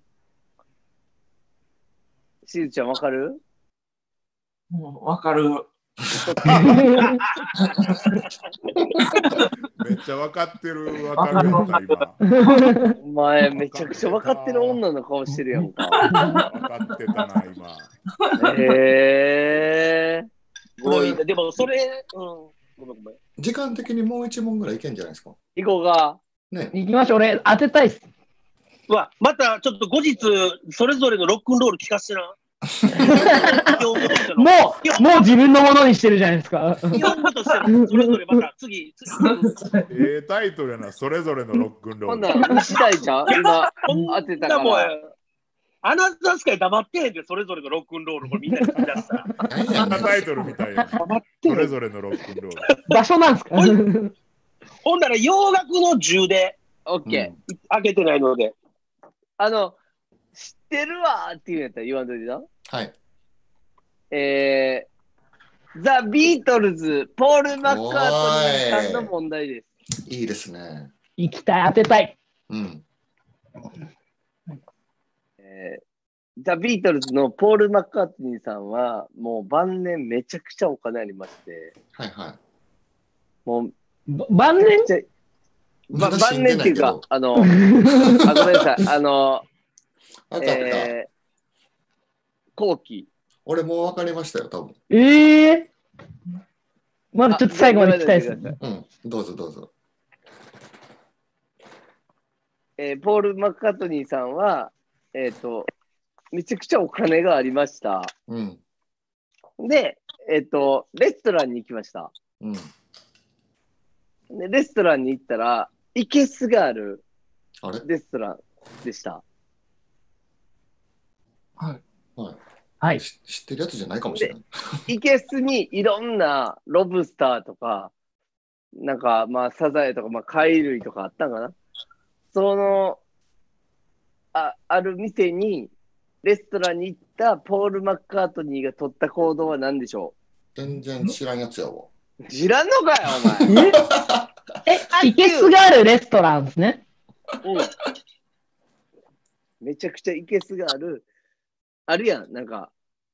しずちゃんわかる？ もうわかる。 めっちゃ分かってる、分かるやった今。 お前めちゃくちゃ分かってる女の顔してるやんか。 分かってたな今。 へえー。ごい。でもそれ、うん。ごめんごめん。 時間的にもう一問ぐらいいけんじゃないですか。 行こうか。 ね。行きましょう。俺当てたいっす。 うわ、またちょっと後日それぞれのロックンロール聞かせてな。 もう、もう自分のものにしてるじゃないですか。 日本語としてのそれぞれまた次、次。 ええタイトルやな、それぞれのロックンロール。 ほんなら、西大ちゃん今当てたから。 あなたしか黙ってへんで、それぞれのロックンロール、これみんなで聞き出したら。 あんなタイトルみたいな。それぞれのロックンロール。 場所なんですか？ ほんなら洋楽の銃で、 オッケー。開けてないので。 あの、知ってるわーっていうやったら言わんといてな。 はい。 えー、ザ・ビートルズ、ポール・マッカートニーさんの問題です。 いいですね。 行きたい、当てたい。 うん。 えー、ザ・ビートルズのポール・マッカートニーさんは、もう晩年めちゃくちゃお金ありまして、 はいはい。 もう、 晩年ま、晩年っていうか、あの、あ、ごめんなさい、あの、えー、後期。 俺もう分かりましたよ、多分。 ええー。まだちょっと最後まで聞きたいですね。 うん、どうぞどうぞ。 えー、ポール・マッカートニーさんは、えっと、めちゃくちゃお金がありました。 うん。 で、えっと、レストランに行きました。 うん。 で、レストランに行ったら、いけすがあるあれレストランでした。 はい。 はい。 はい、 知ってるやつじゃないかもしれない。 いけすにいろんなロブスターとか、なんかまあサザエとか、まあ貝類とかあったんかな。その、あ、ある店に、レストランに行ったポール・マッカートニーが取った行動は何でしょう？全然知らんやつやわ。 知らんのかよ、お前。 え、いけすがあるレストランですね。 うん。めちゃくちゃいけすがある。あるやん、なんか。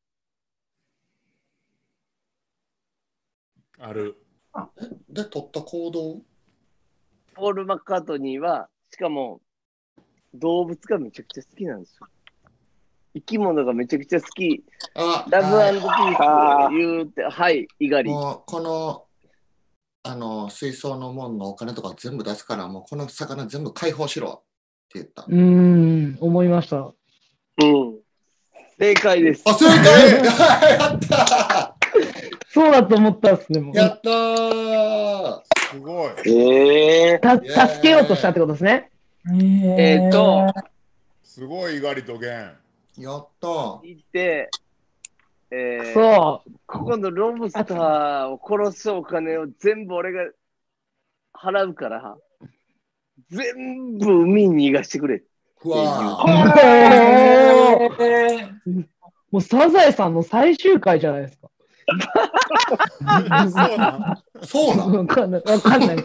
ある。 で、取った行動？ ポール・マッカートニーは、しかも、動物がめちゃくちゃ好きなんですよ。生き物がめちゃくちゃ好き。 あ、 ラブ&ピース言うて、はい、猪狩。 もう、この、あの、水槽の門のお金とか全部出すから、もうこの魚全部解放しろって言った。 うーん、思いました。 うん。正解です。 あ、正解やったそうだと思ったっすね。もうやったーすごい。 えー、た助けようとしたってことですね。 えーっと、 すごい、猪狩と源。 やったー。 行って、えー、 そう。 ここのロブスターを殺すお金を全部俺が払うから、全部海に逃がしてくれっていう。 もうサザエさんの最終回じゃないですか。 そうなんそうなんわかんない。わかんない。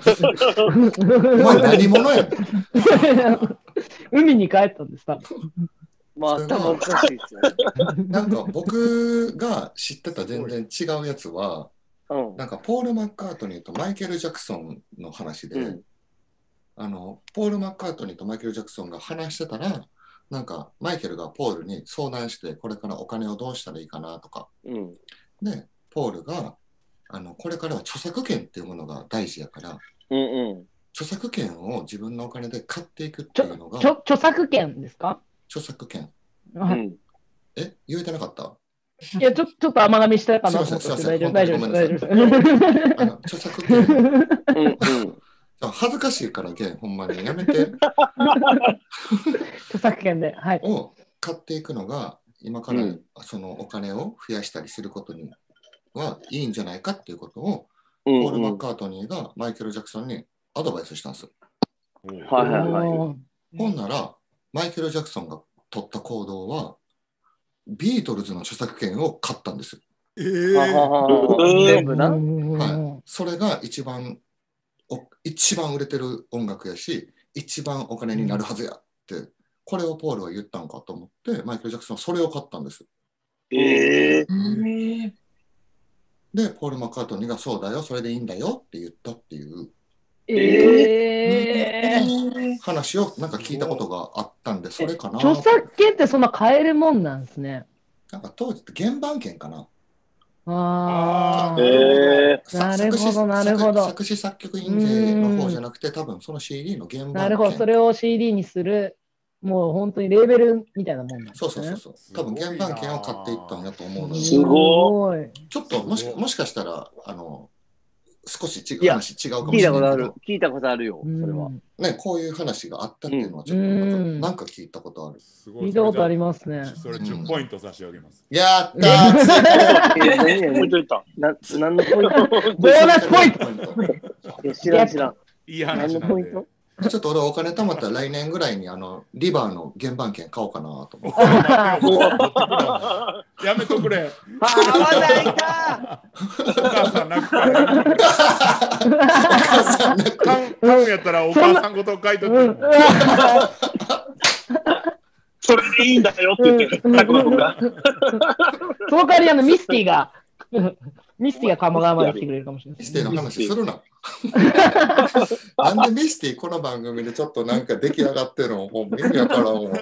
お前何者やん。 海に帰ったんですか。 まあ、頭おかしいですよね。 なんか僕が知ってた全然違うやつは、うん、なんかポール・マッカートニーとマイケル・ジャクソンの話で、うん、あのポール・マッカートニーとマイケル・ジャクソンが話してたら、なんかマイケルがポールに相談して、これからお金をどうしたらいいかなとか、うん、でポールがあのこれからは著作権っていうものが大事やから、うんうん、著作権を自分のお金で買っていくっていうのが著作権ですか？ 著作権、うん、え言えてなかった？ いやちょ、ちょっと甘噛みしたかなと思って大丈夫大丈夫大丈夫。 著作権、うんうん、恥ずかしいからけんほんまにやめて。 著作権で、はい、 を買っていくのが今からそのお金を増やしたりすることにはいいんじゃないかっていうことを、うんうん、ポール・マッカートニーがマイケル・ジャクソンにアドバイスしたんですよ。はいはいはい。ほんならマイケル・ジャクソンが取った行動はビートルズの著作権を買ったんですよ。えー、全部な、はい。それが一番一番売れてる音楽やし、一番お金になるはずやって、うん、これをポールは言ったんかと思ってマイケル・ジャクソンはそれを買ったんです。えー、でポール・マッカートニーがそうだよそれでいいんだよって言ったっていう、えー、話をなんか聞いたことがあったんで、それかな。 著作権ってそんな買えるもんなんですね。 なんか当時って原版権かな。 ああ、えー、なるほどなるほど。 作詞作曲印税の方じゃなくて、多分その シーディー の原版権。 なるほど、それを シーディー にする、もう本当にレーベルみたいなもんなんですね。 そうそうそうそう。多分原版権を買っていったんだと思うので。すごい。ちょっともしもしかしたらあの少し違う話違うかもしれないけど。 聞いたことあるよ、それは。 ね、こういう話があったっていうのはちょっとなんか聞いたことある。 聞いたことありますね。 それじゅうポイント差し上げます。 やったー。 ポイントいった。な、何のポイント？ ボーナスポイント。 知らん知らん。 いい話なんで。 ちょっと俺お金貯まったら来年ぐらいにあのリバーの原版権買おうかなと思って。 やめとくれ。 あ、合わないか。 お母さん泣くから。お母さん泣く。買うやったらお母さんごと書いとって。 それでいいんだよって言ってる。 その代わりあのミスティが。ミスティが鴨川まで来てくれるかもしれない。 ミスティの話するな。なんでミスティこの番組でちょっとなんか出来上がってるのもう意味わからんわ。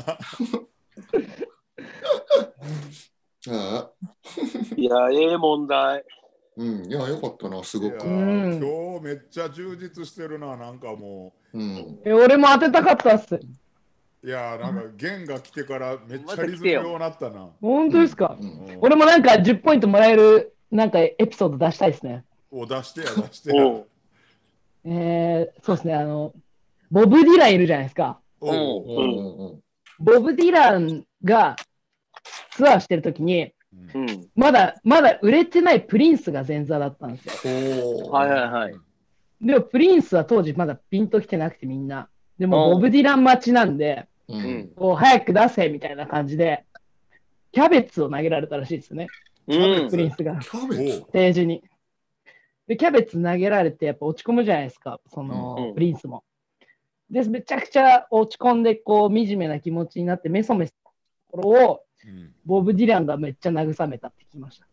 いや、ええ問題。 うん、いや、よかったな、すごく。 今日めっちゃ充実してるな、なんかもう。うん、え俺も当てたかったっす。 いやなんか弦が来てからめっちゃリズムようになったな。 本当ですか、うんうん、俺もなんかじゅっポイントもらえるなんかエピソード出したいですね。 お出してや出してや。 えー、そうですね、あのボブ・ディランいるじゃないですか。おおボブ・ディランがツアーしてるときに、うん、まだまだ売れてないプリンスが前座だったんですよ。 はいはいはい。 でもプリンスは当時まだピンときてなくてみんな。でもボブ・ディラン待ちなんで、うん、こう早く出せみたいな感じでキャベツを投げられたらしいですね、うん、プリンスがステージに。でキャベツ投げられてやっぱ落ち込むじゃないですか、その、うん、プリンスも。でめちゃくちゃ落ち込んでこう惨めな気持ちになってメソメソしたところを、うん、ボブ・ディランがめっちゃ慰めたって聞きました。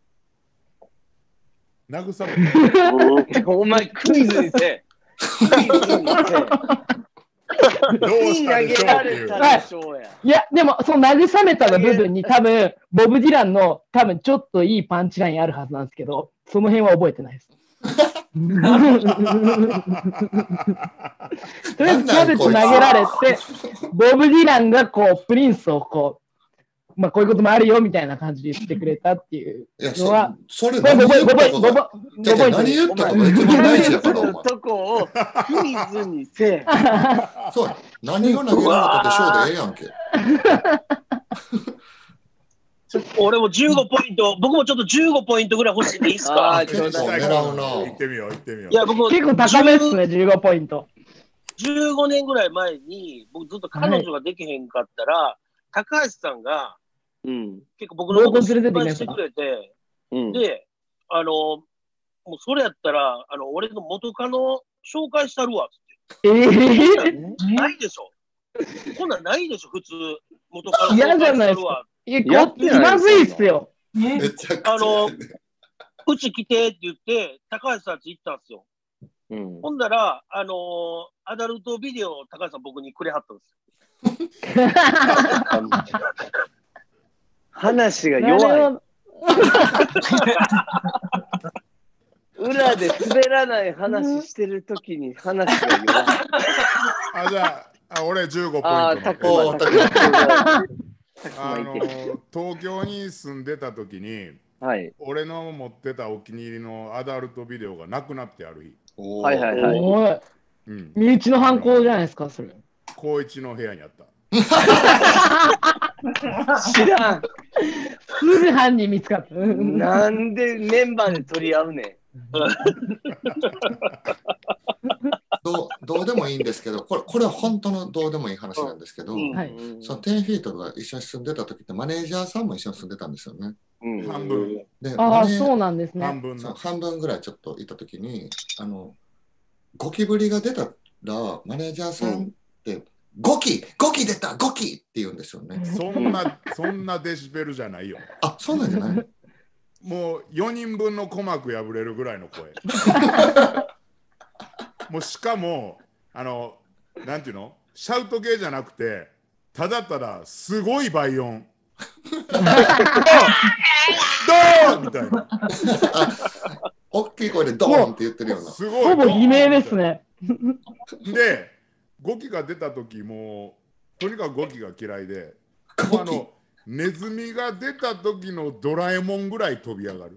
慰めたお前クイズにせクイズにせどうしたでしょうっていう。 いや、でも、その慰めたの部分に多分、ボブ・ディランの多分ちょっといいパンチラインあるはずなんですけど、その辺は覚えてないです。とりあえずキャベツ投げられて、ボブ・ディランがこう、プリンスをこう、まあこういうこともあるよみたいな感じで言ってくれたっていうのは、 それ何言ったかが何言ったかが一番大事やから、お前。 とこをクイズにせ。 そう、何を投げられたでしょうでええやんけ。 俺もじゅうごポイント、僕もちょっとじゅうごポイントぐらい欲しいんでいいですか？ 結構狙うな。 行ってみよう、行ってみよう。 いや、僕結構高めですね、じゅうごポイント。 じゅうごねんぐらい前に、僕ずっと彼女ができへんかったら、はい、高橋さんが、うん、結構僕のことを心配してくれて、うん、で、あの、もうそれやったら、あの俺の元カノ紹介したるわって。 えー、 ないでしょ。 こんなんないでしょ、普通。元から嫌じゃないですか。いや、気まずいっすよ。 めちゃくちゃ。 あの、うち来てって言って、高橋さんち行ったんですよ。うん、ほんだら、あのー、アダルトビデオを高橋さん僕にくれはったんですよ。 話が弱い。裏で滑らない話してるときに話が弱い。 あ、じゃあ、あ俺じゅうごポイント。 あ、たくま、たくあの東京に住んでた時に、はい、俺の持ってたお気に入りのアダルトビデオがなくなってある日。 はいはいはい。 うん、身内の犯行じゃないですか、それ。 高一の部屋にあった。 知らん。 すぐ犯人見つかった。 なんでメンバーで取り合うねん。 どう、どうでもいいんですけど、これ、これは本当のどうでもいい話なんですけど、うん、そのテンフィートが一緒に住んでた時ってマネージャーさんも一緒に住んでたんですよね。 うん、半分。 で、 ああ、そうなんですね。 半分そう、半分ぐらいちょっといた時に、あの、ゴキブリが出たら、マネージャーさんって、うん、ゴキゴキ出たゴキって言うんですよね。 そんな、そんなデシベルじゃないよ。 あ、そうなんじゃないもうよにんぶんの鼓膜破れるぐらいの声。もうしかもあのなんていうのシャウト系じゃなくてただただすごい倍音。ドーンみたいな。 大きい声でドーンって言ってるような。 すごい。ほぼ悲鳴ですね。 でゴキが出た時もとにかくゴキが嫌いで、もうあのネズミが出た時のドラえもんぐらい飛び上がる。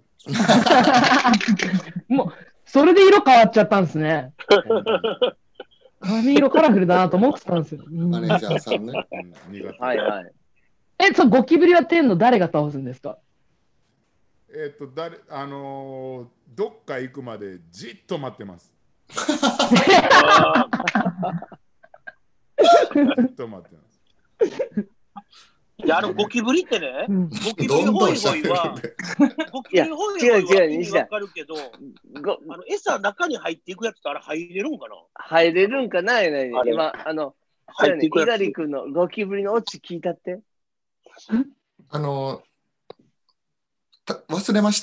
もうそれで色変わっちゃったんですね。髪色カラフルだなと思ってたんですよ。 マネージャーさんね。 はいはい。 え、そのゴキブリは天の誰が倒すんですか？ えっと誰あのー、どっか行くまでじっと待ってます。じっと待ってます。 いや、あのゴキブリってね、ゴキブリホイホイは、ゴキブリホイホイは意味わかるけど、あの餌中に入っていくやつってあれ入れるんかな？ 入れるんかな？今、あの、猪狩君のゴキブリのオチ聞いたって。 あの、忘れました。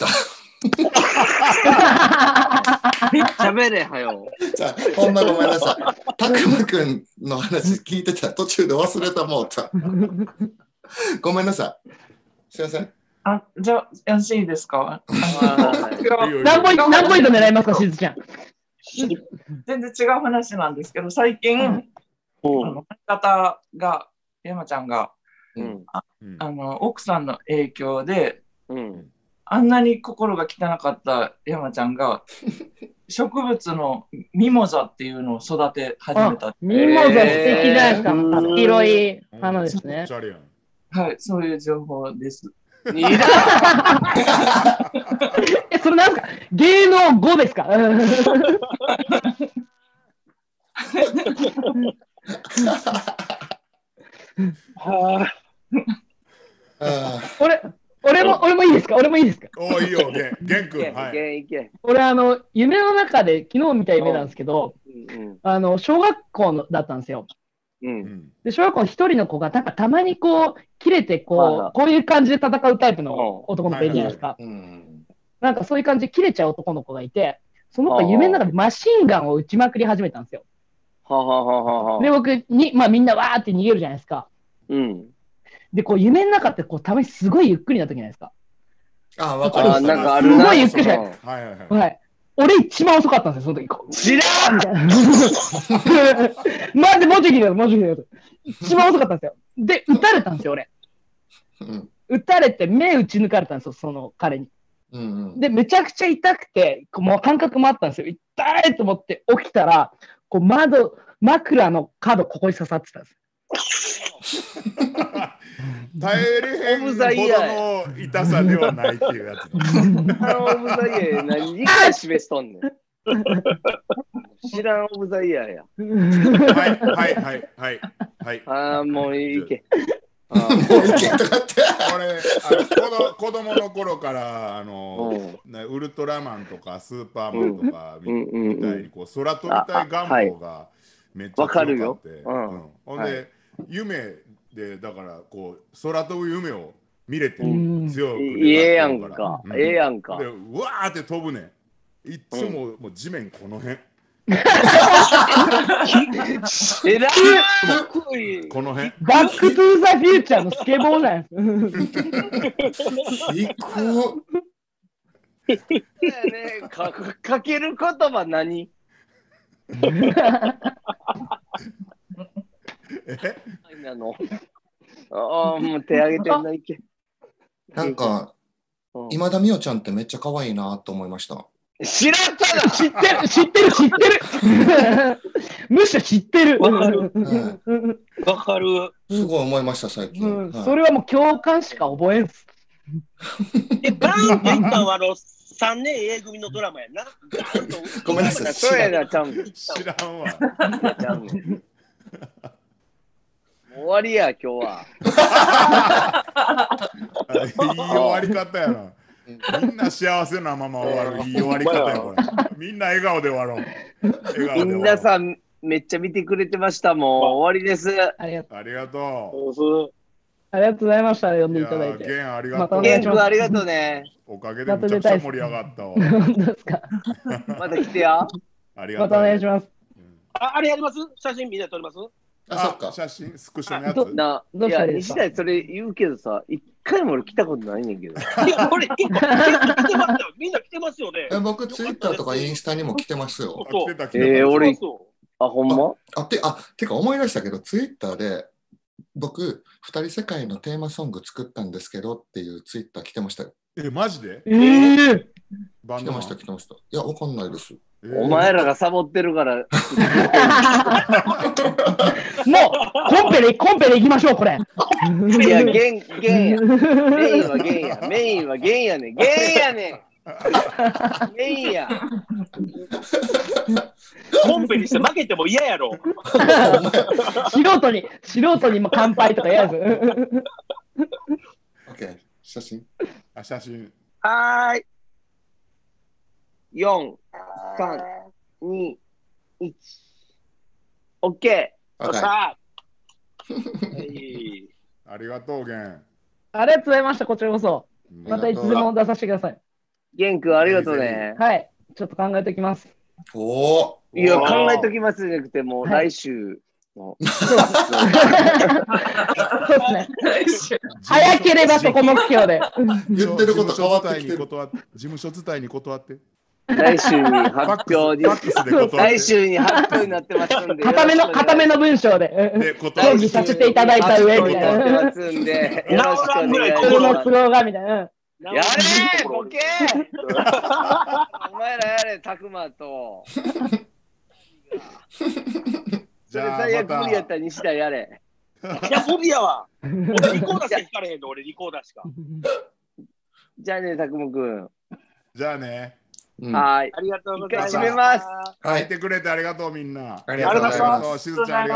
喋れはよ。 じゃあ、ほんまごめんなさい。たくまくんの話聞いてた途中で忘れたもうた。ごめんなさい。すいません。 あ、じゃあ、よろしいですか？ 何ポイント、何ポイント狙いますか、しずちゃん。 全然違う話なんですけど、最近、うん、あの方が、山ちゃんが、うん、あ, あの奥さんの影響で、うん、あんなに心が汚かった山ちゃんが、植物のミモザっていうのを育て始めた。 ミモザ素敵じゃないですか。黄色い花ですね。 はい、そういう情報です。 いらえ、それなんか芸能語ですか？俺、俺も、俺もいいですか？俺もいいですか？ おいいよ、ゲン、ゲン君。はい。 俺、あの、夢の中で、昨日見た夢なんですけど、あの、小学校のだったんですよ。うん、で小学校の一人の子がなんかたまにこう切れてこうこういう感じで戦うタイプの男の子いるじゃないですか。なんかそういう感じで切れちゃう男の子がいて、その子は夢の中でマシンガンを撃ちまくり始めたんですよ。で僕に、まあ、みんなわーって逃げるじゃないですか。うん、でこう夢の中ってこうたまにすごいゆっくりな時じゃないですか。 あ、わかる。 なんかあるな。 すごいゆっくりじゃないですか。はいはいはい。はい、俺一番遅かったんですよ、その時。 知らんみたいな。 マジでもうちょい聞いてください、もうちょい聞いてください。一番遅かったんですよ。で、撃たれたんですよ、俺。うん、撃たれて、目打ち抜かれたんですよ、その彼に。うんうん、で、めちゃくちゃ痛くて、もう感覚もあったんですよ。痛いと思って起きたら、こう窓、枕の角、ここに刺さってたんです。 耐えれへんほどの痛さではないっていうやつ。 オブザイヤー何回示しとんねん。知らんオブザイヤーや。 はいはいはいはいはい。 ああもういけ。 もういけとかって。 俺あ子供の頃からあのウルトラマンとかスーパーマンとかみたいにこう空飛びたい願望がめっちゃ強かって。ほんで。 夢でだからこう空飛ぶ夢を見れて強くええやんか、ええやんか。 でうわーって飛ぶねん。いつももう地面この辺。 えらいこの辺。 バックトゥーザフューチャーのスケボーなんです。いく。 ね、か, かける言葉何えなのああ、もう手挙げてんないけ。 なんか、今田美桜ちゃんってめっちゃ可愛いなと思いました。 知らんかな知ってる知ってる知ってるむしろ知ってる。 わかる。わかる。 すごい思いました、最近。 うんはい、それはもう共感しか覚えんす。 え、バーンって言ったのはあのさんねん A 組のドラマやな。 ごめんなさい。 そうやな、ちゃん。 知らんわ。 ちゃん終わりや、今日は。 いい終わり方やな。みんな幸せなまま終わる。いい終わり方や、これ。みんな笑顔で終わろう。 皆さん、めっちゃ見てくれてました。もう終わりです。 ありがとう。 ありがとう。 ありがとうございました。呼んでいただいて。 ゲンありがとう。 ゲン君ありがとうね。 おかげでめちゃくちゃ盛り上がったわ。 本当ですか。 また来てや。 ありがとう。 またお願いします。 あ、あれやります？写真みんな撮ります？ あ、そっか。写真、スクショのやつ。 な、いや、西田それ言うけどさ、一回も俺来たことないねんけど。 いや、俺結構、来てますよ。みんな来てますよね。 僕、ツイッターとかインスタにも来てますよ。 来てた、来てた。 えー、俺、あ、ほんまあ、て、あ、てか思い出したけど、ツイッターで、僕、二人世界のテーマソング作ったんですけどっていうツイッター来てましたよ。 え、マジで？ えー、 来てました、来てました。いや、わかんないです。 えー、お前らがサボってるから。もう、 コンペで、コンペで行きましょう、これ。 いや、ゲン、ゲンや。メインはゲンや。メインはゲンやねん。ゲンやねん。メインや。 コンペにして負けても嫌やろ。 素人に、素人にも乾杯とかやる。 オッケー、写真。 あ、写真。 はーい。 よん、さん、に、いち。オッケー。さあ。 ありがとう、ゲン。 ありがとうございました、こちらこそ。またいつでも出させてください。 ゲン君、ありがとうね。 はい、ちょっと考えておきます。 おお。 いや、考えときますじゃなくて、もう来週の。 そうですね。早ければそこ目標で。 言ってること変わってきてる。 事務所伝いに断って。 来週に発表に。来週に発表になってますんで。 固めの、固めの文章で。協議させていただいた上みたいな。よろしくお願いします。都合がみたいな。 やれーボケーお前らやれ、たくまと。それ最悪無理やったら西田やれ。 いや、無理やわ。俺リコーダーしか引かれへんの、俺リコーダーしか。 じゃあね、たくまくん。 じゃあね。 はい。 ありがとうございます。 一回締めます。 はい。来てくれてありがとう、みんな。 ありがとうございます。 しずちゃんありがとう。